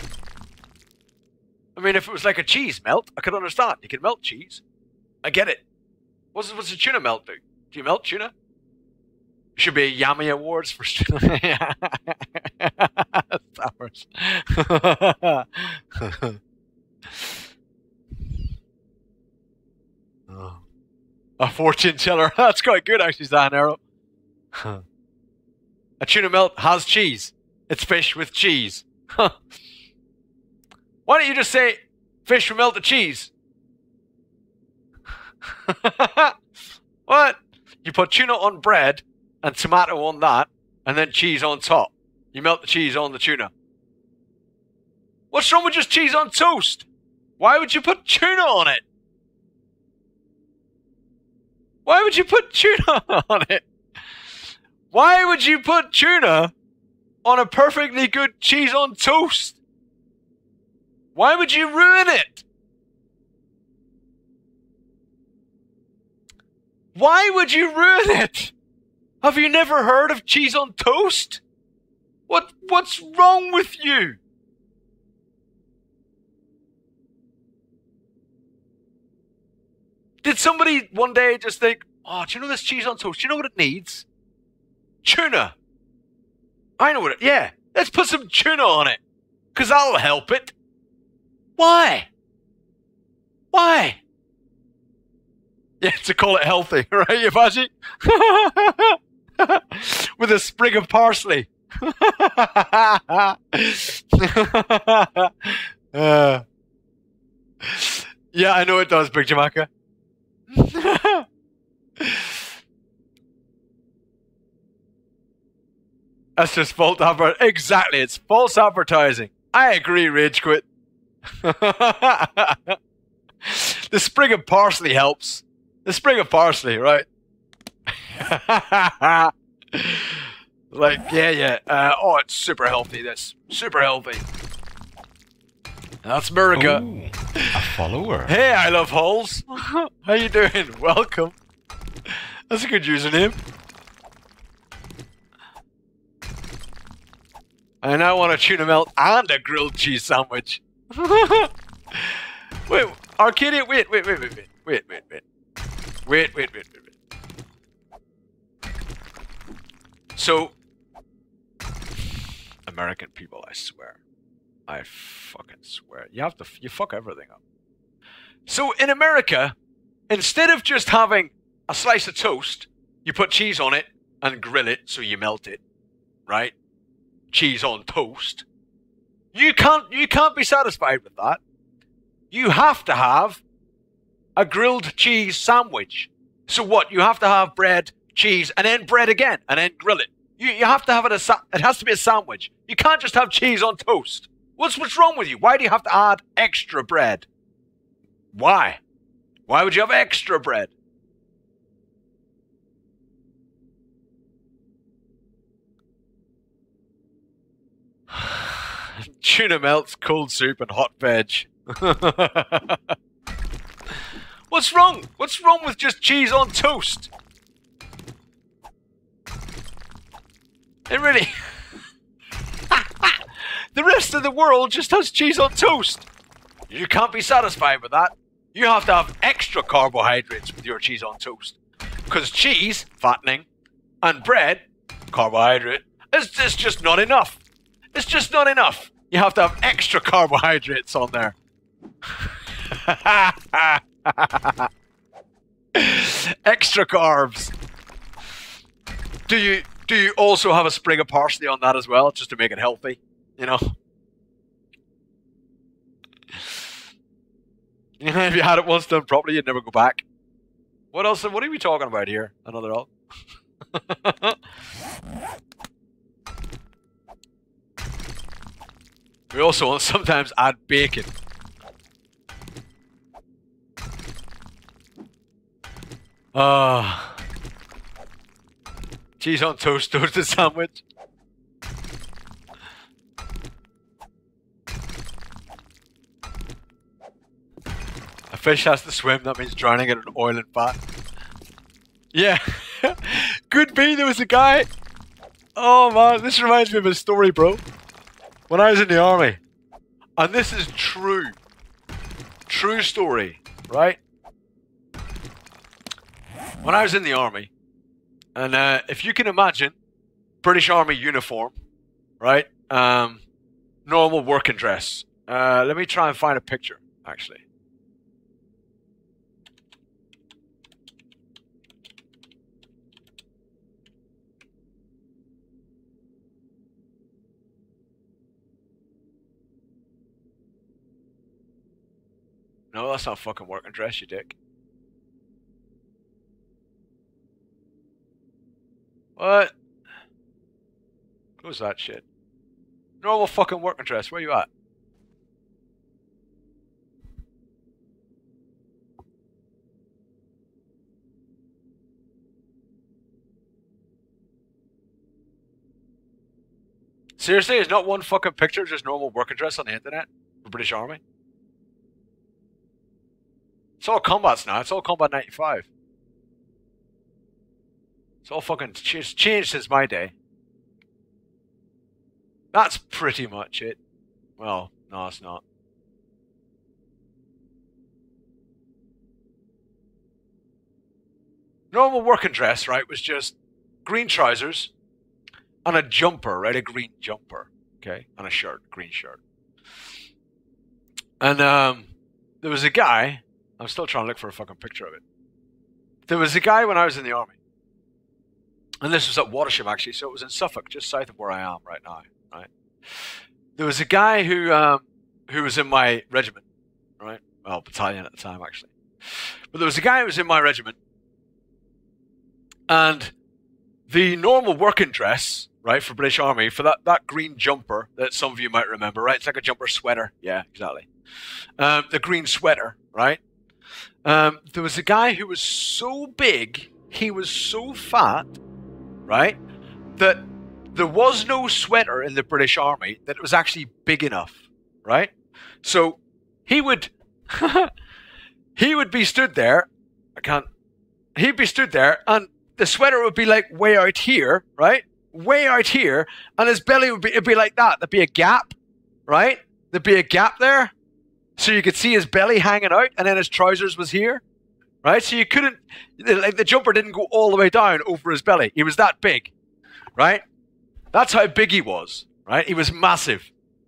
I mean, if it was like a cheese melt, I could understand. You can melt cheese. I get it. What's, what's a tuna melt do? Do you melt tuna? Should be a Yummy Awards for tuna. Towers. Oh. A fortune teller. That's quite good, actually, Dan Arrow. A tuna melt has cheese. It's fish with cheese. Why don't you just say fish with melted cheese? What? You put tuna on bread and tomato on that, and then cheese on top. You melt the cheese on the tuna. What's wrong with just cheese on toast? Why would you put tuna on it? Why would you put tuna on it? Why would you put tuna on a perfectly good cheese on toast? Why would you ruin it? Why would you ruin it? Have you never heard of cheese on toast? What what's wrong with you? Did somebody one day just think, oh, do you know this cheese on toast? Do you know what it needs? Tuna. I know what it, yeah. Let's put some tuna on it. Because that'll help it. Why? Why? Yeah, to call it healthy, right, Yabaji? With a sprig of parsley. uh, yeah, I know it does, Big Jamaica. That's just false advertising. Exactly, it's false advertising. I agree, Rage Quit. The sprig of parsley helps. The sprig of parsley, right? Like, yeah, yeah. Uh, oh, it's super healthy, this. Super healthy. That's America. Ooh, a follower. Hey, I love holes. How you doing? Welcome. That's a good username. I now want a tuna melt and a grilled cheese sandwich. Wait, Arcadia, wait, wait, wait, wait, wait, wait, wait, wait. Wait, wait, wait, wait, wait. So, American people, I swear. I fucking swear. You have to, you fuck everything up. So, in America, instead of just having a slice of toast, you put cheese on it and grill it so you melt it, right? Cheese on toast. You can't, you can't be satisfied with that. You have to have a grilled cheese sandwich. So what? You have to have bread, cheese, and then bread again, and then grill it. You, you have to have it a sa it has to be a sandwich. You can't just have cheese on toast. What's what's wrong with you? Why do you have to add extra bread? Why? Why would you have extra bread? Tuna melts, cold soup, and hot veg. What's wrong? What's wrong with just cheese on toast? It really... The rest of the world just has cheese on toast. You can't be satisfied with that. You have to have extra carbohydrates with your cheese on toast. Because cheese, fattening, and bread, carbohydrate, is it's just not enough. It's just not enough. You have to have extra carbohydrates on there. Extra carbs. Do you do you also have a sprig of parsley on that as well, just to make it healthy? You know. If you had it once done properly, you'd never go back. What else? What are we talking about here? Another all. We also want sometimes add bacon. Ah, uh, cheese on toast, toasted sandwich. A fish has to swim. That means drowning it in oil and fat. Yeah, could be. There was a guy. Oh man, this reminds me of a story, bro. When I was in the army, and this is true, true story, right? When I was in the army, and uh, if you can imagine, British Army uniform, right? Um, normal working dress. Uh, let me try and find a picture, actually. No, that's not fucking working dress, you dick. What? Close that shit. Normal fucking working dress, where you at? Seriously, there's not one fucking picture, just normal working dress on the internet for British Army? It's all combats now. It's all combat ninety-five. It's all fucking ch changed since my day. That's pretty much it. Well, no, it's not. Normal working dress, right, was just green trousers and a jumper, right, a green jumper, okay, and a shirt, green shirt. And um, there was a guy. I'm still trying to look for a fucking picture of it. There was a guy when I was in the army. And this was at Watersham, actually, so it was in Suffolk, just south of where I am right now, right? There was a guy who um, who was in my regiment, right? Well, battalion at the time, actually. But there was a guy who was in my regiment. And the normal working dress, right, for British Army, for that, that green jumper that some of you might remember, right? It's like a jumper sweater. Yeah, exactly. Um, the green sweater, right? Um, there was a guy who was so big, he was so fat, right, that there was no sweater in the British Army that was actually big enough, right? So he would, he would be stood there, I can't, he'd be stood there, and the sweater would be like way out here, right? Way out here, and his belly would be, it'd be like that. There'd be a gap, right? There'd be a gap there. So you could see his belly hanging out, and then his trousers was here, right? So you couldn't, like the jumper didn't go all the way down over his belly. He was that big, right? That's how big he was, right? He was massive.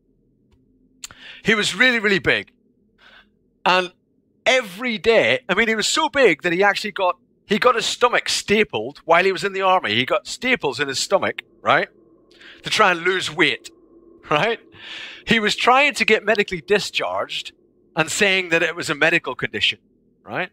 He was really, really big. And every day, I mean, he was so big that he actually got, he got his stomach stapled while he was in the army. He got staples in his stomach, right? To try and lose weight, right? He was trying to get medically discharged and saying that it was a medical condition, right?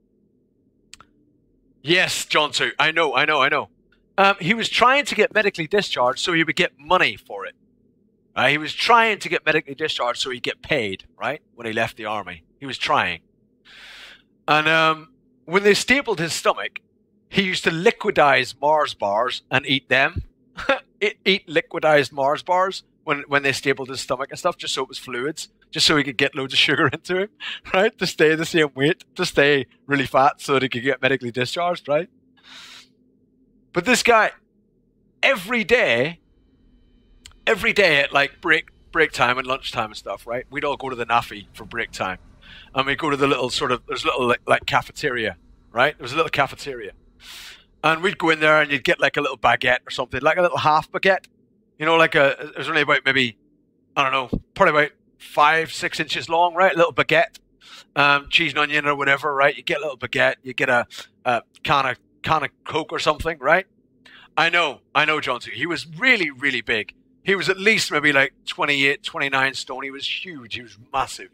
Yes, John too. I know, I know, I know. Um, he was trying to get medically discharged so he would get money for it. Right? He was trying to get medically discharged so he'd get paid, right? When he left the army. He was trying. And um, when they stapled his stomach, he used to liquidize Mars bars and eat them. Eat liquidized Mars bars when, when they stapled his stomach and stuff, just so it was fluids, just so he could get loads of sugar into him, right? To stay the same weight, to stay really fat so that he could get medically discharged, right? But this guy, every day, every day at like break break time and lunchtime and stuff, right? We'd all go to the naffy for break time. And we'd go to the little sort of, there's a little like, like cafeteria, right? There was a little cafeteria. And we'd go in there and you'd get like a little baguette or something, like a little half baguette. You know, like a, it was only about maybe, I don't know, probably about five, six inches long, right? A little baguette, um, cheese and onion or whatever, right? You get a little baguette, you get a, a can of, can of Coke or something, right? I know, I know John too. He was really, really big. He was at least maybe like twenty-eight, twenty-nine stone. He was huge. He was massive.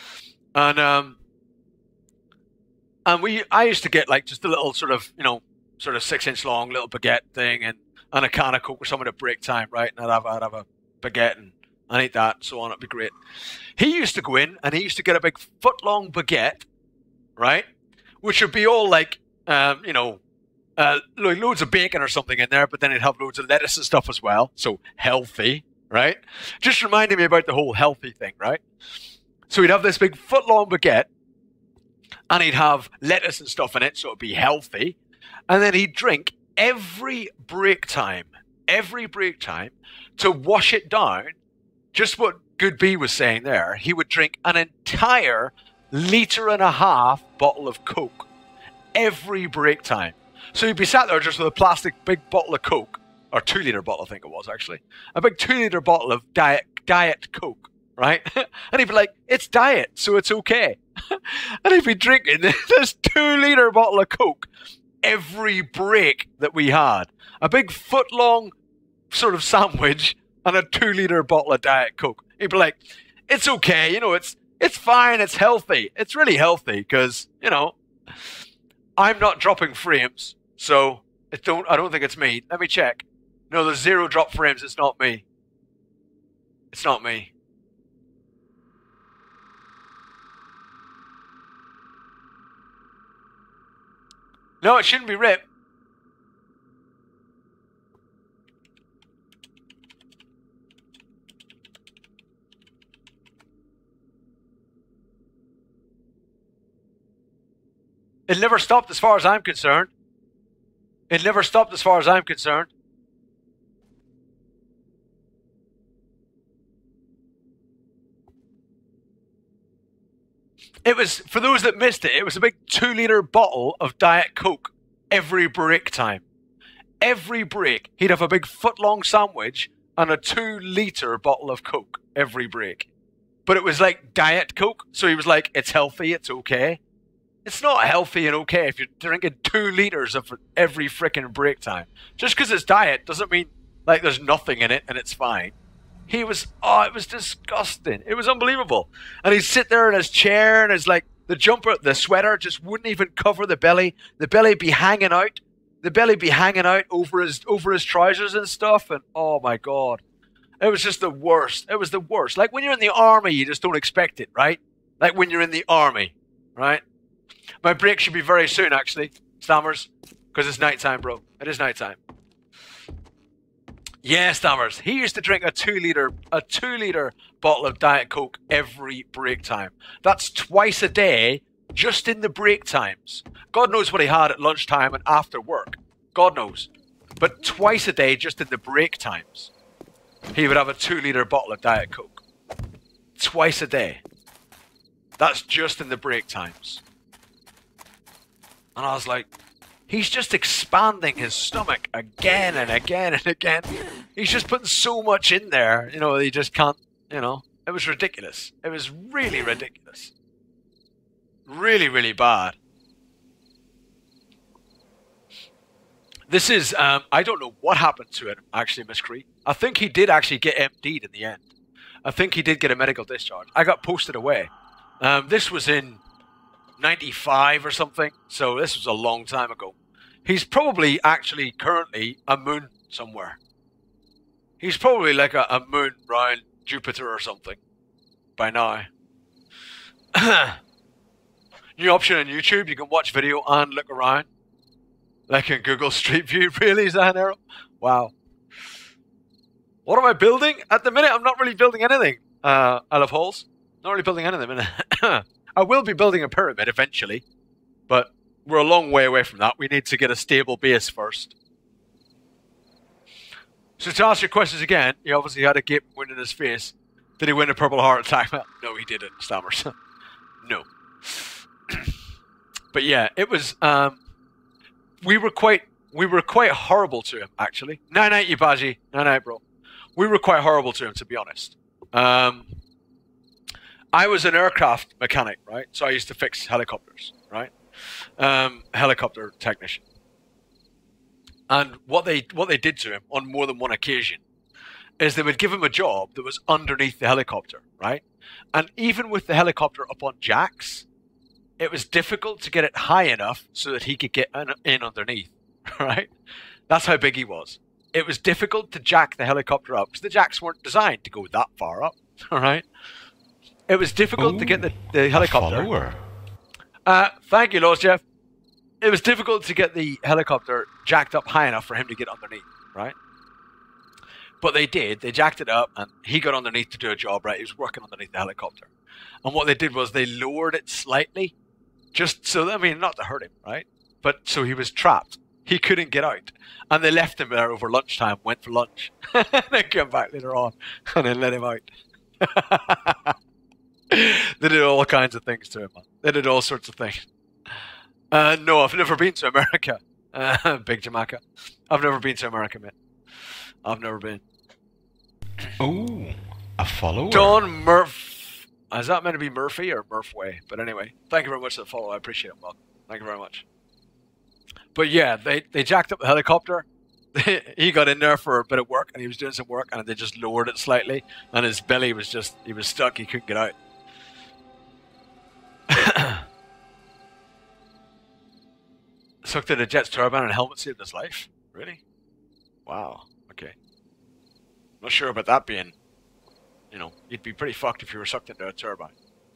And, um, and we, I used to get like just a little sort of, you know, sort of six inch long little baguette thing and, and a can of Coke or something at break time, right? And I'd have, I'd have a baguette and I'd eat that, so on. It'd be great. He used to go in and he used to get a big foot long baguette, right? Which would be all like, um, you know, uh, loads of bacon or something in there, but then it'd have loads of lettuce and stuff as well. So healthy, right? Just reminding me about the whole healthy thing, right? So he'd have this big foot long baguette and he'd have lettuce and stuff in it, so it'd be healthy. And then he'd drink every break time, every break time to wash it down. Just what Good B was saying there. He would drink an entire litre and a half bottle of Coke every break time. So he'd be sat there just with a plastic big bottle of Coke, or two litre bottle, I think it was actually, a big two litre bottle of diet diet Coke, right? And he'd be like, it's diet, so it's okay. And he'd be drinking this two litre bottle of Coke every break that we had. A big foot long sort of sandwich and a two litre bottle of Diet Coke. He'd be like, it's okay, you know, it's it's fine, it's healthy. It's really healthy because, you know, I'm not dropping frames, so it don't I don't think it's me. Let me check. No, there's zero drop frames, it's not me. It's not me. No, it shouldn't be Rip. It never stopped as far as I'm concerned. It never stopped as far as I'm concerned. It was, for those that missed it, it was a big two litre bottle of Diet Coke every break time. Every break, he'd have a big foot-long sandwich and a two litre bottle of Coke every break. But it was like Diet Coke, so he was like, it's healthy, it's okay. It's not healthy and okay if you're drinking two litres of every frickin' break time. Just because it's diet doesn't mean like there's nothing in it and it's fine. He was, oh, it was disgusting. It was unbelievable. And he'd sit there in his chair and his like, the jumper, the sweater just wouldn't even cover the belly. The belly be hanging out. The belly be hanging out over his, over his trousers and stuff. And oh my God. It was just the worst. It was the worst. Like when you're in the army, you just don't expect it, right? Like when you're in the army, right? My break should be very soon, actually, Stammers, because it's nighttime, bro. It is nighttime. Yeah, Stammers. He used to drink a two liter, a two liter bottle of Diet Coke every break time. That's twice a day, just in the break times. God knows what he had at lunchtime and after work. God knows. But twice a day, just in the break times, he would have a two liter bottle of Diet Coke. Twice a day. That's just in the break times. And I was like, he's just expanding his stomach again and again and again. He's just putting so much in there, you know, he just can't, you know. It was ridiculous. It was really ridiculous. Really, really bad. This is, um, I don't know what happened to him, actually, Miss Cree. I think he did actually get M D'd in the end. I think he did get a medical discharge. I got posted away. Um, this was in ninety-five or something, so this was a long time ago. He's probably actually currently a moon somewhere. He's probably like a, a moon round Jupiter or something by now. New option on YouTube, you can watch video and look around. Like in Google Street View, really, Zahanero? Wow. What am I building? At the minute, I'm not really building anything. Uh, I love holes. Not really building anything. I will be building a pyramid eventually, but we're a long way away from that. We need to get a stable base first. So to answer your questions again, he obviously had a gape wound in his face. Did he win a Purple Heart attack? No, he didn't, Stammers. No. But yeah, it was, um, we were quite, we were quite horrible to him, actually. Night night, you Baji. Night night, bro. We were quite horrible to him, to be honest. Um... I was an aircraft mechanic, right? So I used to fix helicopters, right? Um, helicopter technician. And what they what they did to him on more than one occasion is they would give him a job that was underneath the helicopter, right? And even with the helicopter up on jacks, it was difficult to get it high enough so that he could get in underneath. right? That's how big he was. It was difficult to jack the helicopter up because the jacks weren't designed to go that far up, all right? It was difficult Ooh, to get the, the helicopter. A follower. Uh, thank you, Lost Jeff. It was difficult to get the helicopter jacked up high enough for him to get underneath, right? But they did. They jacked it up, and he got underneath to do a job, right? He was working underneath the helicopter. And what they did was they lowered it slightly, just so, I mean, not to hurt him, right? But so he was trapped. He couldn't get out. And they left him there over lunchtime, went for lunch. And then came back later on and then let him out. They did all kinds of things to him, man. They did all sorts of things. Uh, no, I've never been to America. Uh, Big Jamaica. I've never been to America, mate. I've never been. Oh, a follower. Don Murph. Is that meant to be Murphy or Murphway? But anyway, thank you very much for the follow. I appreciate it, Bob. Thank you very much. But yeah, they, they jacked up the helicopter. He got in there for a bit of work, and he was doing some work, and they just lowered it slightly, and his belly was just, he was stuck, he couldn't get out. Sucked in a jet's turbine and helmet saved his life? Really? Wow, okay. Not sure about that being, you know, you'd be pretty fucked if you were sucked into a turbine.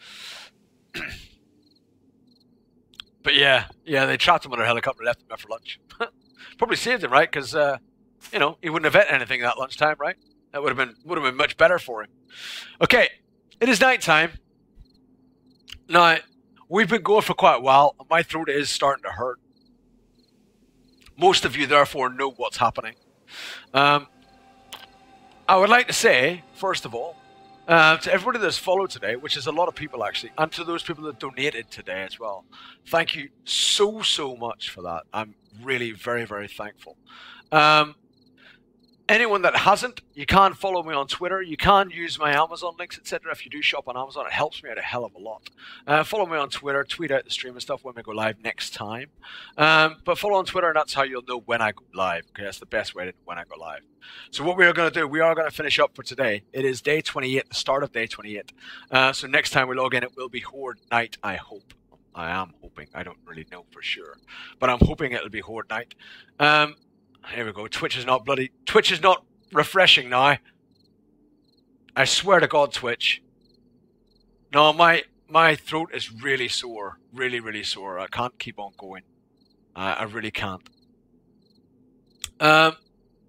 But yeah, yeah, they trapped him on a helicopter and left him there for lunch. Probably saved him, right? Because, uh, you know, he wouldn't have eaten anything that lunchtime, right? That would have been would have been much better for him. Okay, it is night time. Now, we've been going for quite a while, and my throat is starting to hurt. Most of you, therefore, know what's happening. Um, I would like to say, first of all, Uh, to everybody that's followed today, which is a lot of people actually, and to those people that donated today as well, thank you so, so much for that. I'm really very, very thankful. Um, anyone that hasn't, you can follow me on Twitter. You can use my Amazon links, et cetera. If you do shop on Amazon, it helps me out a hell of a lot. Uh, follow me on Twitter, tweet out the stream and stuff when we go live next time. Um, but follow on Twitter, and that's how you'll know when I go live. Okay, that's the best way to know when I go live. So what we are going to do, we are going to finish up for today. It is day twenty-eight, the start of day twenty-eight. Uh, so next time we log in, it will be Horde Night, I hope. I am hoping. I don't really know for sure. But I'm hoping it'll be Horde Night. Um, here we go. Twitch is not bloody... Twitch is not refreshing now. I swear to God, Twitch. No, my my throat is really sore. Really, really sore. I can't keep on going. I, I really can't. Um...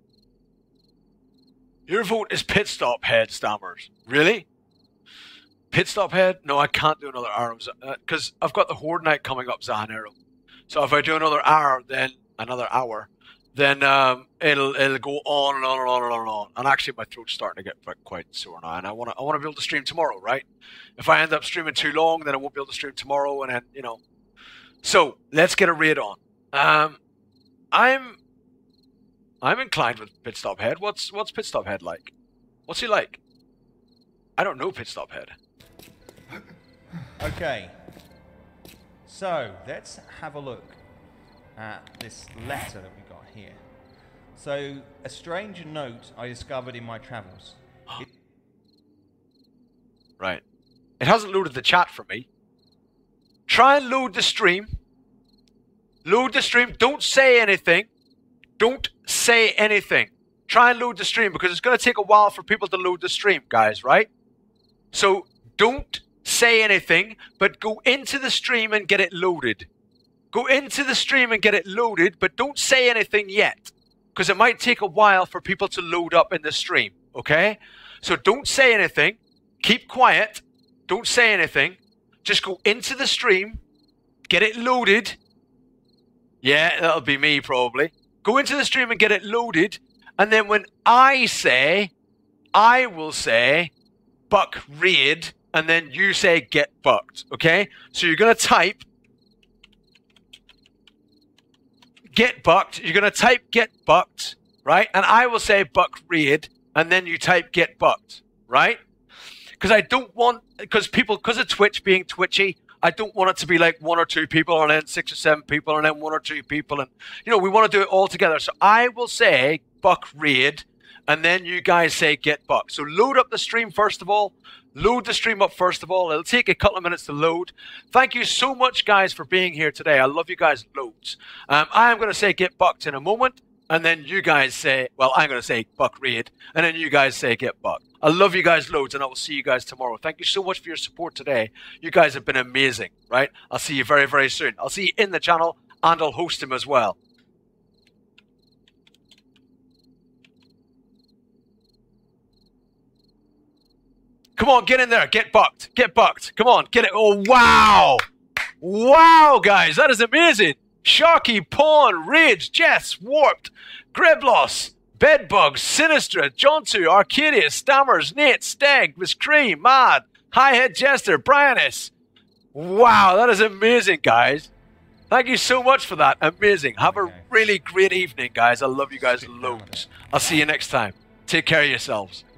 Your vote is Pit Stop Head, Stammers. Really? Pit Stop Head? No, I can't do another hour because uh, I've got the Horde Night coming up, Zahanero. So if I do another hour, then another hour, then um, it'll it'll go on and on and on and on and on. And actually, my throat's starting to get quite sore now, and I want to I want to be able to stream tomorrow, right? If I end up streaming too long, then I won't be able to stream tomorrow, and then you know. So let's get a raid on. Um, I'm. I'm inclined with Pit Stop Head. What's what's Pit Stop Head like? What's he like? I don't know Pit Stop Head. Okay. So let's have a look at this letter that we got here. So a strange note I discovered in my travels. It right. It hasn't loaded the chat for me. Try and load the stream. Load the stream. Don't say anything. Don't say anything. Try and load the stream because it's going to take a while for people to load the stream, guys, right? So don't say anything, but go into the stream and get it loaded. Go into the stream and get it loaded, but don't say anything yet because it might take a while for people to load up in the stream, okay? So don't say anything. Keep quiet. Don't say anything. Just go into the stream, get it loaded. Yeah, that'll be me probably. Go into the stream and get it loaded, and then when I say, I will say, buck raid, and then you say get bucked, okay? So you're going to type get bucked, you're going to type get bucked, right? And I will say buck raid, and then you type get bucked, right? Because I don't want, because people, because of Twitch being twitchy, I don't want it to be like one or two people and then six or seven people and then one or two people. And, you know, we want to do it all together. So I will say buck raid and then you guys say get bucked. So load up the stream first of all. load the stream up first of all. It'll take a couple of minutes to load. Thank you so much, guys, for being here today. I love you guys loads. Um, I am going to say get bucked in a moment, and then you guys say, well, I'm going to say buck raid, and then you guys say get bucked. I love you guys loads, and I will see you guys tomorrow. Thank you so much for your support today. You guys have been amazing, right? I'll see you very, very soon. I'll see you in the channel, and I'll host him as well. Come on, get in there. Get bucked. Get bucked. Come on, get it. Oh, wow. Wow, guys. That is amazing. Sharky, Pawn, Rage, Jess, Warped, Greblos, Bedbugs, Sinistra, Jontu, Arcadius, Stammers, Nate, Stag, Miss Cream, Mad, Highhead Jester, Brianis. Wow, that is amazing, guys. Thank you so much for that. Amazing. Have a really great evening, guys. I love you guys loads. I'll see you next time. Take care of yourselves.